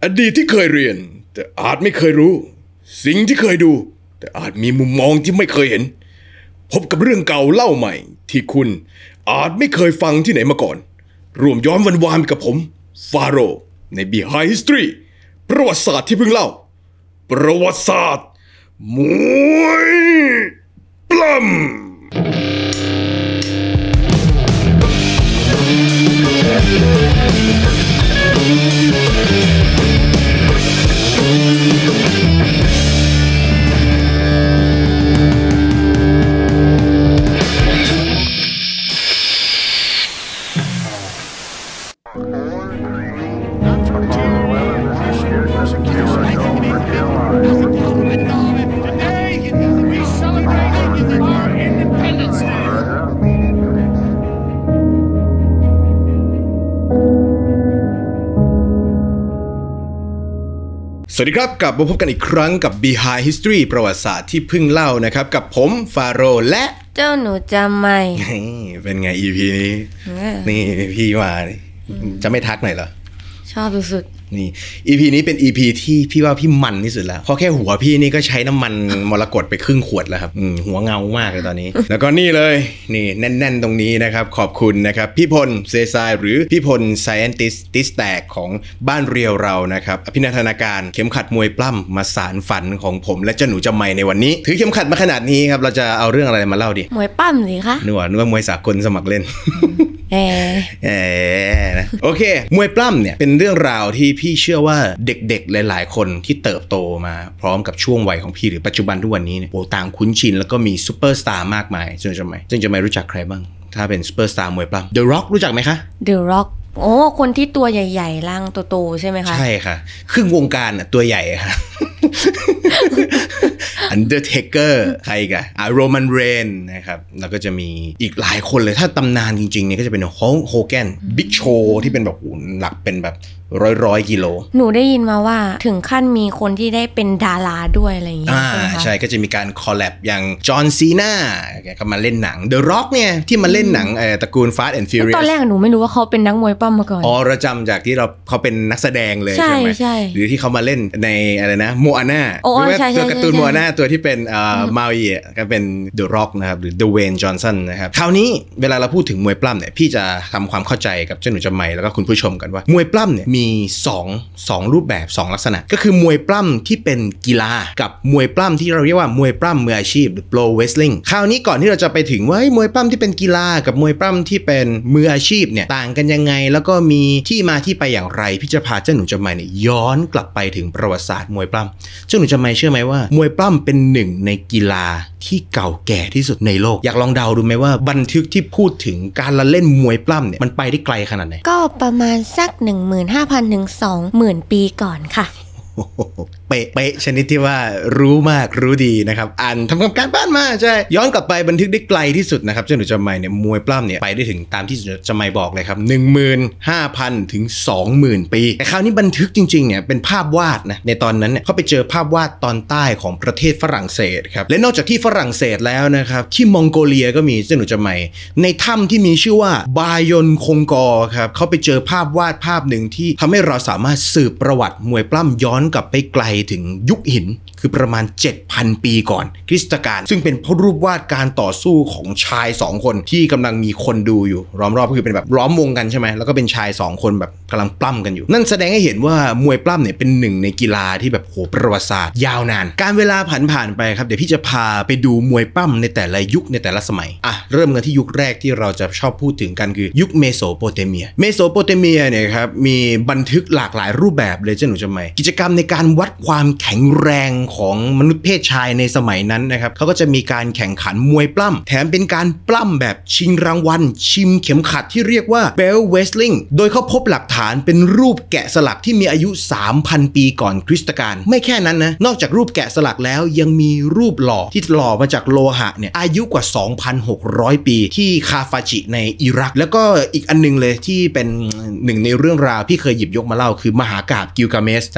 อดีตที่เคยเรียนแต่อาจไม่เคยรู้สิ่งที่เคยดูแต่อาจมีมุมมองที่ไม่เคยเห็นพบกับเรื่องเก่าเล่าใหม่ที่คุณอาจไม่เคยฟังที่ไหนมาก่อนร่วมย้อนวันวานกับผมฟาโรห์ใน Behind History ประวัติศาสตร์ที่เพิ่งเล่าประวัติศาสตร์มวยปล้ำสวัสดีครับกลับมาพบกันอีกครั้งกับ Behind History ประวัติศาสตร์ที่เพิ่งเล่านะครับกับผมฟาโรห์และเจ้าหนูจำไม่เป็นไง EP นี้นี่พี่มาจะไม่ทักหน่อยเหรอชอบสุดนี่ EP นี้เป็น EP ที่พี่ว่าพี่มันที่สุดแล้วเพราะแค่หัวพี่นี่ก็ใช้น้ำมันมรกตไปครึ่งขวดแล้วครับหัวเงามากเลยตอนนี้ แล้วก็นี่เลยนี่แน่นๆตรงนี้นะครับขอบคุณนะครับพี่พลเซซายหรือพี่พล Scientist ติสแตกของบ้านเรียวเรานะครับอภินันทนาการเข็มขัดมวยปล้ำมาสารฝันของผมและเจ้าหนูจำไม่ในวันนี้ถือเข็มขัดมาขนาดนี้ครับเราจะเอาเรื่องอะไรมาเล่าดิมวยปล้ำสิคะนึกว่ามวยสากลสมัครเล่นนะโอเคมวยปล้ำเนี่ยเป็นเรื่องราวที่พี่เชื่อว่าเด็กๆหลายๆคนที่เติบโตมาพร้อมกับช่วงวัยของพี่หรือปัจจุบันทุกวันนี้เนี่ยโอ้ต่างคุ้นชินแล้วก็มีซูเปอร์สตาร์มากมายจึงจะไม่รู้จักใครบ้างถ้าเป็นซูเปอร์สตาร์มวยปล้ำ The Rock รู้จักไหมคะ The Rock โอ้คนที่ตัวใหญ่ๆร่างโตๆใช่ไหมคะใช่ค่ะครึ่งวงการอ่ะตัวใหญ่ค่ะUndertaker ใครกันโรมันเรนนะครับแล้วก็จะมีอีกหลายคนเลยถ้าตำนานจริงๆเนี่ยก็จะเป็นโฮแกนบิ๊กโชที่เป็นแบบหลักเป็นแบบร้อยกิโลหนูได้ยินมาว่าถึงขั้นมีคนที่ได้เป็นดาราด้วยอะไรอย่างเงี้ยใช่ก็จะมีการคอลแลบอย่างจอห์นซีนาก็มาเล่นหนัง The Rock เนี่ยที่มาเล่นหนังตระกูล Fast and Furious ตอนแรกหนูไม่รู้ว่าเขาเป็นนักมวยปล้ำมาก่อนเราจำจากที่เขาเป็นนักแสดงเลยใช่ไหมหรือที่เขามาเล่นในอะไรนะโมอาน่าตัวการ์ตูนโมอาน่าตัวที่เป็นมาวีก็เป็น The Rock นะครับหรือ Dwayne Johnson นะครับคราวนี้เวลาเราพูดถึงมวยปล้ำเนี่ยพี่จะทำความเข้าใจกับเจ้าหนูจำไม่แล้วก็คุณผู้ชมกันว่ามวยปล้ำเนี่ยมี2รูปแบบ2ลักษณะก็คือมวยปล้ำที่เป็นกีฬากับมวยปล้ำที่เราเรียกว่ามวยปล้ำมืออาชีพหรือ Pro Wrestling คราวนี้ก่อนที่เราจะไปถึงว่ามวยปล้ำที่เป็นกีฬากับมวยปล้ำที่เป็นมืออาชีพเนี่ยต่างกันยังไงแล้วก็มีที่มาที่ไปอย่างไรพี่จะพาเจ้าหนูจำไม่เนี่ยย้อนกลับไปถึงประวัติศาสตร์มวยปล้ำเจ้าหนูจำไม่เชื่อไหมว่ามวยปล้ำเป็นหนึ่งในกีฬาที่เก่าแก่ที่สุดในโลกอยากลองเดาดูไหมว่าบันทึกที่พูดถึงการละเล่นมวยปล้ำเนี่ยมันไปได้ไกลขนาดไหนก็ประมาณสัก 15,000 ถึง 20,000 ปีก่อนค่ะเป๊ะชนิดที่ว่ารู้มากรู้ดีนะครับทำการบ้านมาใช่ย้อนกลับไปบันทึกได้ไกลที่สุดนะครับเจ้าหนูจำไม่เนี่ยมวยปล้ำเนี่ยไปได้ถึงตามที่จำไม่บอกเลยครับ 15,000 ถึง 20,000 ปีแต่คราวนี้บันทึกจริงๆเนี่ยเป็นภาพวาดนะในตอนนั้นเนี่ยเขาไปเจอภาพวาดตอนใต้ของประเทศฝรั่งเศสครับและนอกจากที่ฝรั่งเศสแล้วนะครับที่มองโกเลียก็มีเจ้าหนูจำไม่ในถ้ำที่มีชื่อว่าบายอนคงกอครับเขาไปเจอภาพวาดภาพหนึ่งที่ทำให้เราสามารถสืบประวัติมวยปล้ำย้อนกลับไปไกลถึงยุคหินคือประมาณ 7,000 ปีก่อนคริสตกาลซึ่งเป็นรูปวาดการต่อสู้ของชาย2คนที่กำลังมีคนดูอยู่ล้อมรอบคือเป็นแบบล้อมวงกันใช่ไหมแล้วก็เป็นชาย2คนแบบกำลังปล้ำกันอยู่นั่นแสดงให้เห็นว่ามวยปล้ำเนี่ยเป็นหนึ่งในกีฬาที่แบบโหประวัติศาสตร์ยาวนานการเวลาผ่านไปครับเดี๋ยวพี่จะพาไปดูมวยปล้ำในแต่ละยุคในแต่ละสมัยเริ่มกันที่ยุคแรกที่เราจะชอบพูดถึงกันคือยุคเมโสโปเตเมียเนี่ยครับมีบันทึกหลากหลายรูปแบบเลยเจ้าหนูจำไม่กิจกรรมในการวัดความแข็งแรงของมนุษย์เพศชายในสมัยนั้นนะครับเขาก็จะมีการแข่งขันมวยปล้ำแถมเป็นการปล้ำแบบชิงรางวัลชิมเข็มขัดที่เรียกว่า Bell Wrestling โดยเขาพบหลักฐานเป็นรูปแกะสลักที่มีอายุ 3,000 ปีก่อนคริสตกาลไม่แค่นั้นนะนอกจากรูปแกะสลักแล้วยังมีรูปหล่อที่หล่อมาจากโลหะเนี่ยอายุกว่า 2,600 ปีที่คาฟาจิในอิรักแล้วก็อีกอันนึงเลยที่เป็นหนึ่งในเรื่องราวที่เคยหยิบยกมาเล่าคือมหากาพย์กิลกาเมสจำได้ไหมที่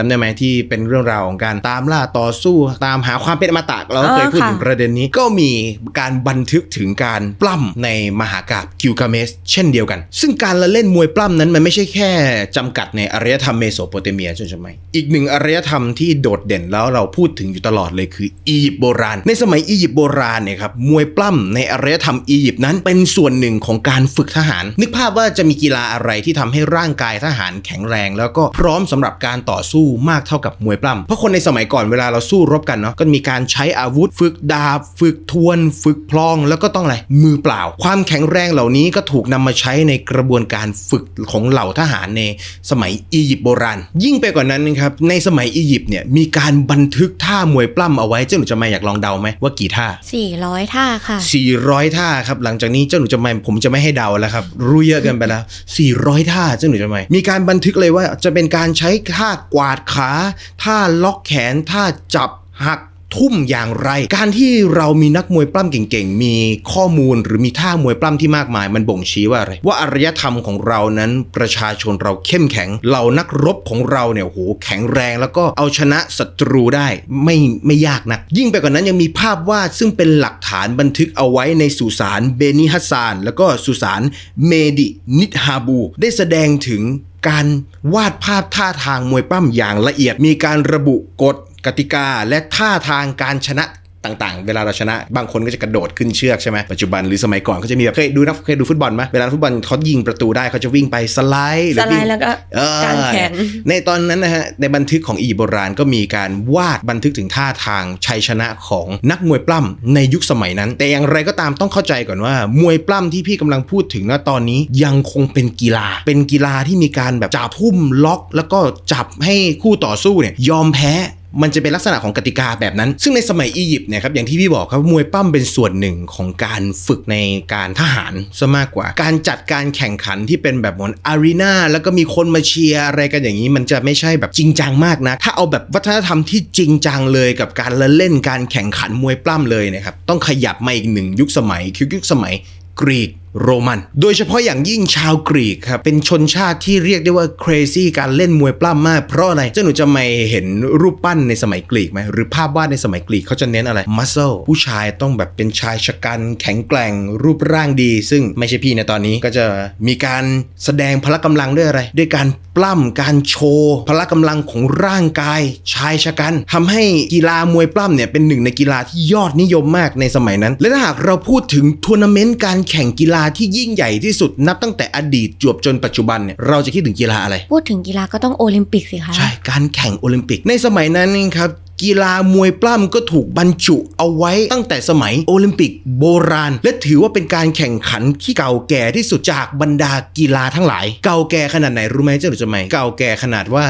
ที่เป็นเรื่องราวของการตามล่าต่อสู้ตามหาความเป็นอมตะเราเคยพูดถึงประเด็นนี้ก็มีการบันทึกถึงการปล้ำในมหากาพย์กิลกาเมชเช่นเดียวกันซึ่งการละเล่นมวยปล้ำนั้นมันไม่ใช่แค่จำกัดในอารยธรรมเมโสโปเตเมียใช่ไหมอีกหนึ่งอารยธรรมที่โดดเด่นแล้วเราพูดถึงอยู่ตลอดเลยคืออียิปต์โบราณในสมัยอียิปต์โบราณเนี่ยครับมวยปล้ำในอารยธรรมอียิปต์นั้นเป็นส่วนหนึ่งของการฝึกทหารนึกภาพว่าจะมีกีฬาอะไรที่ทำให้ร่างกายทหารแข็งแรงแล้วก็พร้อมสำหรับการต่อสู้มากเท่ากับมวยปล้ำเพราะคนในสมัยก่อนเวลาเราสู้รบกันเนาะก็มีการใช้อาวุธฝึกดาบฝึกทวนฝึกพลองแล้วก็ต้องอะไรมือเปล่าความแข็งแรงเหล่านี้ก็ถูกนำมาใช้ในกระบวนการฝึกของเหล่าทหารในสมัยอียิปต์โบราณยิ่งไปกว่านั้นนะครับในสมัยอียิปต์เนี่ยมีการบันทึกท่ามวยปล้ำเอาไว้เจ้าหนูจะมาอยากลองเดาไหมว่ากี่ท่า 400 ท่าค่ะ 400 ท่าครับหลังจากนี้เจ้าหนูจะมาผมจะไม่ให้เดาแล้วครับรู้เยอะเกินไปแล้ว400 ท่าเจ้าหนูจะมามีการบันทึกเลยว่าจะเป็นการใช้ท่ากวาดขาท่าล็อกแขนท่าจับหักทุ่มอย่างไรการที่เรามีนักมวยปล้ำเก่งๆมีข้อมูลหรือมีท่ามวยปล้ำที่มากมายมันบ่งชี้ว่าอะไรว่าอารยธรรมของเรานั้นประชาชนเราเข้มแข็งเหล่านักรบของเราเนี่ยโหแข็งแรงแล้วก็เอาชนะศัตรูได้ไม่ยากนักยิ่งไปกว่านั้นยังมีภาพวาดซึ่งเป็นหลักฐานบันทึกเอาไว้ในสุสานเบนิฮัสซานแล้วก็สุสานเมดินิทฮาบูได้แสดงถึงการวาดภาพท่าทางมวยปล้ำอย่างละเอียดมีการระบุกฎกติกาและท่าทางการชนะต่างๆเวลาเราชนะบางคนก็จะกระโดดขึ้นเชือกใช่ไหมปัจจุบันหรือสมัยก่อนก็จะมีแบบเคยดูฟุตบอลไหมเวลาฟุตบอลเขายิงประตูได้เขาจะวิ่งไปสไลด์แล้วก็กางแขนในตอนนั้นนะฮะในบันทึกของอียิปต์โบราณก็มีการวาดบันทึกถึงท่าทางชัยชนะของนักมวยปล้ำในยุคสมัยนั้นแต่อย่างไรก็ตามต้องเข้าใจก่อนว่ามวยปล้ำที่พี่กำลังพูดถึงณตอนนี้ยังคงเป็นกีฬาที่มีการแบบจับทุ่มล็อกแล้วก็จับให้คู่ต่อสู้เนี่ยยอมแพ้มันจะเป็นลักษณะของกติกาแบบนั้นซึ่งในสมัยอียิปต์เนี่ยครับอย่างที่พี่บอกครับมวยปล้ำเป็นส่วนหนึ่งของการฝึกในการทหารซะมากกว่าการจัดการแข่งขันที่เป็นแบบเหมือนอารีนาแล้วก็มีคนมาเชียร์อะไรกันอย่างนี้มันจะไม่ใช่แบบจริงจังมากนะถ้าเอาแบบวัฒนธรรมที่จริงจังเลยกับการเล่นการแข่งขันมวยปล้ำเลยนะครับต้องขยับมาอีกหนึ่งยุคสมัยคือยุคสมัยกรีกโรมันโดยเฉพาะอย่างยิ่งชาวกรีกครับเป็นชนชาติที่เรียกได้ว่า crazy การเล่นมวยปล้ำมากเพราะอะไรเจ้าหนูจะไม่เห็นรูปปั้นในสมัยกรีกไหมหรือภาพวาดในสมัยกรีกเขาจะเน้นอะไร muscle ผู้ชายต้องแบบเป็นชายชะกันแข็งแกร่งรูปร่างดีซึ่งไม่ใช่พี่ในตอนนี้ก็จะมีการแสดงพละกำลังด้วยอะไรด้วยการปล้ำการโชว์พละกำลังของร่างกายชายชะกันทำให้กีฬามวยปล้ำเนี่ยเป็นหนึ่งในกีฬาที่ยอดนิยมมากในสมัยนั้นและถ้าหากเราพูดถึงทัวร์นาเมนต์การแข่งกีฬาที่ยิ่งใหญ่ที่สุดนับตั้งแต่อดีตจวบจนปัจจุบันเนี่ยเราจะคิดถึงกีฬาอะไรพูดถึงกีฬาก็ต้องโอลิมปิกสิคะใช่การแข่งโอลิมปิกในสมัยนั้นครับกีฬามวยปล้ำก็ถูกบรรจุเอาไว้ตั้งแต่สมัยโอลิมปิกโบราณและถือว่าเป็นการแข่งขันที่เก่าแก่ที่สุดจากบรรดากีฬาทั้งหลายเก่าแก่ขนาดไหนรู้ไหมเจ้าหนูจะไหมเก่าแก่ขนาดว่า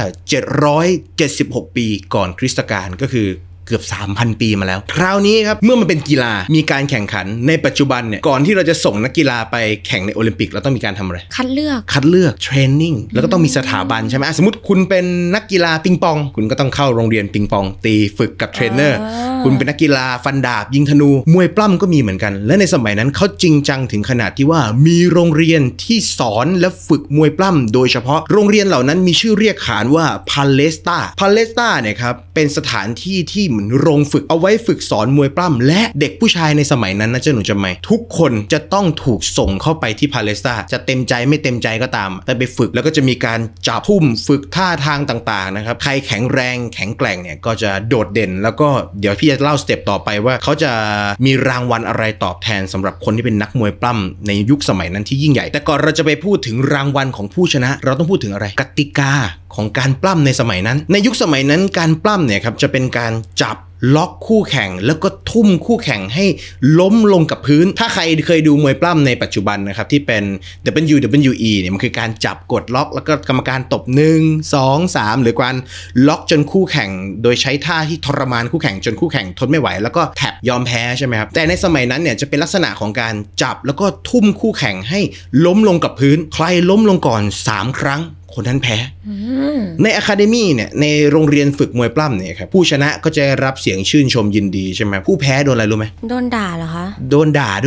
776 ปีก่อนคริสตกาลก็คือเกือบ 3,000 ปีมาแล้วคราวนี้ครับเมื่อมันเป็นกีฬามีการแข่งขันในปัจจุบันเนี่ยก่อนที่เราจะส่งนักกีฬาไปแข่งในโอลิมปิกเราต้องมีการทำอะไรคัดเลือกเทรนนิ่งแล้วก็ต้องมีสถาบันใช่ไหมสมมติคุณเป็นนักกีฬาปิงปองคุณก็ต้องเข้าโรงเรียนปิงปองตีฝึกกับเทรนเนอร์คุณเป็นนักกีฬาฟันดาบยิงธนูมวยปล้ำก็มีเหมือนกันและในสมัยนั้นเขาจริงจังถึงขนาดที่ว่ามีโรงเรียนที่สอนและฝึกมวยปล้ำโดยเฉพาะโรงเรียนเหล่านั้นมีชื่อเรียกขานว่าพาเลสตาเนี่ยครับเป็นสถานที่ที่เหมือนโรงฝึกเอาไว้ฝึกสอนมวยปล้ำและเด็กผู้ชายในสมัยนั้นนะเจ้าหนูจะไหมทุกคนจะต้องถูกส่งเข้าไปที่พาเลสตาจะเต็มใจไม่เต็มใจก็ตามแต่ไปฝึกแล้วก็จะมีการจับทุ่มฝึกท่าทางต่างๆนะครับใครแข็งแรงแข็งแกร่งเนี่ยก็จะโดดเด่นแล้วก็เดี๋ยวพี่จะเล่าสเต็ปต่อไปว่าเขาจะมีรางวัลอะไรตอบแทนสำหรับคนที่เป็นนักมวยปล้ำในยุคสมัยนั้นที่ยิ่งใหญ่แต่ก่อนเราจะไปพูดถึงรางวัลของผู้ชนะเราต้องพูดถึงอะไรกติกาของการปล้ำในสมัยนั้นในยุคสมัยนั้นการปล้ำเนี่ยครับจะเป็นการจับล็อกคู่แข่งแล้วก็ทุ่มคู่แข่งให้ล้มลงกับพื้นถ้าใครเคยดูมวยปล้ำในปัจจุบันนะครับที่เป็น WWE เนี่ยมันคือการจับกดล็อกแล้วก็กรรมการตบ1 2 3หรือการล็อกจนคู่แข่งโดยใช้ท่าที่ทรมานคู่แข่งจนคู่แข่งทนไม่ไหวแล้วก็แท็บยอมแพ้ใช่ไหมครับแต่ในสมัยนั้นเนี่ยจะเป็นลักษณะของการจับแล้วก็ทุ่มคู่แข่งให้ล้มลงกับพื้นใครล้มลงก่อน3 ครั้งคนนั้นแพ้ในอะคาเดมี่เนี่ยในโรงเรียนฝึกมวยปล้ำเนี่ยครับผู้ชนะก็จะรับเสียงชื่นชมยินดีใช่ไหมผู้แพ้โดนอะไรรู้ไหมโดนด่าเหรอคะโดนด่าด้วย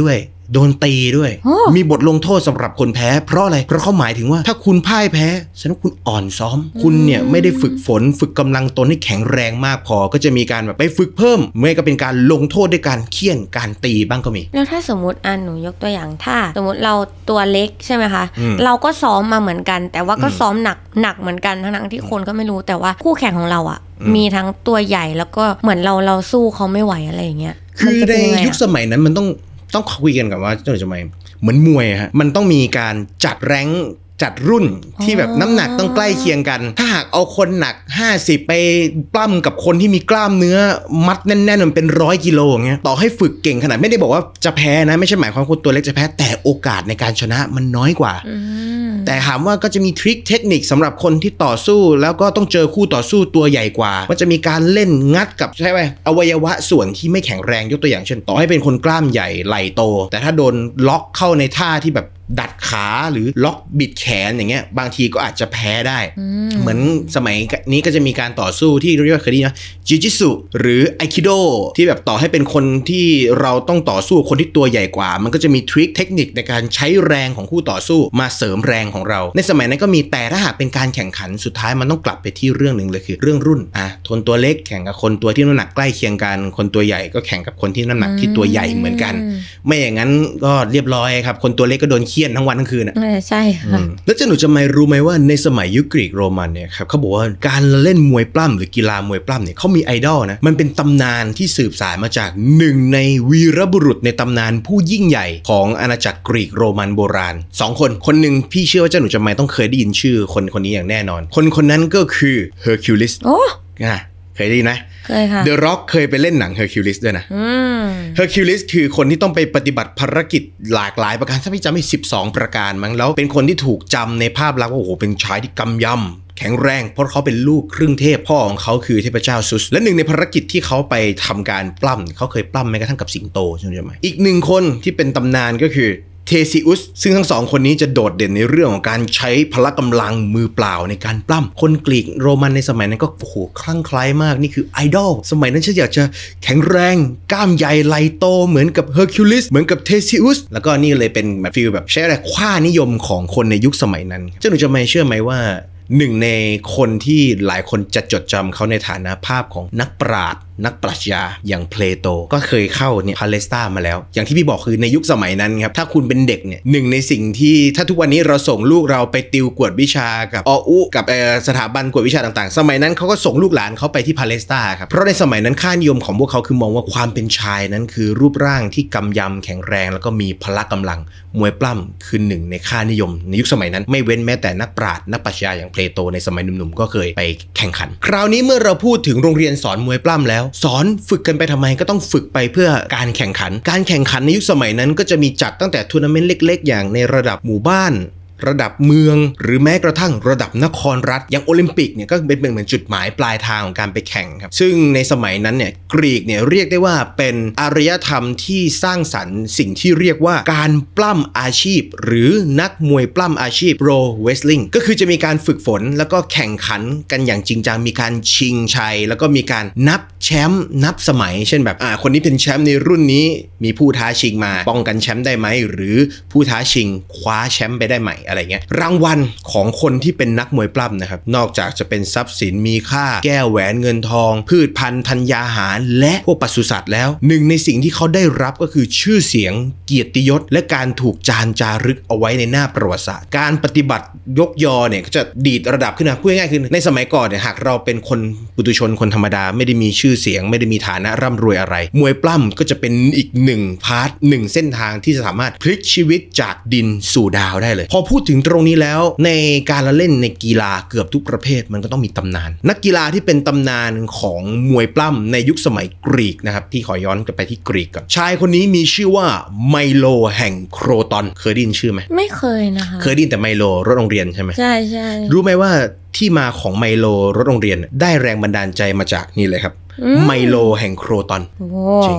โดนตีด้วยมีบทลงโทษสำหรับคนแพ้เพราะอะไรเพราะเขาหมายถึงว่าถ้าคุณพ่ายแพ้แสดงว่าคุณอ่อนซ้อมคุณเนี่ยไม่ได้ฝึกฝนฝึกกำลังตนให้แข็งแรงมากพอก็จะมีการแบบไปฝึกเพิ่มไม่ก็เป็นการลงโทษด้วยการเฆี่ยนการตีบ้างก็มีแล้วถ้าสมมติหนูยกตัวอย่างถ้าสมมติเราตัวเล็กใช่ไหมคะเราก็ซ้อมมาเหมือนกันแต่ว่าก็ซ้อมหนักเหมือนกันทั้งที่คนก็ไม่รู้แต่ว่าคู่แข่งของเรามีทั้งตัวใหญ่แล้วก็เหมือนเราสู้เขาไม่ไหวอะไรอย่างเงี้ยคือในยุคสมัยนั้นมันต้องคุยกันกับว่าจะไม่เหมือนมวยฮะมันต้องมีการจัดแรงจัดรุ่นที่แบบน้ำหนักต้องใกล้เคียงกันถ้าหากเอาคนหนัก50ไปปล้ำกับคนที่มีกล้ามเนื้อมัดแน่นๆมันเป็น100 กิโลอย่างเงี้ยต่อให้ฝึกเก่งขนาดไม่ได้บอกว่าจะแพ้นะไม่ใช่หมายความคนตัวเล็กจะแพ้แต่โอกาสในการชนะมันน้อยกว่าแต่ถามว่าก็จะมีทริคเทคนิคสำหรับคนที่ต่อสู้แล้วก็ต้องเจอคู่ต่อสู้ตัวใหญ่กว่ามันจะมีการเล่นงัดกับใช่ไหมอวัยวะส่วนที่ไม่แข็งแรงยกตัวอย่างเช่นต่อให้เป็นคนกล้ามใหญ่ไหล่โตแต่ถ้าโดนล็อกเข้าในท่าที่แบบดัดขาหรือล็อกบิดแขนอย่างเงี้ยบางทีก็อาจจะแพ้ได้เหมือนสมัยนี้ก็จะมีการต่อสู้ที่เรียกว่าเคยได้ยินนะจิจิสุหรือไอคิโดที่แบบต่อให้เป็นคนที่เราต้องต่อสู้คนที่ตัวใหญ่กว่ามันก็จะมีทริคเทคนิคในการใช้แรงของคู่ต่อสู้มาเสริมแรงของเราในสมัยนั้นก็มีแต่ถ้าหากเป็นการแข่งขันสุดท้ายมันต้องกลับไปที่เรื่องนึงเลยคือเรื่องรุ่นคนตัวเล็กแข่งกับคนตัวที่น้ำหนักใกล้เคียงกันคนตัวใหญ่ก็แข่งกับคนที่น้ำหนักที่ตัวใหญ่เหมือนกันไม่อย่างนั้นก็เรียบร้อยครับคนตัวเล็กก็โดนเฆี่ยนทั้งวันทั้งคืนใช่ค่ะแล้วหนูจะไม่รู้ไหมว่าในสมัยยุคกรีกโรมันเนี่ยครับเขาบอกว่าการเล่นมวยปล้ำหรือกีฬามวยปล้ำเนี่ยเขามีไอดอลนะมันเป็นตำนานที่สืบสานมาจากหนึ่งในวีรบุรุษในตำนานผู้ยิ่งใหญ่ของอาณาจักรกรีกโรมันโบราณ2คนหนึ่งพี่เชื่อว่าหนูจะไม่ต้องเคยได้ยินชื่อคนนี้อย่างแน่นอนคนนั้นก็คือเฮอร์คิวลิสเคยได้ยินไหมเคยค่ะ The Rock เคยไปเล่นหนัง Hercules ด้วยนะ Hercules คือคนที่ต้องไปปฏิบัติภารกิจหลากหลายประการถ้าพี่จำไม่12 ประการมั้งแล้วเป็นคนที่ถูกจำในภาพลักษณ์ว่าโอ้โหเป็นชายที่กำยำแข็งแรงเพราะเขาเป็นลูกครึ่งเทพพ่อของเขาคือเทพเจ้าซุสและหนึ่งในภารกิจที่เขาไปทำการปล้ำเขาเคยปล้ำแม้กระทั่งกับสิงโตใช่ไหมอีกหนึ่งคนที่เป็นตำนานก็คือเทซิอุสซึ่งทั้ง2คนนี้จะโดดเด่นในเรื่องของการใช้พละกำลังมือเปล่าในการปล้ำคนกรีกโรมันในสมัยนั้นก็โอ้โหคลั่งไคล้มากนี่คือไอดอลสมัยนั้นฉันอยากจะแข็งแรงกล้ามใหญ่ไหล่โตเหมือนกับเฮอร์คิวลิสเหมือนกับเทซิอุสแล้วก็นี่เลยเป็นแบบฟีลแบบใช้อะไรคว้านิยมของคนในยุคสมัยนั้นหนูจะไม่เชื่อไหมว่าหนึ่งในคนที่หลายคนจะจดจำเขาในฐานะภาพของนักปราชญ์นักปรัชญาอย่างเพลโตก็เคยเข้าเนี่ยพาเลสตามาแล้วอย่างที่พี่บอกคือในยุคสมัยนั้นครับถ้าคุณเป็นเด็กเนี่ยหนึ่งในสิ่งที่ถ้าทุกวันนี้เราส่งลูกเราไปติวกวดวิชากับกับสถาบันกวดวิชาต่างๆสมัยนั้นเขาก็ส่งลูกหลานเขาไปที่พาเลสตาครับเพราะในสมัยนั้นค่านิยมของพวกเขาคือมองว่าความเป็นชายนั้นคือรูปร่างที่กำยำแข็งแรงแล้วก็มีพละกำลังมวยปล้ำคือหนึ่งในค่านิยมในยุคสมัยนั้นไม่เว้นแม้แต่นักปราชญ์นักปรัชญาอย่างเพลโตในสมัยหนุ่มๆก็เคยไปแข่งขันคราวนี้เมื่อเราพูดถึงโรงเรียนสอนมวยปล้ำแล้วสอนฝึกกันไปทำไมก็ต้องฝึกไปเพื่อการแข่งขันในยุคสมัยนั้นก็จะมีจัดตั้งแต่ทัวร์นาเมนต์เล็กๆอย่างในระดับหมู่บ้านระดับเมืองหรือแม้กระทั่งระดับนครรัฐอย่างโอลิมปิกเนี่ยก็เป็นเหมือนจุดหมายปลายทางของการไปแข่งครับซึ่งในสมัยนั้นเนี่ยกรีกเนี่ยเรียกได้ว่าเป็นอารยธรรมที่สร้างสรรค์สิ่งที่เรียกว่าการปล้ำอาชีพหรือนักมวยปล้ำอาชีพโปรเวสลิงก็คือจะมีการฝึกฝนแล้วก็แข่งขันกันอย่างจริงจังมีการชิงชัยแล้วก็มีการนับแชมป์นับสมัยเช่นแบบคนนี้เป็นแชมป์ในรุ่นนี้มีผู้ท้าชิงมาป้องกันแชมป์ได้ไหมหรือผู้ท้าชิงคว้าแชมป์ไปได้ไหมอะไรเงี้ยรางวัลของคนที่เป็นนักมวยปล้ำนะครับนอกจากจะเป็นทรัพย์สินมีค่าแก้วแหวนเงินทองพืชพันธุ์ธัญญาหารและพวกปศุสัตว์แล้วหนึ่งในสิ่งที่เขาได้รับก็คือชื่อเสียงเกียรติยศและการถูกจารึกเอาไว้ในหน้าประวัติศาสตร์การปฏิบัติยกยอเนี่ยก็จะดีดระดับขึ้นนะพูดง่ายๆคือในสมัยก่อนเนี่ยหากเราเป็นคนปุถุชนคนธรรมดาไม่ได้มีชื่อเสียงไม่ได้มีฐานะร่ำรวยอะไรมวยปล้ำก็จะเป็นอีกหนึ่งพาร์ทหนึ่งเส้นทางที่จะสามารถพลิกชีวิตจากดินสู่ดาวได้เลยพอพูดถึงตรงนี้แล้วในการละเล่นในกีฬาเกือบทุกประเภทมันก็ต้องมีตำนานนักกีฬาที่เป็นตำนานของมวยปล้ำในยุคสมัยกรีกนะครับที่ขอย้อนกลับไปที่กรีกก่อนชายคนนี้มีชื่อว่าไมโลแห่งโครตอนเคยได้ยินชื่อไหมไม่เคยนะคะเคยได้ยินแต่ไมโลรถโรงเรียนใช่ไหมใช่ใช่รู้ไหมว่าที่มาของไมโลรถโรงเรียนได้แรงบันดาลใจมาจากนี่เลยครับไมโลแห่งโครตอนจ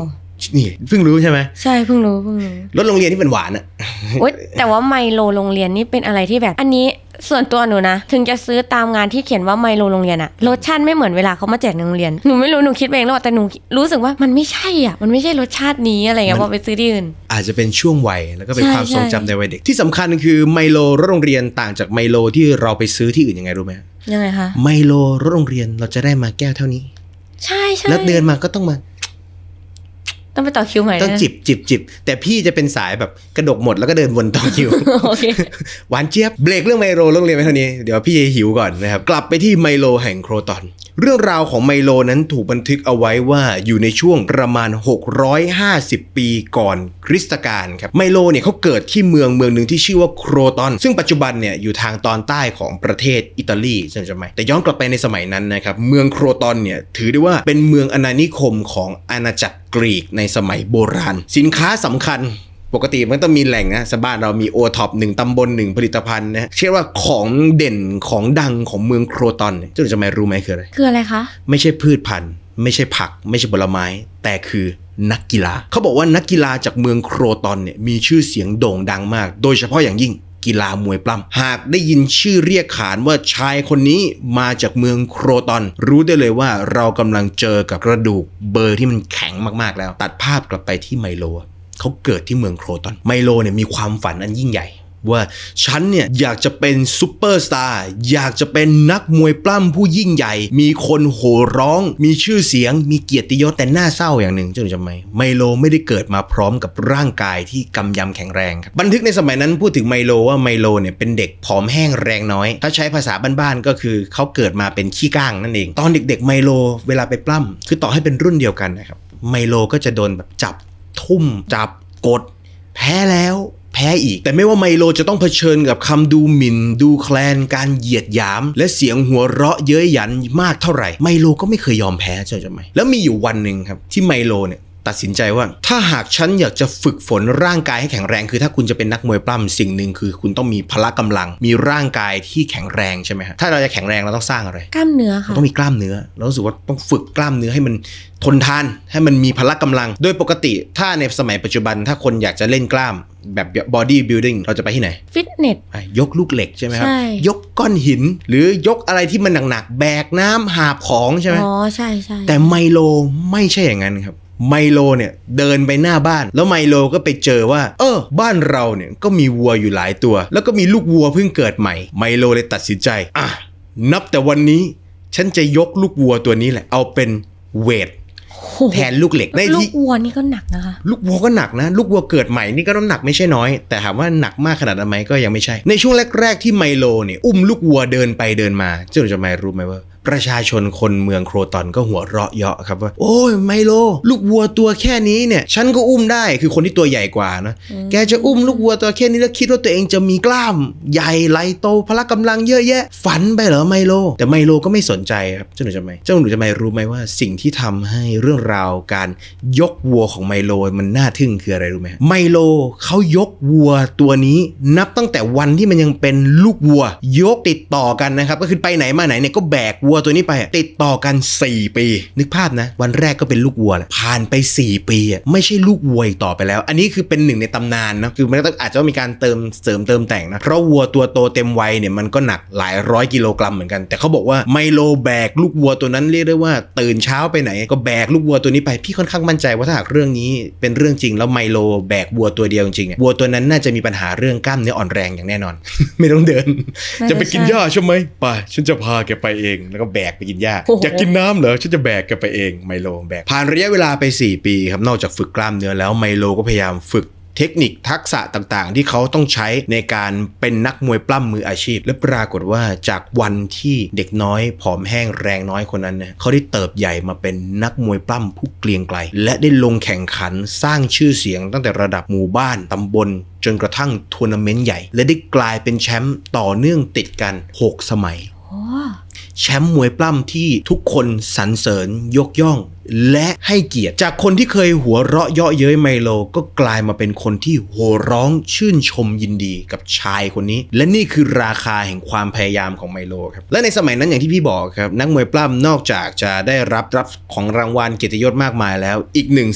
นี่เพิ่งรู้ใช่ไหมใช่เพิ่งรู้รถโรงเรียนที่เป็นหวานอะโอ๊ยแต่ว่าไมโลโรงเรียนนี่เป็นอะไรที่แบบอันนี้ส่วนตัวหนูนะถึงจะซื้อตามงานที่เขียนว่าไมโลโรงเรียนอะรสชาติไม่เหมือนเวลาเขามาแจกในโรงเรียนหนูไม่รู้หนูคิดเองหรอกแต่หนูรู้สึกว่ามันไม่ใช่อ่ะมันไม่ใช่รสชาตินี้อะไรเงี้ยพอไปซื้อที่อื่นอาจจะเป็นช่วงวัยแล้วก็เป็นความทรงจำในวัยเด็กที่สำคัญคือไมโลรถโรงเรียนต่างจากไมโลที่เราไปซื้อที่อื่นยังไงรู้ไหมยังไงคะไมโลรถโรงเรียนเราจะได้มาแก้วเท่านี้ใช่แล้วเดินมาก็ต้องไปต่อคิวใหม่ต้องจิบแต่พี่จะเป็นสายแบบกระดกหมดแล้วก็เดินวนต่อคิว หวานเจี๊ยบเบรกเรื่องไมโลโรงเรียนไปเท่านี้เดี๋ยวพี่จะหิวก่อนนะครับกลับไปที่ไมโลแห่งโครตอนเรื่องราวของไมโลนั้นถูกบันทึกเอาไว้ว่าอยู่ในช่วงประมาณ650ปีก่อนคริสตกาลครับไมโลเนี่ยเขาเกิดที่เมืองหนึ่งที่ชื่อว่าโครตอนซึ่งปัจจุบันเนี่ยอยู่ทางตอนใต้ของประเทศอิตาลีใช่ไหมแต่ย้อนกลับไปในสมัยนั้นนะครับเมืองโครตอนเนี่ยถือได้ว่าเป็นเมืองอาณานิคมของอาณาจักรกรีกในสมัยโบราณสินค้าสำคัญปกติมันต้องมีแหล่งนะบ้านเรามีโอท็อป1ตำบล1ผลิตภัณฑ์นะเชื่อว่าของเด่นของดังของเมืองโครตอนเจ้าจะไม่รู้ไหมคืออะไรคะไม่ใช่พืชพันธุ์ไม่ใช่ผักไม่ใช่ผลไม้แต่คือนักกีฬาเขาบอกว่านักกีฬาจากเมืองโครตอนเนี่ยมีชื่อเสียงโด่งดังมากโดยเฉพาะอย่างยิ่งกีฬามวยปล้ำหากได้ยินชื่อเรียกขานว่าชายคนนี้มาจากเมืองโครตอนรู้ได้เลยว่าเรากำลังเจอกับกระดูกเบอร์ที่มันแข็งมากๆแล้วตัดภาพกลับไปที่ไมโลเขาเกิดที่เมืองโครตอนไมโลเนี่ยมีความฝันอันยิ่งใหญ่ว่าฉันเนี่ยอยากจะเป็นซุปเปอร์สตาร์อยากจะเป็นนักมวยปล้ำผู้ยิ่งใหญ่มีคนโห่ร้องมีชื่อเสียงมีเกียรติยศแต่น่าเศร้าอย่างหนึ่งจำไมโลไม่ได้เกิดมาพร้อมกับร่างกายที่กำยำแข็งแรงครับบันทึกในสมัยนั้นพูดถึงไมโลว่าไมโลเนี่ยเป็นเด็กผอมแห้งแรงน้อยถ้าใช้ภาษาบ้านๆก็คือเขาเกิดมาเป็นขี้ก้างนั่นเองตอนเด็กๆไมโลเวลาไปปล้ำคือต่อให้เป็นรุ่นเดียวกันนะครับไมโลก็จะโดนแบบจับทุ่มจับกดแพ้แล้วแพ้อีกแต่ไม่ว่าไมโลจะต้องเผชิญกับคำดูหมิ่นดูแคลนการเหยียดหยามและเสียงหัวเราะเย้ยหยันมากเท่าไหร่ไมโลก็ไม่เคยยอมแพ้ใช่ไหมแล้วมีอยู่วันหนึ่งครับที่ไมโลเนี่ยตัดสินใจว่าถ้าหากฉันอยากจะฝึกฝนร่างกายให้แข็งแรงคือถ้าคุณจะเป็นนักมวยปล้ำสิ่งหนึ่งคือคุณต้องมีพละกำลังมีร่างกายที่แข็งแรงใช่ไหมครับถ้าเราจะแข็งแรงเราต้องสร้างอะไรกล้ามเนื้อค่ะต้องมีกล้ามเนื้อเรารู้สึกว่าต้องฝึกกล้ามเนื้อให้มันทนทานให้มันมีพละกำลังโดยปกติถ้าในสมัยปัจจุบันถ้าคนอยากจะเล่นกล้ามแบบบอดี้บิลดิ้งเราจะไปที่ไหนฟิตเนสยกลูกเหล็กใช่ไหมครับยกก้อนหินหรือยกอะไรที่มันหนักๆแบกน้ำหาบของใช่ไหมอ๋อใช่แต่ไมโลไม่ใช่อย่างนั้นครับไมโลเนี่ยเดินไปหน้าบ้านแล้วไมโลก็ไปเจอว่าบ้านเราเนี่ยก็มีวัวอยู่หลายตัวแล้วก็มีลูกวัวเพิ่งเกิดใหม่ไมโลเลยตัดสินใจนับแต่วันนี้ฉันจะยกลูกวัวตัวนี้แหละเอาเป็นเวทแทนลูกเหล็กในที่ลูกวัวนี่ก็หนักนะคะลูกวัวก็หนักนะลูกวัวเกิดใหม่นี่ก็น้ำหนักไม่ใช่น้อยแต่ถามว่าหนักมากขนาดนั้นไหมก็ยังไม่ใช่ในช่วงแรกๆที่ไมโลเนี่ยอุ้มลูกวัวเดินไปเดินมาเจ้าจะไม่รู้ไหมว่าประชาชนคนเมืองโครตอนก็หัวเราะเยาะครับว่าโอ้ยไมโลลูกวัวตัวแค่นี้เนี่ยฉันก็อุ้มได้คือคนที่ตัวใหญ่กว่านะแกจะอุ้มลูกวัวตัวแค่นี้แล้วคิดว่าตัวเองจะมีกล้ามใหญ่ไหลโตพละกำลังเยอะแยะฝันไปเหรอไมโลแต่ไมโลก็ไม่สนใจครับเจ้าหนูจะไม่รู้ไหมว่าสิ่งที่ทำให้เรื่องราวการยกวัวของไมโลมันน่าทึ่งคืออะไรรู้ไหมไมโลเขายกวัวตัวนี้นับตั้งแต่วันที่มันยังเป็นลูกวัวยกติดต่อกันนะครับก็คือไปไหนมาไหนเนี่ยก็แบกวัวตัวนี้ไปติดต่อกัน4ปีนึกภาพนะวันแรกก็เป็นลูกวัวแหละผ่านไป4ปีไม่ใช่ลูกวัวอีกต่อไปแล้วอันนี้คือเป็นหนึ่งในตำนานนะคือมันต้องอาจจะมีการเติมแต่งนะเพราะวัวตัวโตเต็มวัยเนี่ยมันก็หนักหลายร้อยกิโลกรัมเหมือนกันแต่เขาบอกว่าไมโลแบกลูกวัวตัวนั้นเรียกได้ว่าตื่นเช้าไปไหนก็แบกลูกวัวตัวนี้ไปพี่ค่อนข้างมั่นใจว่าถ้าหากเรื่องนี้เป็นเรื่องจริงแล้วไมโลแบกวัวตัวเดียวจริงๆวัวตัวนั้นน่าจะมีปัญหาเรื่องกล้ามเนื้ออ่อนแรงอย่างแน่นอน ไม่ต้องเดินจะไปกินหญ้าใช่ไหมไปฉันจะพาแกไปเองแล้วก็แบกไปกินหญ้าอยากกินน้ำเหรอฉันจะแบกแกไปเองไมโลแบกผ่านระยะเวลาไป4ปีครับนอกจากฝึกกล้ามเนื้อแล้วไมโลก็พยายามฝึกเทคนิคทักษะต่างๆที่เขาต้องใช้ในการเป็นนักมวยปล้ำมืออาชีพและปรากฏว่าจากวันที่เด็กน้อยผอมแห้งแรงน้อยคนนั้นเนี่ยเขาได้เติบใหญ่มาเป็นนักมวยปล้ำผู้เกรียงไกรและได้ลงแข่งขันสร้างชื่อเสียงตั้งแต่ระดับหมู่บ้านตำบลจนกระทั่งทัวร์นาเมนต์ใหญ่และได้กลายเป็นแชมป์ต่อเนื่องติดกัน6 สมัยแชมป์มวยปล้ำที่ทุกคนสรรเสริญยกย่องและให้เกียรติจากคนที่เคยหัวเราะเยาะเย้ยไมโลก็กลายมาเป็นคนที่โห่ร้องชื่นชมยินดีกับชายคนนี้และนี่คือราคาแห่งความพยายามของไมโลครับและในสมัยนั้นอย่างที่พี่บอกครับนักมวยปล้ำนอกจากจะได้รับของรางวัลเกียรติยศมากมายแล้วอีกหนึ่งสิ่ง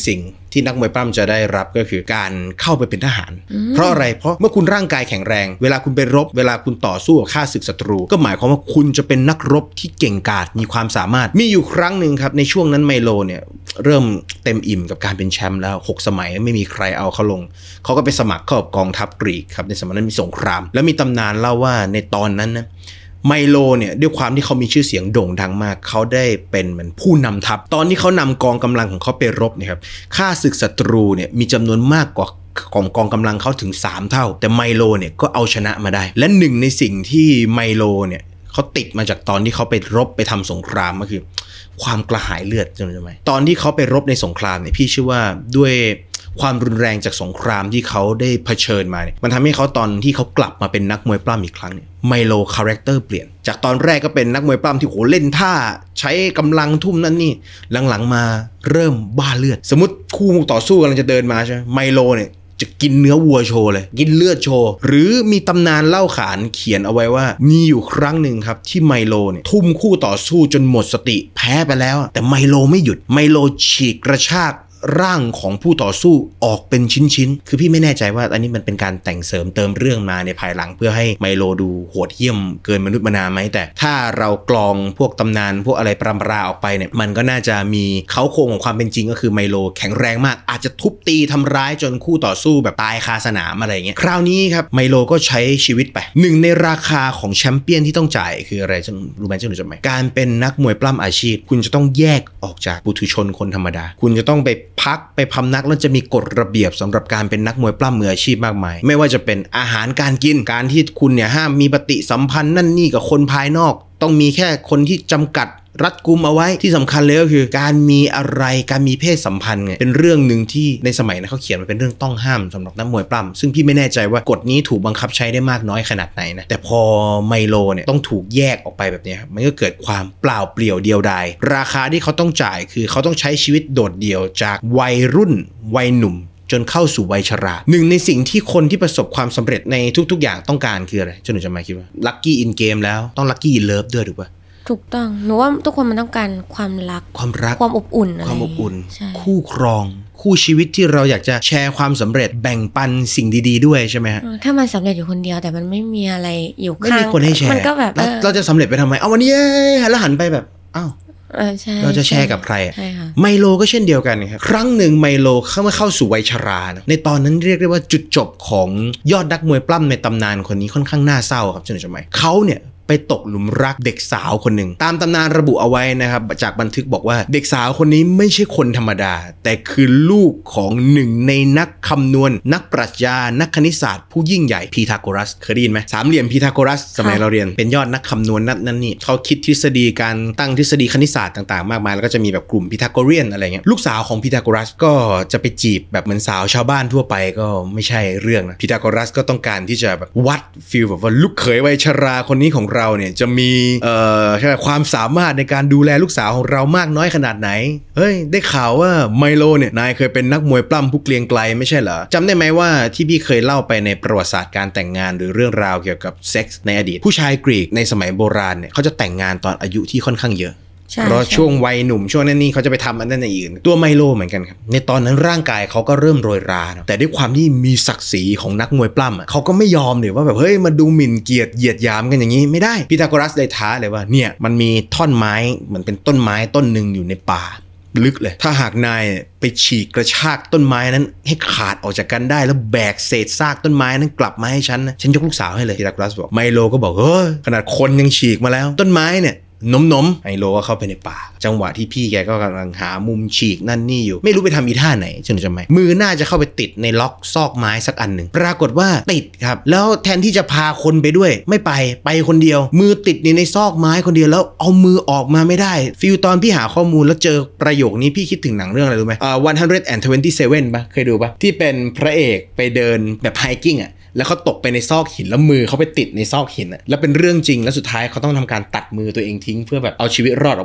ที่นักมวยปล้ำจะได้รับก็คือการเข้าไปเป็นทหารเพราะอะไรเพราะเมื่อคุณร่างกายแข็งแรงเวลาคุณไปรบเวลาคุณต่อสู้กับข้าศึกศัตรูก็หมายความว่าคุณจะเป็นนักรบที่เก่งกาจมีความสามารถมีอยู่ครั้งหนึ่งครับในช่วงนั้นไมโลเนี่ยเริ่มเต็มอิ่มกับการเป็นแชมป์แล้ว6 สมัยไม่มีใครเอาเขาลงเขาก็ไปสมัครเข้ากับกองทัพกรีกครับในสมัยนั้นมีสงครามแล้วมีตำนานเล่าว่าในตอนนั้นนะไมโลเนี่ยด้วยความที่เขามีชื่อเสียงโด่งดังมากเขาได้เป็นเหมือนผู้นำทัพตอนที่เขานำกองกำลังของเขาไปรบเนี่ยครับข้าศึกศัตรูเนี่ยมีจำนวนมากกว่าของกองกำลังเขาถึง3 เท่าแต่ไมโลเนี่ยก็เอาชนะมาได้และหนึ่งในสิ่งที่ไมโลเนี่ยเขาติดมาจากตอนที่เขาไปรบไปทำสงครามก็คือความกระหายเลือดจำได้ไหมตอนที่เขาไปรบในสงครามเนี่ยพี่เชื่อว่าด้วยความรุนแรงจากสงครามที่เขาได้เผชิญมาเนี่ยมันทำให้เขาตอนที่เขากลับมาเป็นนักมวยปล้ำอีกครั้งเนี่ยไมโลคาแรคเตอร์เปลี่ยนจากตอนแรกก็เป็นนักมวยปล้ำที่โหเล่นท่าใช้กำลังทุ่มนั่นนี่หลังๆมาเริ่มบ้าเลือดสมมติคู่ต่อสู้กำลังจะเดินมาใช่ไหมไมโลเนี่ยจะกินเนื้อวัวโชว์เลยกินเลือดโชว์หรือมีตำนานเล่าขานเขียนเอาไว้ว่ามีอยู่ครั้งหนึ่งครับที่ไมโลเนี่ยทุ่มคู่ต่อสู้จนหมดสติแพ้ไปแล้วแต่ไมโลไม่หยุดไมโลฉีกกระชากร่างของผู้ต่อสู้ออกเป็นชิ้นๆคือพี่ไม่แน่ใจว่าอันนี้มันเป็นการแต่งเสริมเติมเรื่องมาในภายหลังเพื่อให้ไมโลดูโหดเหี้ยมเกินมนุษย์มนาไหมแต่ถ้าเรากรองพวกตำนานพวกอะไรปรำปราออกไปเนี่ยมันก็น่าจะมีเขาโครงของความเป็นจริงก็คือไมโลแข็งแรงมากอาจจะทุบตีทำร้ายจนคู่ต่อสู้แบบตายคาสนามอะไรเงี้ยคราวนี้ครับไมโลก็ใช้ชีวิตไปหนึ่งในราคาของแชมเปี้ยนที่ต้องจ่ายคืออะไรรู้ไหมเจ้าหนูจำไหมการเป็นนักมวยปล้ำอาชีพคุณจะต้องแยกออกจากปุถุชนคนธรรมดาคุณจะต้องไปพักไปพำนักแล้วจะมีกฎระเบียบสำหรับการเป็นนักมวยปล้ำมืออาชีพมากมายไม่ว่าจะเป็นอาหารการกินการที่คุณเนี่ยห้ามมีปฏิสัมพันธ์นั่นนี่กับคนภายนอกต้องมีแค่คนที่จำกัดรัดกุมเอาไว้ที่สำคัญเลยก็คือการมีอะไรการมีเพศสัมพันธ์เนี่ยเป็นเรื่องหนึ่งที่ในสมัยนั้นเขาเขียนมาเป็นเรื่องต้องห้ามสำหรับนักมวยปล้ำซึ่งพี่ไม่แน่ใจว่ากฎนี้ถูกบังคับใช้ได้มากน้อยขนาดไหนนะแต่พอไมโลเนี่ยต้องถูกแยกออกไปแบบนี้มันก็เกิดความเปล่าเปลี่ยวเดียวดายราคาที่เขาต้องจ่ายคือเขาต้องใช้ชีวิตโดดเดี่ยวจากวัยรุ่นวัยหนุ่มจนเข้าสู่วัยชราหนึ่งในสิ่งที่คนที่ประสบความสำเร็จในทุกๆอย่างต้องการคืออะไรเจ้าหนูจะมาคิดว่าลัคกี้อินเกมแล้วต้องลัคกี้อินเลิฟด้วยถูกปะถูกต้องหนูว่าทุกคนมันต้องการความรักความอบอุ่นความอบอุ่นคู่ครองคู่ชีวิตที่เราอยากจะแชร์ความสำเร็จแบ่งปันสิ่งดีๆด้วยใช่ไหมฮะถ้ามันสำเร็จอยู่คนเดียวแต่มันไม่มีอะไรอยู่ข้างไม่มีคนให้แชร์มันก็แบบเราจะสำเร็จไปทำไมเอาวันนี้แล้วหันไปแบบอ้าวเราจะแชร์กับใครไมโลก็เช่นเดียวกันครับครั้งหนึ่งไมโลเข้าสู่วัยชรานะในตอนนั้นเรียกได้ว่าจุดจบของยอดนักมวยปล้ำในตำนานคนนี้ค่อนข้างน่าเศร้าครับเช่นจำไหมเขาเนี่ยไปตกหลุมรักเด็กสาวคนหนึ่งตามตำนานระบุเอาไว้นะครับจากบันทึกบอกว่าเด็กสาวคนนี้ไม่ใช่คนธรรมดาแต่คือลูกของหนึ่งในนักคำนวณนักปรัชญานักคณิตศาสตร์ผู้ยิ่งใหญ่พีทาโกรัสเคยได้ยินไหมสามเหลี่ยมพีทาโกรัสสมัยเราเรียนเป็นยอดนักคำนวณนั่นนี่เขาคิดทฤษฎีการตั้งทฤษฎีคณิตศาสตร์ต่างๆมากมายแล้วก็จะมีแบบกลุ่มพีทาโกเรียนอะไรเงี้ยลูกสาวของพีทาโกรัสก็จะไปจีบแบบเหมือนสาวชาวบ้านทั่วไปก็ไม่ใช่เรื่องนะพีทาโกรัสก็ต้องการที่จะแบบวัดฟีลแบบว่าลูกเขยวัยชราคนนี้ของเราเนี่ยจะมีใช่ความสามารถในการดูแลลูกสาวของเรามากน้อยขนาดไหนเฮ้ยได้ข่าวว่าไมโลเนี่ยนายเคยเป็นนักมวยปล้ำผู้เกรียงไกรไม่ใช่เหรอจำได้ไหมว่าที่พี่เคยเล่าไปในประวัติศาสตร์การแต่งงานหรือเรื่องราวเกี่ยวกับเซ็กส์ในอดีตผู้ชายกรีกในสมัยโบราณเนี่ยเขาจะแต่งงานตอนอายุที่ค่อนข้างเยอะเพราะช่วงวัยหนุ่มช่วงนั้นนี่เขาจะไปทำอันนั้นอื่นตัวไมโลเหมือนกันครับในตอนนั้นร่างกายเขาก็เริ่มโรยราแต่ด้วยความที่มีศักดิ์ศรีของนักมวยปล้ำเขาก็ไม่ยอมเลยว่าแบบเฮ้ยมาดูหมิ่นเกียรติเหยียดหยามกันอย่างนี้ไม่ได้พีทาโกรัสเลยท้าเลยว่าเนี่ยมันมีท่อนไม้เหมือนเป็นต้นไม้ต้นหนึ่งอยู่ในป่าลึกเลยถ้าหากนายไปฉีกกระชากต้นไม้นั้นให้ขาดออกจากกันได้แล้วแบกเศษซากต้นไม้นั้นกลับมาให้ฉันนะฉันยกลูกสาวให้เลยพีทาโกรัสบอกไมโลก็บอกเฮ้ยขนาดคนยังฉีกมาแล้วต้นไม้เนี่ยนมไมโลก็เข้าไปในป่าจังหวะที่พี่แกก็กำลังหามุมฉีกนั่นนี่อยู่ไม่รู้ไปทำอีท่าไหนจำไม่มือน่าจะเข้าไปติดในล็อกซอกไม้สักอันหนึ่งปรากฏว่าติดครับแล้วแทนที่จะพาคนไปด้วยไม่ไปคนเดียวมือติดในซอกไม้คนเดียวแล้วเอามือออกมาไม่ได้ฟิลตอนพี่หาข้อมูลแล้วเจอประโยคนี้พี่คิดถึงหนังเรื่องอะไรรู้ไหม127ป่ะเคยดูป่ะที่เป็นพระเอกไปเดินแบบไฮกิ้งอ่ะแล้วเขาตกไปในซอกหินแล้วมือเขาไปติดในซอกหินอ่ะแล้วเป็นเรื่องจริงแล้วสุดท้ายเขาต้องทำการตัดมือตัวเองทิ้งเพื่อแบบเอาชีวิตรอดออกมา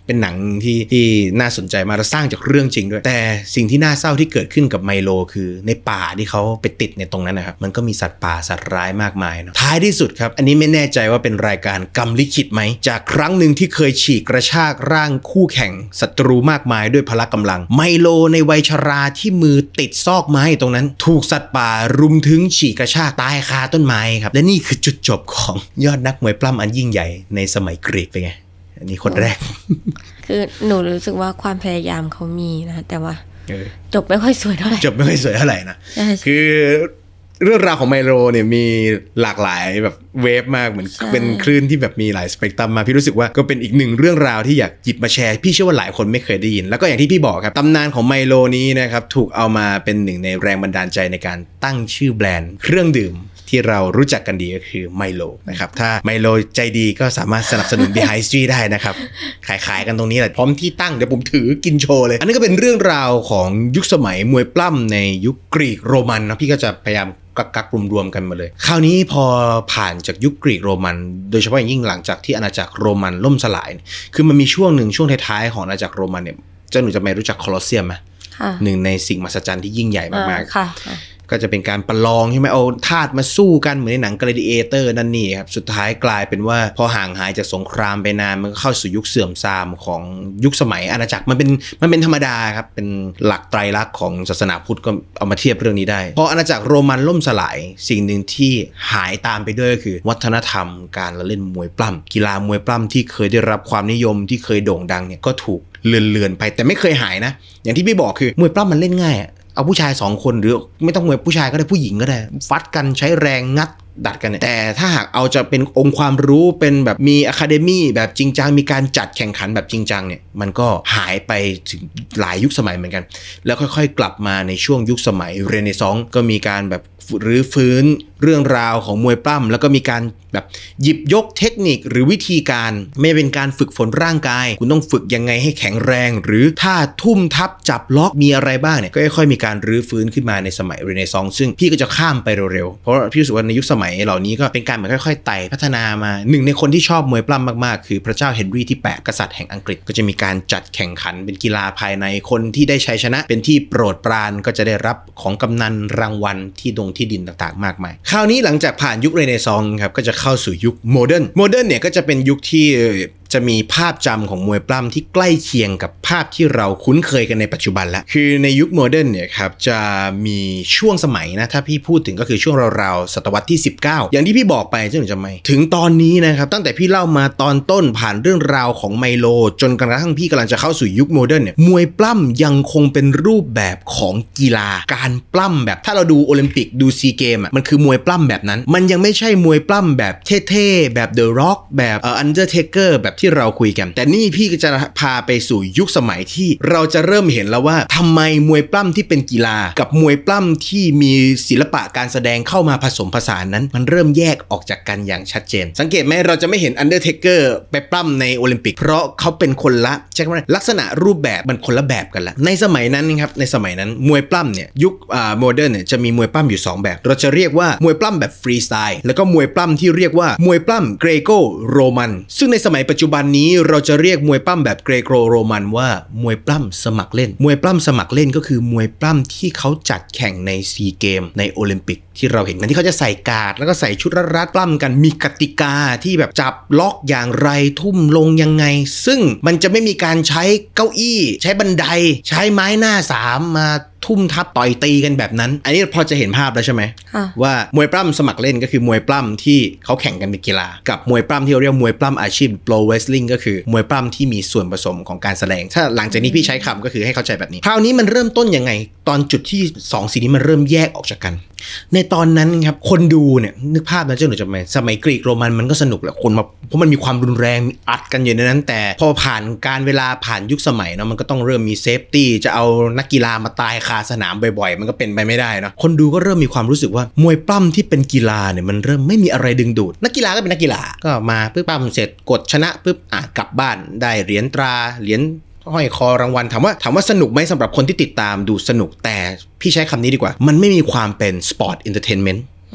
เป็นหนังที่น่าสนใจมากและสร้างจากเรื่องจริงด้วยแต่สิ่งที่น่าเศร้าที่เกิดขึ้นกับไมโลคือในป่าที่เขาไปติดในตรงนั้นนะครับมันก็มีสัตว์ป่าสัตว์ร้ายมากมายเนาะท้ายที่สุดครับอันนี้ไม่แน่ใจว่าเป็นรายการกรรมลิขิตไหมจากครั้งหนึ่งที่เคยฉีกกระชากร่างคู่แข่งศัตรูมากมายด้วยพละกำลังไมโลในวัยชราที่มือติดซอกไม้ตรงนั้นถูกสัตว์ป่ารุมถึงฉีกกระชากตายคาต้นไม้ครับและนี่คือจุดจบของยอดนักมวยปล้ำอันยิ่งใหญ่ในสมัยกรีกเป็นไงอันนี้คนแรกคือหนูรู้สึกว่าความพยายามเขามีนะแต่ว่าจบไม่ค่อยสวยเท่าไหร่จบไม่ค่อยสวยเท่าไหร่นะคือเรื่องราวของไมโลเนี่ยมีหลากหลายแบบเวฟมากเหมือนเป็นคลื่นที่แบบมีหลายสเปกตรัมมาพี่รู้สึกว่าก็เป็นอีกหนึ่งเรื่องราวที่อยากหยิบมาแชร์พี่เชื่อว่าหลายคนไม่เคยได้ยินแล้วก็อย่างที่พี่บอกครับตำนานของไมโลนี้นะครับถูกเอามาเป็นหนึ่งในแรงบันดาลใจในการตั้งชื่อแบรนด์เครื่องดื่มที่เรารู้จักกันดีก็คือไมโลนะครับถ้าไมโลใจดีก็สามารถสนับสนุน Behind Street ได้นะครับขายกันตรงนี้แหละพร้อมที่ตั้งเดี๋ยวผมถือกินโชว์เลยอันนี้ก็เป็นเรื่องราวของยุคสมัยมวยปล้ำในยุคกรีกโรมันนะพี่ก็จะพยายามกักรวมๆกันมาเลยคราวนี้พอผ่านจากยุคกรีกโรมันโดยเฉพาะอย่างยิ่งหลังจากที่อาณาจักรโรมันล่มสลายคือมันมีช่วงหนึ่งช่วงท้ายๆของอาณาจักรโรมันเนี่ยเจ้าหนูจะไม่รู้จักโคลอสเซียมไหมหนึ่งในสิ่งมหัศจรรย์ที่ยิ่งใหญ่มากๆก็จะเป็นการประลองใช่ไหมเอาทาสมาสู้กันเหมือนในหนัง Gladiator นั่นนี่ครับสุดท้ายกลายเป็นว่าพอห่างหายจากสงครามไปนานมันก็เข้าสู่ยุคเสื่อมทรามของยุคสมัยอาณาจักรมันเป็นธรรมดาครับเป็นหลักไตรลักษณ์ของศาสนาพุทธก็เอามาเทียบเรื่องนี้ได้พออาณาจักรโรมันล่มสลายสิ่งหนึ่งที่หายตามไปด้วยก็คือวัฒนธรรมการเล่นมวยปล้ำกีฬามวยปล้ำที่เคยได้รับความนิยมที่เคยโด่งดังเนี่ยก็ถูกเลือนไปแต่ไม่เคยหายนะอย่างที่พี่บอกคือมวยปล้ำมันเล่นง่ายเอาผู้ชาย2คนหรือไม่ต้องมวยผู้ชายก็ได้ผู้หญิงก็ได้ฟัดกันใช้แรงงัดดัดกันเนี่ยแต่ถ้าหากเอาจะเป็นองค์ความรู้เป็นแบบมีอะคาเดมี่แบบจริงจังมีการจัดแข่งขันแบบจริงจังเนี่ยมันก็หายไปถึงหลายยุคสมัยเหมือนกันแล้วค่อยๆกลับมาในช่วงยุคสมัยเรเนซองส์ก็มีการแบบรื้อฟื้นเรื่องราวของมวยปล้ำแล้วก็มีการแบบหยิบยกเทคนิคหรือวิธีการไม่เป็นการฝึกฝนร่างกายคุณต้องฝึกยังไงให้แข็งแรงหรือถ้าทุ่มทับจับล็อกมีอะไรบ้างเนี่ยก็ค่อยๆมีการรื้อฟื้นขึ้นมาในสมัยเรเนซองส์ซึ่งพี่ก็จะข้ามไปเร็วๆเพราะพี่รู้สึกว่าในยุคสมัยเหล่านี้ก็เป็นการเหมือนค่อยๆไต่พัฒนามาหนึ่งในคนที่ชอบมวยปล้ำมากๆคือพระเจ้าเฮนรี่ที่8กษัตริย์แห่งอังกฤษก็จะมีการจัดแข่งขันเป็นกีฬาภายในคนที่ได้ชัยชนะเป็นที่โปรดปรานก็จะได้รับของกำนันรางวัลที่ดินต่างๆมากมายคราวนี้หลังจากผ่านยุคเรเนซองส์ครับก็จะเข้าสู่ยุคโมเดิร์นเนี่ยก็จะเป็นยุคที่จะมีภาพจำของมวยปล้ำที่ใกล้เคียงกับภาพที่เราคุ้นเคยกันในปัจจุบันแล้วคือในยุคโมเดิร์นเนี่ยครับจะมีช่วงสมัยนะถ้าพี่พูดถึงก็คือช่วงราวๆศตวรรษที่19อย่างที่พี่บอกไปจะหนูจะไม่ถึงตอนนี้นะครับตั้งแต่พี่เล่ามาตอนต้นผ่านเรื่องราวของไมโลจนกระทั่งพี่กำลังจะเข้าสู่ยุคโมเดิร์นเนี่ยมวยปล้ำยังคงเป็นรูปแบบของกีฬาการปล้ำแบบถ้าเราดูโอลิมปิกดูซีเกมอ่ะมันคือมวยปล้ำแบบนั้นมันยังไม่ใช่มวยปล้ำแบบเท่ๆแบบเดอะร็อกแบบอันเดอร์เทเกอร์แบบที่เราคุยกันแต่นี่พี่ก็จะพาไปสู่ยุคสมัยที่เราจะเริ่มเห็นแล้วว่าทำไมมวยปล้ำที่เป็นกีฬากับมวยปล้ำที่มีศิลปะการแสดงเข้ามาผสมผสานนั้นมันเริ่มแยกออกจากกันอย่างชัดเจนสังเกตไหมเราจะไม่เห็นอันเดอร์เทเกอร์ไปปล้ำในโอลิมปิกเพราะเขาเป็นคนละใช่ไหมลักษณะรูปแบบมันคนละแบบกันละในสมัยนั้นครับในสมัยนั้นมวยปล้ำเนี่ยยุคโมเดิร์นเนี่ยจะมีมวยปล้ำอยู่2แบบเราจะเรียกว่ามวยปล้ำแบบฟรีสไตล์แล้วก็มวยปล้ำที่เรียกว่ามวยปล้ำเกรโกโรมันซึ่งในสมัยปัจจุบันนี้เราจะเรียกมวยปล้ำแบบเกรโกโรมันว่ามวยปล้ำสมัครเล่นมวยปล้ำสมัครเล่นก็คือมวยปล้ำที่เขาจัดแข่งในซีเกมในโอลิมปิกที่เราเห็นกันที่เขาจะใส่การ์ดแล้วก็ใส่ชุดรัดปล้ำกันมีกติกาที่แบบจับล็อกอย่างไรทุ่มลงยังไงซึ่งมันจะไม่มีการใช้เก้าอี้ใช้บันไดใช้ไม้หน้า3มาทุ่มทับต่อยตีกันแบบนั้นอันนี้พอจะเห็นภาพแล้วใช่ไหมว่ามวยปล้ำสมัครเล่นก็คือมวยปล้ำที่เขาแข่งกันเป็นกีฬากับมวยปล้ำที่เราเรียกมวยปล้ำอาชีพ Pro Wrestling ก็คือมวยปล้ำที่มีส่วนผสมของการแสดงถ้าหลังจากนี้พี่ใช้คำก็คือให้เข้าใจแบบนี้คราวนี้มันเริ่มต้นยังไงตอนจุดที่2สิ่งนี้มันเริ่มแยกออกจากกันในตอนนั้นครับคนดูเนี่ยนึกภาพนะเจ้าหนูจะไหมสมัยกรีกโรมันมันก็สนุกแหละคนมาเพราะมันมีความรุนแรงอัดกันอยู่ในนั้นแต่พอผ่านการเวลาผ่านยุคสมัยเนาะมันก็ต้องเริ่มมีเซฟตี้จะเอานักกีฬามาตายคาสนามบ่อยๆมันก็เป็นไปไม่ได้เนาะคนดูก็เริ่มมีความรู้สึกว่ามวยปล้ำที่เป็นกีฬาเนี่ยมันเริ่มไม่มีอะไรดึงดูดนักกีฬาก็เป็นนักกีฬาก็มาปึ๊บปล้ำเสร็จกดชนะปึ๊บกลับบ้านได้เหรียญตราเหรียญห้อยคอรางวัลถามว่าสนุกไหมสำหรับคนที่ติดตามดูสนุกแต่พี่ใช้คำนี้ดีกว่ามันไม่มีความเป็นสปอร์ตเอนเตอร์เทนเมนต์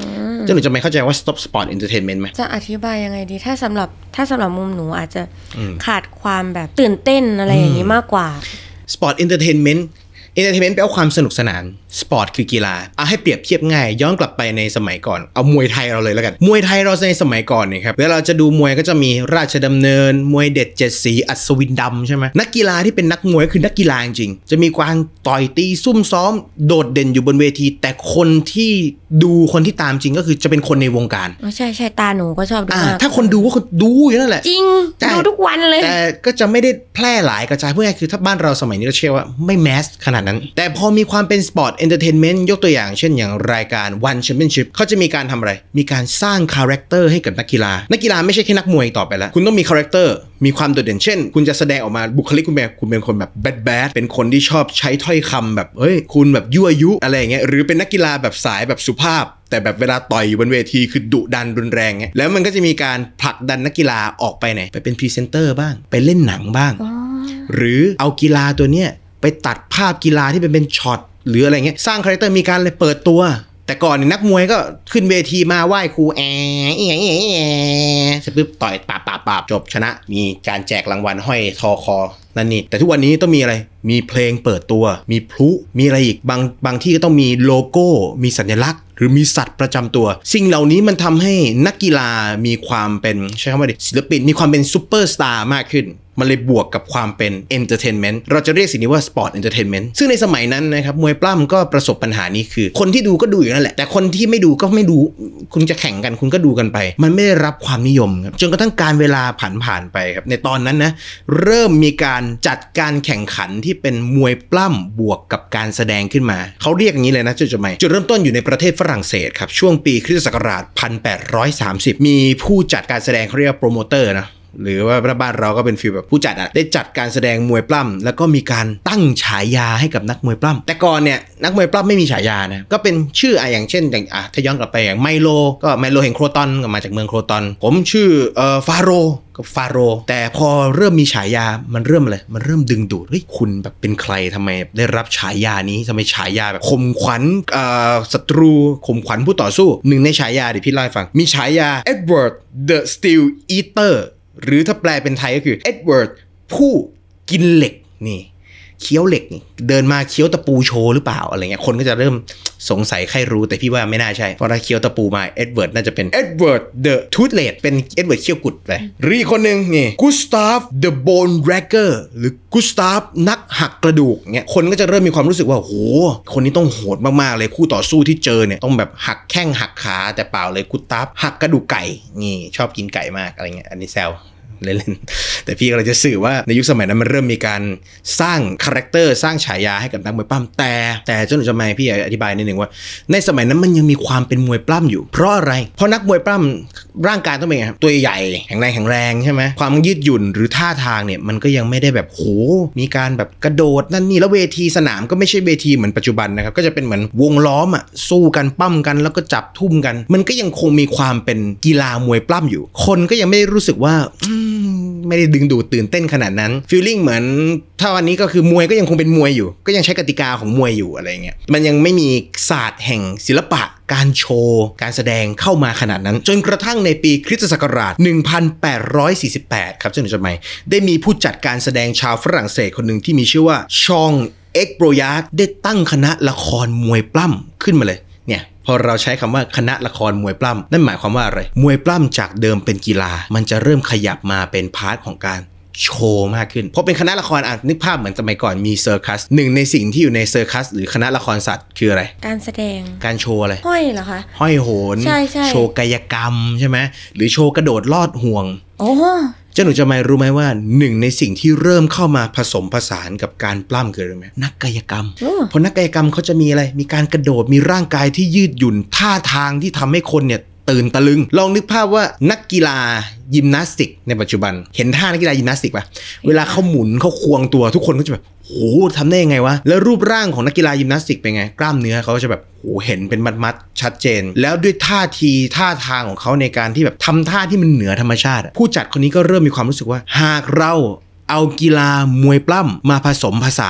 หนูจะไม่เข้าใจว่า stop sport entertainment ไหมจะอธิบายยังไงดีถ้าสำหรับมุมหนูอาจจะขาดความแบบตื่นเต้นอะไรอย่างนี้มากกว่า sport entertainment แปลว่าความสนุกสนานสปอร์ตคือกีฬาเอาให้เปรียบเทียบง่ายย้อนกลับไปในสมัยก่อนเอามวยไทยเราเลยแล้วกันมวยไทยเราในสมัยก่อนเนี่ยครับเวลาเราจะดูมวยก็จะมีราชดำเนินมวยเด็ด7สีอัศวินดำใช่ไหมนักกีฬาที่เป็นนักมวยคือนักกีฬาจริงจะมีความต่อยตีซุ่มซ้อมโดดเด่นอยู่บนเวทีแต่คนที่ดูคนที่ตามจริงก็คือจะเป็นคนในวงการใช่ตาหนูก็ชอบดูมากถ้าคนดูก็ดูอยู่นั่นแหละจริงดูทุกวันเลยแต่ก็จะไม่ได้แพร่หลายกระจายเพื่อคือถ้าบ้านเราสมัยนี้เราเชื่อว่าไม่แมสขนาดนั้นแต่พอมีความเป็นสปอร์ตเอนเตอร์เทนเมนต์ยกตัวอย่างเช่นอย่างรายการ One Championship เขาจะมีการทำอะไรมีการสร้างคาแรคเตอร์ให้กับนักกีฬาไม่ใช่แค่นักมวยต่อไปแล้วคุณต้องมีคาแรคเตอร์มีความโดดเด่นเช่นคุณจะแสดงออกมาบุคลิกคุณเป็นคนแบบแบดเป็นคนที่ชอบใช้ถ้อยคำแบบเฮ้ยคุณแบบยั่วยุอะไรอย่างเงี้ยหรือเป็นนักกีฬาแบบสายแบบสุภาพแต่แบบเวลาต่อยอยู่บนเวทีคือดุดันรุนแรงเงี้ยแล้วมันก็จะมีการผลักดันนักกีฬาออกไปไหนไปเป็นพรีเซนเตอร์บ้างไปเล่นหนังบ้างหรือเอากีฬาตัวเนี้ยไปตัดภาพกีฬาที่เป็นช็อตหรืออะไรเงี้ยสร้างคาแรคเตอร์มีการเลยเปิดตัวแต่ก่อนเนี่ยนักมวยก็ขึ้นเวทีมาไหว้ครูเสร็จปุ๊บต่อยปาบจบชนะมีการแจกรางวัลห้อยทอคอนั่นนี่แต่ทุกวันนี้ต้องมีอะไรมีเพลงเปิดตัวมีพลุมีอะไรอีกบางที่ก็ต้องมีโลโก้มีสัญลักษณ์หรือมีสัตว์ประจำตัวสิ่งเหล่านี้มันทำให้นักกีฬามีความเป็นใช้คำว่าศิลปินมีความเป็นซูเปอร์สตาร์มากขึ้นมันเลยบวกกับความเป็นเอนเตอร์เทนเมนต์เราจะเรียกสิ่งนี้ว่าสปอร์ตเอนเตอร์เทนเมนต์ซึ่งในสมัยนั้นนะครับมวยปล้ำก็ประสบปัญหานี้คือคนที่ดูก็ดูอยู่นั่นแหละแต่คนที่ไม่ดูก็ไม่ดูคุณจะแข่งกันคุณก็ดูกันไปมันไม่ได้รับความนิยมครับจนกระทั่งการเวลาผ่านไปครับในตอนนั้นนะเริ่มมีการจัดการแข่งขันที่เป็นมวยปล้ำบวกกับการแสดงขึ้นมาเขาเรียกอย่างนี้เลยนะจุดเริ่มต้นอยู่ในประเทศฝรั่งเศสครับช่วงปีคริสตศักราช1830มีผู้จัดการแสดงเขาเรียกโปรโมเตอร์นะหรือว่าบ้านเราก็เป็นฟีลแบบผู้จัดได้จัดการแสดงมวยปล้ำแล้วก็มีการตั้งฉายาให้กับนักมวยปล้ำแต่ก่อนเนี่ยนักมวยปล้ำไม่มีฉายานะก็เป็นชื่ออย่างเช่นถ้าย้อนกลับไปอย่างไมโลก็ไมโลแห่งโครตอนก็มาจากเมืองโครตอนผมชื่อฟาโรก็ฟาโรแต่พอเริ่มมีฉายามันเริ่มอะไรมันเริ่มดึงดูดเฮ้ยคุณแบบเป็นใครทำไมได้รับฉายานี้ทำไมฉายาแบบข่มขวัญศัตรูข่มขวัญผู้ต่อสู้หนึ่งในฉายาเดี๋ยวพี่เล่าให้ฟังมีฉายา Edward the Steel Eaterหรือถ้าแปลเป็นไทยก็คือเอ็ดเวิร์ดผู้กินเหล็กนี่เคี้ยวเหล็กนี่เดินมาเคี้ยวตะปูโชว์หรือเปล่าอะไรเงี้ยคนก็จะเริ่มสงสัยใครรู้แต่พี่ว่าไม่น่าใช่เพราะถ้าเคี้ยวตะปูมาเอ็ดเวิร์ดน่าจะเป็นเอ็ดเวิร์ดเดอะทูธเลดเป็นเอ็ดเวิร์ดเคี้ยวกุดไปหรือคนหนึ่งนี่กุสตาฟเดอะโบนแรกเกอร์หรือกุสตาฟนักหักกระดูกเงี้ยคนก็จะเริ่มมีความรู้สึกว่าโหคนนี้ต้องโหดมากๆเลยคู่ต่อสู้ที่เจอเนี่ยต้องแบบหักแข้งหักขาแต่เปล่าเลยกุสตาฟหักกระดูกไก่นี่ชอบกินไก่มากอะไรเงี้ยอันนี้แซวเล่นๆแต่พี่ก็เลยจะสื่อว่าในยุคสมัยนั้นมันเริ่มมีการสร้างคาแรคเตอร์สร้างฉายาให้กับนักมวยปล้ำแต่เจ้าหนุ่มจะมาพี่อธิบายนิดนึงว่าในสมัยนั้นมันยังมีความเป็นมวยปล้ำอยู่เพราะอะไรเพราะนักมวยปล้ำร่างกายต้องเป็นไงครับตัวใหญ่แข็งแรงใช่ไหมความยืดหยุ่นหรือท่าทางเนี่ยมันก็ยังไม่ได้แบบโหมีการแบบกระโดดนั่นนี่แล้วเวทีสนามก็ไม่ใช่เวทีเหมือนปัจจุบันนะครับก็จะเป็นเหมือนวงล้อมอ่ะสู้กันปั้มกันแล้วก็จับทุ่มกันมันก็ยังคงมีความเป็นกีฬามวยปล้ำอยู่คนก็ยังไม่ได้รู้สึกว่าไม่ได้ดึงดูดตื่นเต้นขนาดนั้นฟีลลิ่งเหมือนถ้าวันนี้ก็คือมวยก็ยังคงเป็นมวยอยู่ก็ยังใช้กติกาของมวยอยู่อะไรเงี้ยมันยังไม่มีศาสตร์แห่งศิลปะการโชว์การแสดงเข้ามาขนาดนั้นจนกระทั่งในปีคริสตศักราช1848ครับเจ้าหนุ่มจดหมายได้มีผู้จัดการแสดงชาวฝรั่งเศสคนหนึ่งที่มีชื่อว่าชองเอ็กโบรยาร์ดได้ตั้งคณะละครมวยปล้ำขึ้นมาเลยเนี่ยพอเราใช้คำว่าคณะละครมวยปล้ำนั่นหมายความว่าอะไรมวยปล้ำจากเดิมเป็นกีฬามันจะเริ่มขยับมาเป็นพาร์ทของการโชว์มากขึ้นเพราะเป็นคณะละครนึกภาพเหมือนสมัยก่อนมีเซอร์คัสหนึ่งในสิ่งที่อยู่ในเซอร์คัสหรือคณะละครสัตว์คืออะไรการแสดงการโชว์อะไรห้อยเหรอคะห้อยโหนใช่โชว์กายกรรมใช่ไหมหรือโชว์กระโดดลอดห่วงโอ้เจ้าหนูจะไม่รู้ไหมว่าหนึ่งในสิ่งที่เริ่มเข้ามาผสมผสานกับการปล้ำคืออะไรไหมนักกายกรรมเพราะนักกายกรรมเขาจะมีอะไรมีการกระโดดมีร่างกายที่ยืดหยุ่นท่าทางที่ทำให้คนเนี่ยตื่นตะลึงลองนึกภาพว่านักกีฬายิมนาสติกในปัจจุบันเห็นท่านักกีฬายิมนาสติกป่ะเวลาเขาหมุนเขาควงตัวทุกคนก็จะแบบโหทำได้ยังไงวะแล้วรูปร่างของนักกีฬายิมนาสติกเป็นไงกล้ามเนื้อเขาจะแบบโหเห็นเป็นมัดๆชัดเจนแล้วด้วยท่าทางของเขาในการที่แบบทำท่าที่มันเหนือธรรมชาติผู้จัดคนนี้ก็เริ่มมีความรู้สึกว่าหากเราเอากีฬามวยปล้ำมาผสมผสานกับ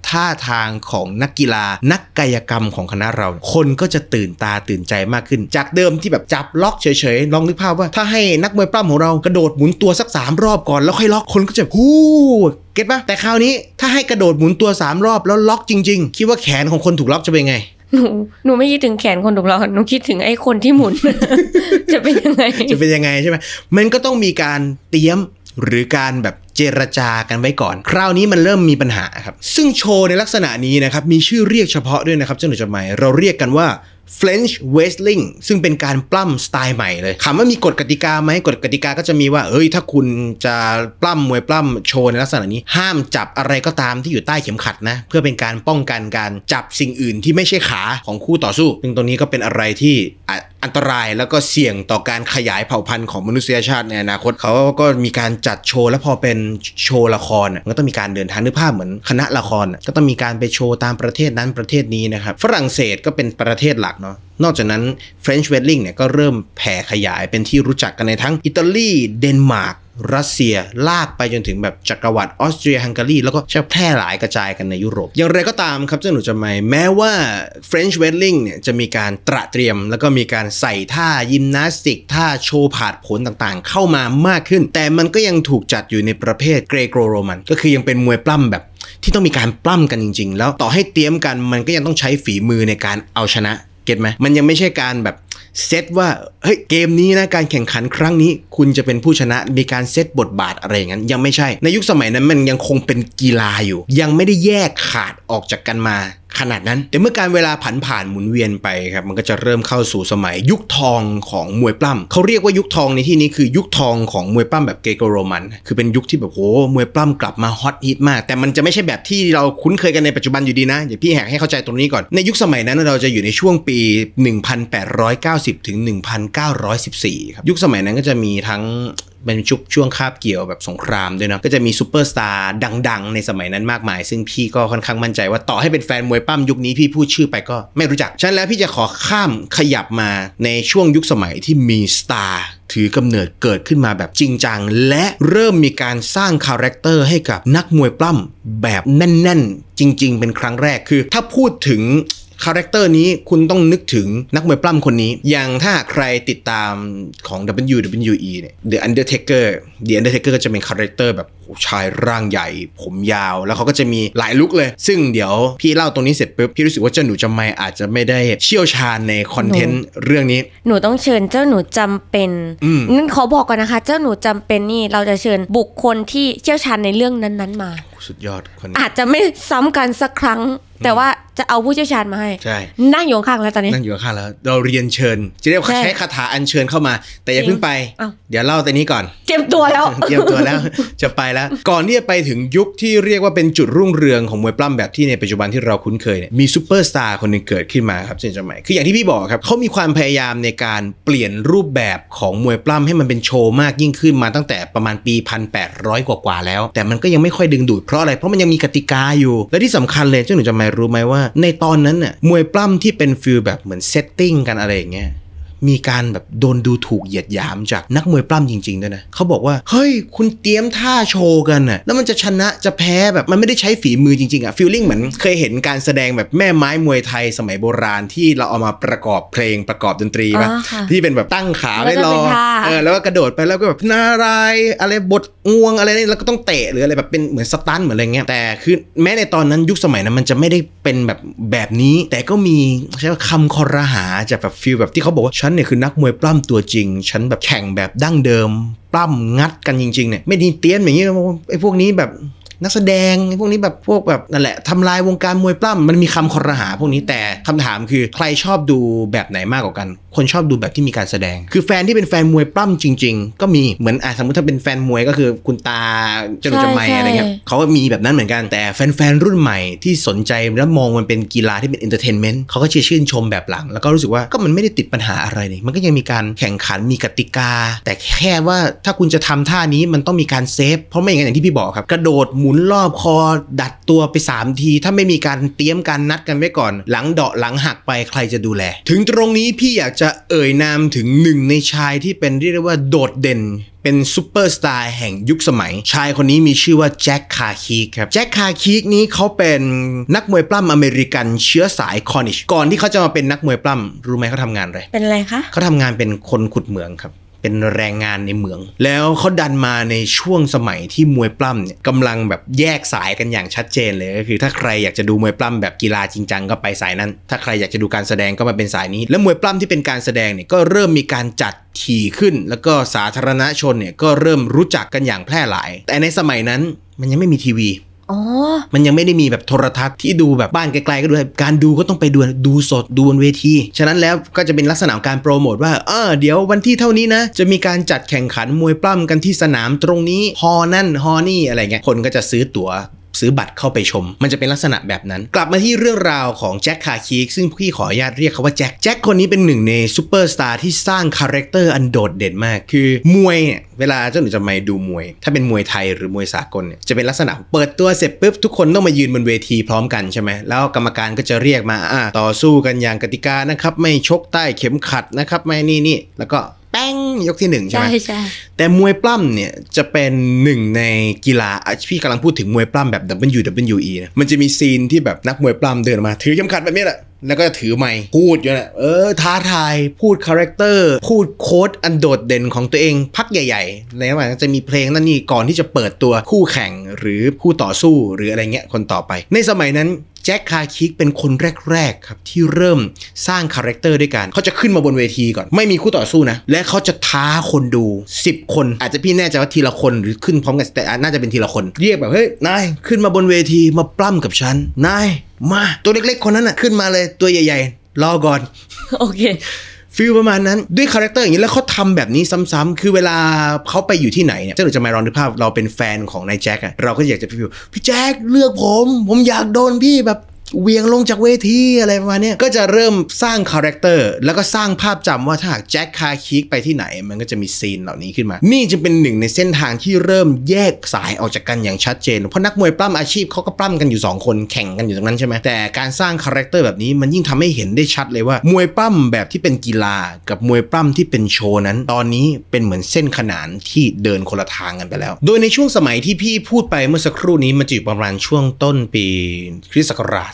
ท่าทางของนักกีฬานักกายกรรมของคณะเราคนก็จะตื่นตาตื่นใจมากขึ้นจากเดิมที่แบบจับล็อกเฉยๆลองนึกภาพว่าถ้าให้นักมวยปล้ำของเรากระโดดหมุนตัวสัก3รอบก่อนแล้วค่อยล็อกคนก็จะฮู้เก็ตปะแต่คราวนี้ถ้าให้กระโดดหมุนตัว3รอบแล้วล็อกจริงๆคิดว่าแขนของคนถูกล็อกจะเป็นไงหนูไม่คิดถึงแขนคนถูกล็อกหนูคิดถึงไอ้คนที่หมุน จะเป็นยังไงใช่ไหมมันก็ต้องมีการเตรียมหรือการแบบเจรจากันไว้ก่อนคราวนี้มันเริ่มมีปัญหาครับซึ่งโชว์ในลักษณะนี้นะครับมีชื่อเรียกเฉพาะด้วยนะครับเจ้าหนูจดหมายเราเรียกกันว่าFrench Wrestling ซึ่งเป็นการปล้ำสไตล์ใหม่เลยถามว่ามีกฎกติกาไหมกฎกติกาก็จะมีว่าถ้าคุณจะปล้ำมวยปล้ำโชว์ในลักษณะนี้ห้ามจับอะไรก็ตามที่อยู่ใต้เข็มขัดนะเพื่อเป็นการป้องกันการจับสิ่งอื่นที่ไม่ใช่ขาของคู่ต่อสู้ซึ่งตรงนี้ก็เป็นอะไรที่อันตรายแล้วก็เสี่ยงต่อการขยายเผ่าพันธุ์ของมนุษยชาติในอนาคตเขาก็มีการจัดโชว์แล้วพอเป็นโชว์ละครมันก็ต้องมีการเดินทางนึกภาพเหมือนคณะละครก็ต้องมีการไปโชว์ตามประเทศนั้นประเทศนี้นะครับฝรั่งเศสก็เป็นประเทศหลักเนาะนอกจากนั้น French Wrestling เนี่ยก็เริ่มแผ่ขยายเป็นที่รู้จักกันในทั้งอิตาลีเดนมาร์กรัสเซียลากไปจนถึงแบบจักรวรรดิออสเตรียฮังการีแล้วก็แพร่หลายกระจายกันในยุโรปอย่างไรก็ตามครับเจ้าหนูจำไม่แม้ว่า French Wrestling เนี่ยจะมีการตระเตรียมแล้วก็มีการใส่ท่ายิมนาสติกท่าโชว์ผาดผลต่างๆเข้ามามากขึ้นแต่มันก็ยังถูกจัดอยู่ในประเภทเกรโกรโรมันก็คือยังเป็นมวยปล้ำแบบที่ต้องมีการปล้ำกันจริงๆแล้วต่อให้เตรียมกันมันก็ยังต้องใช้ฝีมือในการเอาชนะเก็ตไหมมันยังไม่ใช่การแบบเซตว่าเฮ้ยเกมนี้นะการแข่งขันครั้งนี้คุณจะเป็นผู้ชนะมีการเซตบทบาทอะไรอย่างนั้นยังไม่ใช่ในยุคสมัยนั้นมันยังคงเป็นกีฬาอยู่ยังไม่ได้แยกขาดออกจากกันมาขนาดนั้นแต่เมื่อการเวลาผ่านหมุนเวียนไปครับมันก็จะเริ่มเข้าสู่สมัยยุคทองของมวยปล้ำเขาเรียกว่ายุคทองในที่นี้คือยุคทองของมวยปล้ำแบบเกรโกโรมันคือเป็นยุคที่แบบโหมวยปล้ำกลับมาฮอตฮิตมากแต่มันจะไม่ใช่แบบที่เราคุ้นเคยกันในปัจจุบันอยู่ดีนะเดี๋ยวพี่แหกให้เข้าใจตรงนี้ก่อนในยุคสมัยนั้นเราจะอยู่ในช่วงปี 1890 ถึง 1914 ครับยุคสมัยนั้นก็จะมีทั้งเป็นช่วงคาบเกี่ยวแบบสงครามด้วยเนาะก็จะมีซูเปอร์สตาร์ดังๆในสมัยนั้นมากมายซึ่งพี่ก็ค่อนข้างมั่นใจว่าต่อให้เป็นแฟนมวยปั้มยุคนี้พี่พูดชื่อไปก็ไม่รู้จักฉะนั้นแล้วพี่จะขอข้ามขยับมาในช่วงยุคสมัยที่มีสตาร์ถือกำเนิดเกิดขึ้นมาแบบจริงจังและเริ่มมีการสร้างคาแรคเตอร์ให้กับนักมวยปล้ำแบบแน่นๆจริงๆเป็นครั้งแรกคือถ้าพูดถึงคาแรคเตอร์นี้คุณต้องนึกถึงนักมวยปล้ำคนนี้อย่างถ้าใครติดตามของ WWE เนี่ย The Undertaker ก็จะเป็นคาแรคเตอร์แบบชายร่างใหญ่ผมยาวแล้วเขาก็จะมีหลายลุคเลยซึ่งเดี๋ยวพี่เล่าตรงนี้เสร็จปุ๊บพี่รู้สึกว่าเจ้าหนูจำไม่อาจจะไม่ได้เชี่ยวชาญในคอนเทนต์เรื่องนี้หนูต้องเชิญเจ้าหนูจำเป็นงั้นขอบอกก่อนนะคะเจ้าหนูจำเป็นนี่เราจะเชิญบุคคลที่เชี่ยวชาญในเรื่องนั้นๆมาสุดยอดคนอาจจะไม่ซ้ำกันสักครั้งแต่ว่าจะเอาผู้เชี่ยวชาญมาให้ใช่นั่งอยู่ข้างแล้วตอนนี้นั่งอยู่ข้างแล้วเราเรียนเชิญจะเรียกใช้คาถาอัญเชิญเข้ามาแต่อย่าเพิ่งไปเดี๋ยวเล่าแต่นี้ก่อนเตรียมตัวแล้วจะไปแล้วก่อนที่จะไปถึงยุคที่เรียกว่าเป็นจุดรุ่งเรืองของมวยปล้ำแบบที่ในปัจจุบันที่เราคุ้นเคยเนี่ยมีซูเปอร์สตาร์คนหนึ่งเกิดขึ้นมาครับเช่นจำใหม่คืออย่างที่พี่บอกครับเขามีความพยายามในการเปลี่ยนรูปแบบของมวยปล้ำให้มันเป็นโชว์มากยิ่งขึ้นมาตั้งแต่ประมาณปี 1800 กว่าแล้วแต่มันก็ยังไม่ค่อยดึงดูดเพราะอะไรเพราะมันยังมีกติกาอยู่และที่สำคัญเลยเจ้าหนูจำไม่รู้ไหมว่าในตอนนั้นน่ะมวยปล้ำที่เป็นฟีลแบบเหมือนเซตติ้งกันอะไรอย่างเงี้ยมีการแบบโดนดูถูกเหยียดหยามจากนักมวยปล้ำจริงๆด้วยนะเขาบอกว่าเฮ้ยคุณเตรียมท่าโชว์กันน่ะแล้วมันจะชนะจะแพ้แบบมันไม่ได้ใช้ฝีมือจริงๆอ่ะฟีลลิ่งเหมือนเคยเห็นการแสดงแบบแม่ไม้มวยไทยสมัยโบราณที่เราเอามาประกอบเพลงประกอบดนตรีป่ะที่เป็นแบบตั้งขาไว้รอแล้วก็กระโดดไปแล้วก็แบบนารายอะไรบทงวงอะไรนี่แล้วก็ต้องเตะหรืออะไรแบบเป็นเหมือนสตันเหมือนอะไรเงี้ยแต่คือแม้ในตอนนั้นยุคสมัยนั้นมันจะไม่ได้เป็นแบบนี้แต่ก็มีใช้คำคอรหาจากแบบฟีลแบบที่เขาบอกว่าฉันเนี่ยคือนักมวยปล้ำตัวจริงฉันแบบแข่งแบบดั้งเดิมปล้ำงัดกันจริงๆเนี่ยไม่ดีเตี้ยนอย่างนี้ไอ้พวกนี้แบบนักแสดงไอ้พวกนี้แบบพวกแบบนั่นแหละทำลายวงการมวยปล้ำมันมีคำคอรหาพวกนี้แต่คำถามคือใครชอบดูแบบไหนมากกว่ากันคนชอบดูแบบที่มีการแสดงคือแฟนที่เป็นแฟนมวยปล้ำจริงๆก็มีเหมือนสมมติถ้าเป็นแฟนมวยก็คือคุณตาเจ้าหนูจำไม่อะไรเงี้ยเขาก็มีแบบนั้นเหมือนกันแต่แฟนรุ่นใหม่ที่สนใจและมองมันเป็นกีฬาที่เป็นเอนเตอร์เทนเมนต์เขาก็ชื่นชมแบบหลังแล้วก็รู้สึกว่าก็มันไม่ได้ติดปัญหาอะไรนี่มันก็ยังมีการแข่งขันมีกติกาแต่แค่ว่าถ้าคุณจะทำท่านี้มันต้องมีการเซฟเพราะไม่อย่างนั้นอย่างที่พี่บอกครับกระโดดหมุนรอบคอดัดตัวไป3ทีถ้าไม่มีการเตรียมการนัดกันไว้ก่อนหลังเดาะหลังหักไปใครจะดูแลถึงตรงนี้พี่อยากจะจะเอ่ยนามถึงหนึ่งในชายที่เป็นเรียกได้ว่าโดดเด่นเป็นซูเปอร์สตาร์แห่งยุคสมัยชายคนนี้มีชื่อว่าแจ็คคาคีกครับแจ็คคาคีกนี้เขาเป็นนักมวยปล้ำอเมริกันเชื้อสายคอร์นิชก่อนที่เขาจะมาเป็นนักมวยปล้ำรู้ไหมเขาทำงานอะไรเป็นอะไรคะเขาทำงานเป็นคนขุดเหมืองครับเป็นแรงงานในเหมืองแล้วเขาดันมาในช่วงสมัยที่มวยปล้ำเนี่ยกำลังแบบแยกสายกันอย่างชัดเจนเลยก็คือถ้าใครอยากจะดูมวยปล้ำแบบกีฬาจริงจังก็ไปสายนั้นถ้าใครอยากจะดูการแสดงก็มาเป็นสายนี้แล้วมวยปล้ำที่เป็นการแสดงเนี่ยก็เริ่มมีการจัดถี่ขึ้นแล้วก็สาธารณชนเนี่ยก็เริ่มรู้จักกันอย่างแพร่หลายแต่ในสมัยนั้นมันยังไม่มีทีวีมันยังไม่ได้มีแบบโทรทัศน์ที่ดูแบบบ้านไกลๆก็ดูการดูก็ต้องไปดูสดดูบนเวทีฉะนั้นแล้วก็จะเป็นลักษณะการโปรโมทว่าเดี๋ยววันที่เท่านี้นะจะมีการจัดแข่งขันมวยปล้ำกันที่สนามตรงนี้ฮอนั่นฮอนี่อะไรเงี้ยคนก็จะซื้อตั๋วซื้อบัตรเข้าไปชมมันจะเป็นลักษณะแบบนั้นกลับมาที่เรื่องราวของแจ็คคาคีกซึ่งพี่ขออนุญาตเรียกเขาว่าแจ็คคนนี้เป็นหนึ่งในซูเปอร์สตาร์ที่สร้างคาแรคเตอร์อันโดดเด่นมากคือมวยเนี่ยเวลาเจ้าหนูจะมาดูมวยถ้าเป็นมวยไทยหรือมวยสากลเนี่ยจะเป็นลักษณะเปิดตัวเสร็จปุ๊บทุกคนต้องมายืนบนเวทีพร้อมกันใช่ไหมแล้วกรรมการก็จะเรียกมาต่อสู้กันอย่างกติกานะครับไม่ชกใต้เข็มขัดนะครับไม่นี่แล้วก็แป้งยกที่1ใช่ไหมใช่แต่มวยปล้ำเนี่ยจะเป็นหนึ่งในกีฬาพี่กำลังพูดถึงมวยปล้ำแบบ WWE นะมันจะมีซีนที่แบบนักมวยปล้ำเดินมาถือเข็มขัดแบบนี้แหละแล้วก็จะถือไมค์พูดอยู่นะท้าทายพูดคาแรคเตอร์พูดโค้ดอันโดดเด่นของตัวเองพักใหญ่ๆแล้วมันจะมีเพลงนั่นนี่ก่อนที่จะเปิดตัวคู่แข่งหรือคู่ต่อสู้หรืออะไรเงี้ยคนต่อไปในสมัยนั้นแจ็คคาคิกเป็นคนแรกๆครับที่เริ่มสร้างคาแรคเตอร์ด้วยกันเขาจะขึ้นมาบนเวทีก่อนไม่มีคู่ต่อสู้นะและเขาจะท้าคนดู10คนอาจจะพี่แน่ใจว่าทีละคนหรือขึ้นพร้อมกันแต่น่าจะเป็นทีละคนเรียกแบบเฮ้ยนายขึ้นมาบนเวทีมาปล้ำกับฉันนายมาตัวเล็กๆคนนั้นน่ะขึ้นมาเลยตัวใหญ่ๆรอก่อนโอเคฟีลประมาณนั้นด้วยคาแรคเตอร์อย่างนี้แล้วเขาทำแบบนี้ซ้ำๆคือเวลาเขาไปอยู่ที่ไหนเนี่ยเจ้าหนูจะมาลองนึกภาพเราเป็นแฟนของนายแจ็คอะเราก็อยากจะพี่แจ็คเลือกผมอยากโดนพี่แบบเวียงลงจากเวทีอะไรประมาณนี้ก็จะเริ่มสร้างคาแรคเตอร์แล้วก็สร้างภาพจำว่าถ้าหากแจ็คคาคิกไปที่ไหนมันก็จะมีซีนเหล่านี้ขึ้นมานี่จะเป็นหนึ่งในเส้นทางที่เริ่มแยกสายออกจากกันอย่างชัดเจนเพราะนักมวยปล้ำอาชีพเขาก็ปล้ำกันอยู่2คนแข่งกันอยู่ตรงนั้นใช่ไหมแต่การสร้างคาแรคเตอร์แบบนี้มันยิ่งทำให้เห็นได้ชัดเลยว่ามวยปล้ำแบบที่เป็นกีฬากับมวยปล้ำที่เป็นโชว์นั้นตอนนี้เป็นเหมือนเส้นขนานที่เดินคนละทางกันไปแล้วโดยในช่วงสมัยที่พี่พูดไปเมื่อสักครู่นี้มันจะอยู่ประมาณช่วงต้นปีคริสต์ศักราช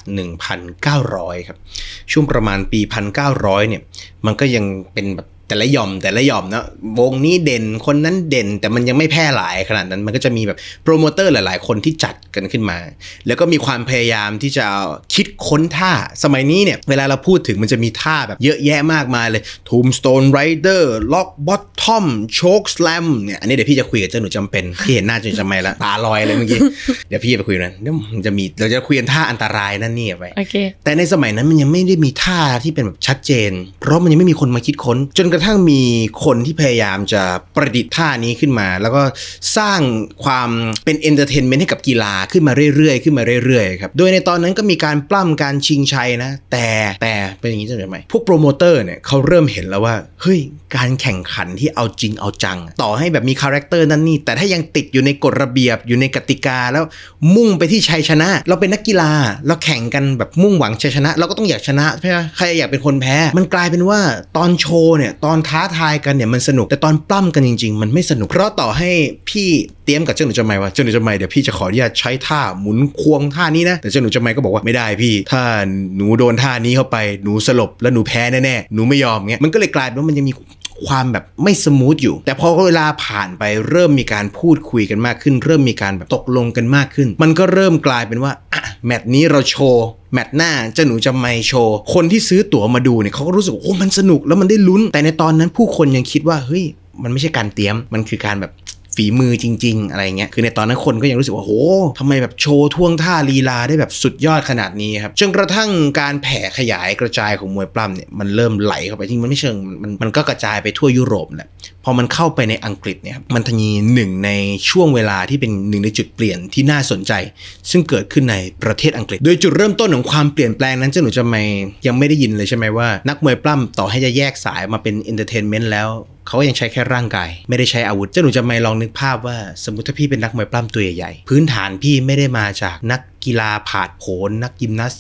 1900ครับช่วงประมาณปี1900เนี่ยมันก็ยังเป็นแบบแต่ละหย่อมนะวงนี้เด่นคนนั้นเด่นแต่มันยังไม่แพร่หลายขนาดนั้นมันก็จะมีแบบโปรโมเตอร์หลายๆคนที่จัดกันขึ้นมาแล้วก็มีความพยายามที่จะคิดค้นท่าสมัยนี้เนี่ยเวลาเราพูดถึงมันจะมีท่าแบบเยอะแยะมากมายเลย Tombstone Rider Lock Bottom Choke Slam เนี่ยอันนี้เดี๋ยวพี่จะคุยกับเจ้าหนูจำเป็นพี่เห็นหน้าจนจำไม่ละตาลอยเลยเมื่อกี้เดี๋ยวพี่ไปคุยนั้นเดี๋ยวมันจะมีเราจะคุยกันท่าอันตรายนั่นนี่ไป okay. แต่ในสมัยนั้นมันยังไม่ได้มีท่าที่เป็นแบบชัดเจนเพราะมันยังไม่มีคนมาคิดค้นจนกระทั่งมีคนที่พยายามจะประดิษฐ์ท่านี้ขึ้นมาแล้วก็สร้างความเป็นเอนเตอร์เทนเมนต์ให้กับกีฬาขึ้นมาเรื่อยๆครับโดยในตอนนั้นก็มีการปล้ำการชิงชัยนะแต่เป็นอย่างนี้จะไหมพวกโปรโมเตอร์เนี่ยเขาเริ่มเห็นแล้วว่าเฮ้ยการแข่งขันที่เอาจริงเอาจังต่อให้แบบมีคาแรคเตอร์นั่นนี่แต่ถ้ายังติดอยู่ในกฎระเบียบอยู่ในกติกาแล้วมุ่งไปที่ชัยชนะเราเป็นนักกีฬาเราแข่งกันแบบมุ่งหวังชัยชนะเราก็ต้องอยากชนะใช่ไหมใครอยากเป็นคนแพ้มันกลายเป็นว่าตอนโชว์เนี่ยตอนท้าทายกันเนี่ยมันสนุกแต่ตอนปล้ำกันจริงๆมันไม่สนุกเพราะต่อให้พี่เตรียมกับเจ้าหนูจำไม่ว่าเจ้าหนูจำไม่เดี๋ยวพี่จะขออนุญาตใช้ท่าหมุนควงท่านี้นะแต่เจ้าหนูจำไม่ก็บอกว่าไม่ได้พี่ถ้าหนูโดนท่านี้เข้าไปหนูสลบแล้วหนูแพ้แน่ๆหนูไม่ยอมเงี้ยมันก็เลยกลายเป็นว่ามันยังมีความแบบไม่สมูทอยู่แต่พอเวลาผ่านไปเริ่มมีการพูดคุยกันมากขึ้นเริ่มมีการแบบตกลงกันมากขึ้นมันก็เริ่มกลายเป็นว่าแมตช์นี้เราโชว์แมตช์หน้าเจ้าหนูจะไม่โชว์คนที่ซื้อตั๋วมาดูเนี่ยเขาก็รู้สึกโอ้มันสนุกแล้วมันได้ลุ้นแต่ในตอนนั้นผู้คนยังคิดว่าเฮ้ยมันไม่ใช่การเตรียมมันคือการแบบฝีมือจริงๆอะไรเงี้ยคือในตอนนั้นคนก็ยังรู้สึกว่าโหทำไมแบบโชว์ท่วงท่าลีลาได้แบบสุดยอดขนาดนี้ครับจนกระทั่งการแผ่ขยายกระจายของมวยปล้ำเนี่ยมันเริ่มไหลเข้าไปจริงมันไม่เชิงมันก็กระจายไปทั่วยุโรปแหละพอมันเข้าไปในอังกฤษเนี่ยมันมีหนึ่งในช่วงเวลาที่เป็นหนึ่งในจุดเปลี่ยนที่น่าสนใจซึ่งเกิดขึ้นในประเทศอังกฤษโดยจุดเริ่มต้นของความเปลี่ยนแปลงนั้นเจ้าหนูจะไม่ยังไม่ได้ยินเลยใช่ไหมว่านักมวยปล้ำต่อให้จะแยกสายมาเป็นเอนเตอร์เทนเมนต์แล้วเขายังใช้แค่ร่างกายไม่ได้ใช้อาวุธเจ้าหนูจะไม่ลองนึกภาพว่าสมมติถ้าพี่เป็นนักมวยปล้ำตัวใหญ่ๆพื้นฐานพี่ไม่ได้มาจากนักกีฬาผาดโผนนักยิมนาสติก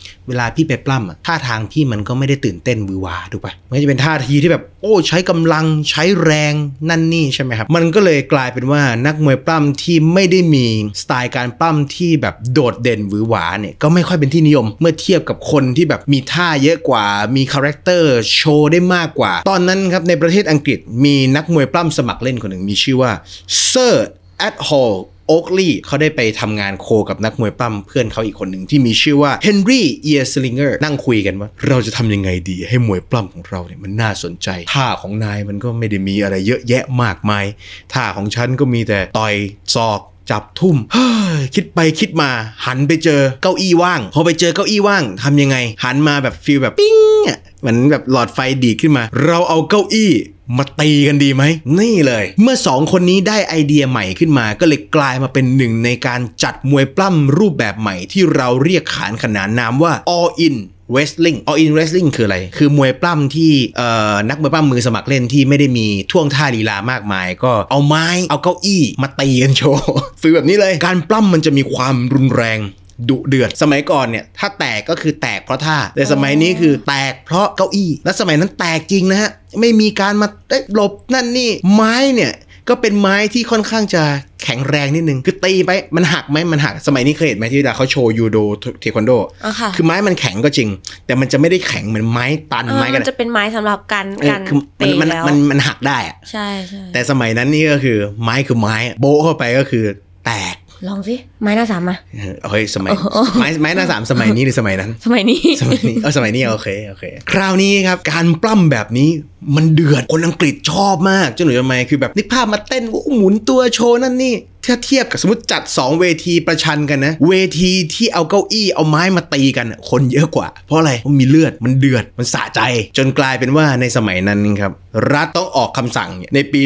เวลาพี่ไปปล้ำท่าทางพี่มันก็ไม่ได้ตื่นเต้นวือหวาถูกปะมันจะเป็นท่าทีที่แบบโอ้ใช้กำลังใช้แรงนั่นนี่ใช่ไหมครับมันก็เลยกลายเป็นว่านักมวยปล้ำที่ไม่ได้มีสไตล์การปล้ำที่แบบโดดเด่นวือหวาเนี่ยก็ไม่ค่อยเป็นที่นิยมเมื่อเทียบกับคนที่แบบมีท่าเยอะกว่ามีคาแรคเตอร์โชว์ได้มากกว่าตอนนั้นครับในประเทศอังกฤษมีนักมวยปล้ำสมัครเล่นคนหนึ่งมีชื่อว่าเซอร์แอดฮอลโอ๊กลีย์เขาได้ไปทำงานโคกับนักมวยปล้ำเพื่อนเขาอีกคนหนึ่งที่มีชื่อว่าเฮนรี่เอียร์สลิงเกอร์นั่งคุยกันว่าเราจะทำยังไงดีให้มวยปล้ำของเราเนี่ยมันน่าสนใจท่าของนายมันก็ไม่ได้มีอะไรเยอะแยะมากมายท่าของฉันก็มีแต่ต่อยศอกจับทุ่มคิดไปคิดมาหันไปเจอเก้าอี้ว่างพอไปเจอเก้าอี้ว่างทำยังไงหันมาแบบฟีลแบบปิ้งอ่ะเหมือนแบบหลอดไฟดีดขึ้นมาเราเอาเก้าอี้มาตีกันดีไหมนี่เลยเมื่อ2คนนี้ได้ไอเดียใหม่ขึ้นมาก็เลยกลายมาเป็นหนึ่งในการจัดมวยปล้ำรูปแบบใหม่ที่เราเรียกขานขนานนามว่า All In Wrestling All In Wrestling คืออะไรคือมวยปล้ำที่นักมวยปล้ำมือสมัครเล่นที่ไม่ได้มีท่วงท่าลีลามากมายก็เอาไม้เอาเก้าอี้มาตีกันโชว์ฟีลแบบนี้เลยการปล้ำมันจะมีความรุนแรงดุเดือดสมัยก่อนเนี่ยถ้าแตกก็คือแตกเพราะท่าแต่สมัยนี้คือแตกเพราะเก้าอี้และสมัยนั้นแตกจริงนะฮะไม่มีการมาหลบนั่นนี่ไม้เนี่ยก็เป็นไม้ที่ค่อนข้างจะแข็งแรงนิดนึงคือตีไปมันหักไหมมันหักสมัยนี้เคยเห็นไหมที่เวลาเขาโชว์ยูโดเทควันโดคือไม้มันแข็งก็จริงแต่มันจะไม่ได้แข็งเหมือนไม้ตันไม้กันมันจะเป็นไม้สำหรับการเตะแล้วมันหักได้อะใช่แต่สมัยนั้นนี่ก็คือไม้คือไม้โบ๊ะเข้าไปก็คือแตกลองสิไม้หน้าสามมาเฮ้ยสมัยไม้หน้าสามสมัยนี้หรือสมัยนั้นสมัยนี้สมัยนี้โอเคคราวนี้ครับการปล้ำแบบนี้มันเดือดคนอังกฤษชอบมากเจ้าหนูทำไมคือแบบนึกภาพมาเต้นหมุนตัวโชว์นั่นนี่ถ้าเทียบกับสมมติจัด2เวทีประชันกันนะเวทีที่เอาเก้าอี้เอาไม้มาตีกันคนเยอะกว่าเพราะอะไรมันมีเลือดมันเดือดมันสะใจจนกลายเป็นว่าในสมัยนั้นครับรัฐต้องออกคำสั่งในปี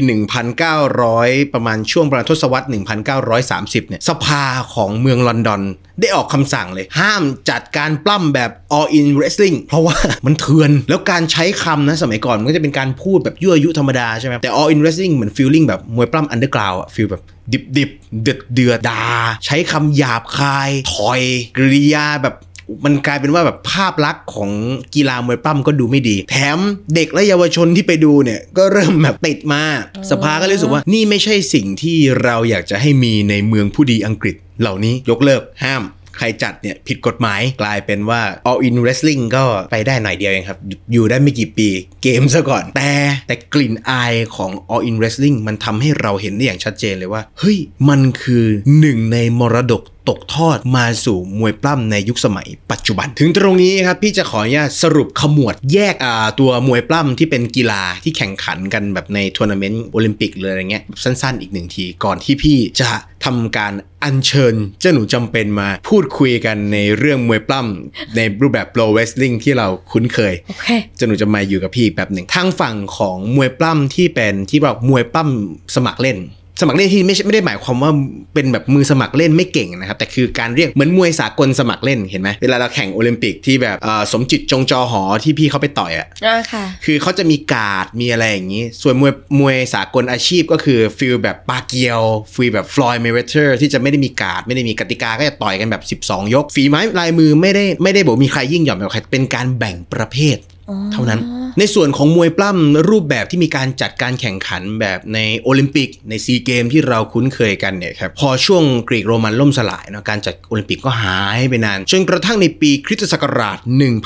1900ประมาณช่วงประมาณทศวรรษ1930เนี่ยสภาของเมืองลอนดอนได้ออกคำสั่งเลยห้ามจัดการปล้ำแบบ All In Wrestling เพราะว่ามันเถื่อนแล้วการใช้คำนะสมัยก่อนมันก็จะเป็นการพูดแบบยั่วยุธรรมดาใช่ไหมแต่ All In Wrestling เหมือน feeling แบบมวยปล้ำ underground อะ feel แบบดิบเดือดดาใช้คำหยาบคายถอยกริยาแบบมันกลายเป็นว่าแบบภาพลักษณ์ของกีฬามวยปล้ำก็ดูไม่ดีแถมเด็กและเยาวชนที่ไปดูเนี่ยก็เริ่มแบบติดมาสภาก็รู้สึกว่านี่ไม่ใช่สิ่งที่เราอยากจะให้มีในเมืองผู้ดีอังกฤษเหล่านี้ยกเลิกห้ามใครจัดเนี่ยผิดกฎหมายกลายเป็นว่า All In Wrestling ก็ไปได้หน่อยเดียวเองครับอยู่ได้ไม่กี่ปีเกมซะก่อนแต่กลิ่นอายของ All In Wrestling มันทำให้เราเห็นได้อย่างชัดเจนเลยว่าเฮ้ยมันคือหนึ่งในมรดกตกทอดมาสู่มวยปล้ำในยุคสมัยปัจจุบันถึงตรงนี้ครับพี่จะขออนุญาตสรุปขมวดแยกตัวมวยปล้ำที่เป็นกีฬาที่แข่งขันกันแบบในทัวร์นาเมนต์โอลิมปิกเลยอะไรเงี้ยสั้นๆอีกหนึ่งทีก่อนที่พี่จะทำการอัญเชิญเจ้าหนูจำเป็นมาพูดคุยกันในเรื่องมวยปล้ำในรูปแบบโปรเรสลิงที่เราคุ้นเคย เจ้าหนูจะมาอยู่กับพี่แบบหนึ่งทางฝั่งของมวยปล้ำที่เป็นที่แบบมวยปล้ำสมัครเล่นที่ไม่ได้หมายความว่าเป็นแบบมือสมัครเล่นไม่เก่งนะครับแต่คือการเรียกเหมือนมวยสากลสมัครเล่นเห็นไหมเวลาเราแข่งโอลิมปิกที่แบบสมจิตจงจอหอที่พี่เขาไปต่อยอ่ะคือเขาจะมีการ์ดมีอะไรอย่างนี้ส่วนมวยสากลอาชีพก็คือฟีลแบบปาเกียวฟีลแบบฟลอยด์เมเวเธอร์ที่จะไม่ได้มีการ์ดไม่ได้มีกติกาก็จะต่อยกันแบบ12ยกฝีไม้ลายมือไม่ได้บอกมีใครยิ่งหย่อนแบบใครเป็นการแบ่งประเภทเท่านั้นในส่วนของมวยปล้ำรูปแบบที่มีการจัดการแข่งขันแบบในโอลิมปิกในซีเกมที่เราคุ้นเคยกันเนี่ยครับพอช่วงกรีกโรมันล่มสลายนะการจัดโอลิมปิกก็หายไปนานจนกระทั่งในปีคริสตศักราช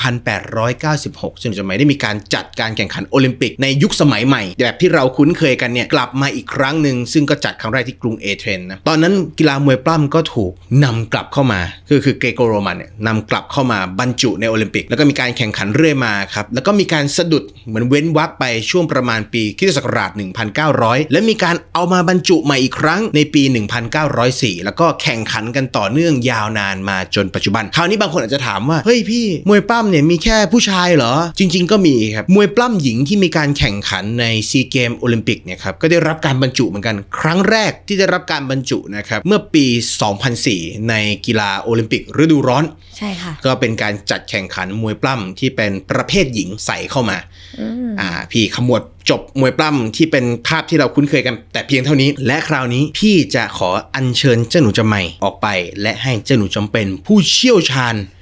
1896ซึ่งสมัยได้มีการจัดการแข่งขันโอลิมปิกในยุคสมัยใหม่แบบที่เราคุ้นเคยกันเนี่ยกลับมาอีกครั้งหนึ่งซึ่งก็จัดครั้งแรกที่กรุงเอเธนนะตอนนั้นกีฬามวยปล้ำก็ถูกนำกลับเข้ามาคือเกรโกโรมันเนี่ยนำกลับเข้ามาบรรจุในโอลิมปิกแล้วก็มีการแข่งขันเรื่อยมาครับแล้วก็มีการสะดุดเหมือนเว้นวรรคไปช่วงประมาณปีคริสตศักราช1900และมีการเอามาบรรจุใหม่อีกครั้งในปี1904แล้วก็แข่งขันกันต่อเนื่องยาวนานมาจนปัจจุบันคราวนี้บางคนอาจจะถามว่าเฮ้ยพี่มวยปล้ำเนี่ยมีแค่ผู้ชายเหรอจริงๆก็มีครับมวยปล้ำหญิงที่มีการแข่งขันในซีเกมโอลิมปิกเนี่ยครับก็ได้รับการบรรจุเหมือนกันครั้งแรกที่ได้รับการบรรจุนะครับเมื่อปี2004ในกีฬาโอลิมปิกฤดูร้อนใช่ค่ะก็เป็นการจัดแข่งขันมวยปล้ำที่เป็นประเภทหญิงใส่เข้ามาพี่ขมวดจบมวยปล้ำที่เป็นภาพที่เราคุ้นเคยกันแต่เพียงเท่านี้และคราวนี้พี่จะขออัญเชิญเจ้าหนูจำไม่ออกไปและให้เจ้าหนูจำเป็นผู้เชี่ยวชาญ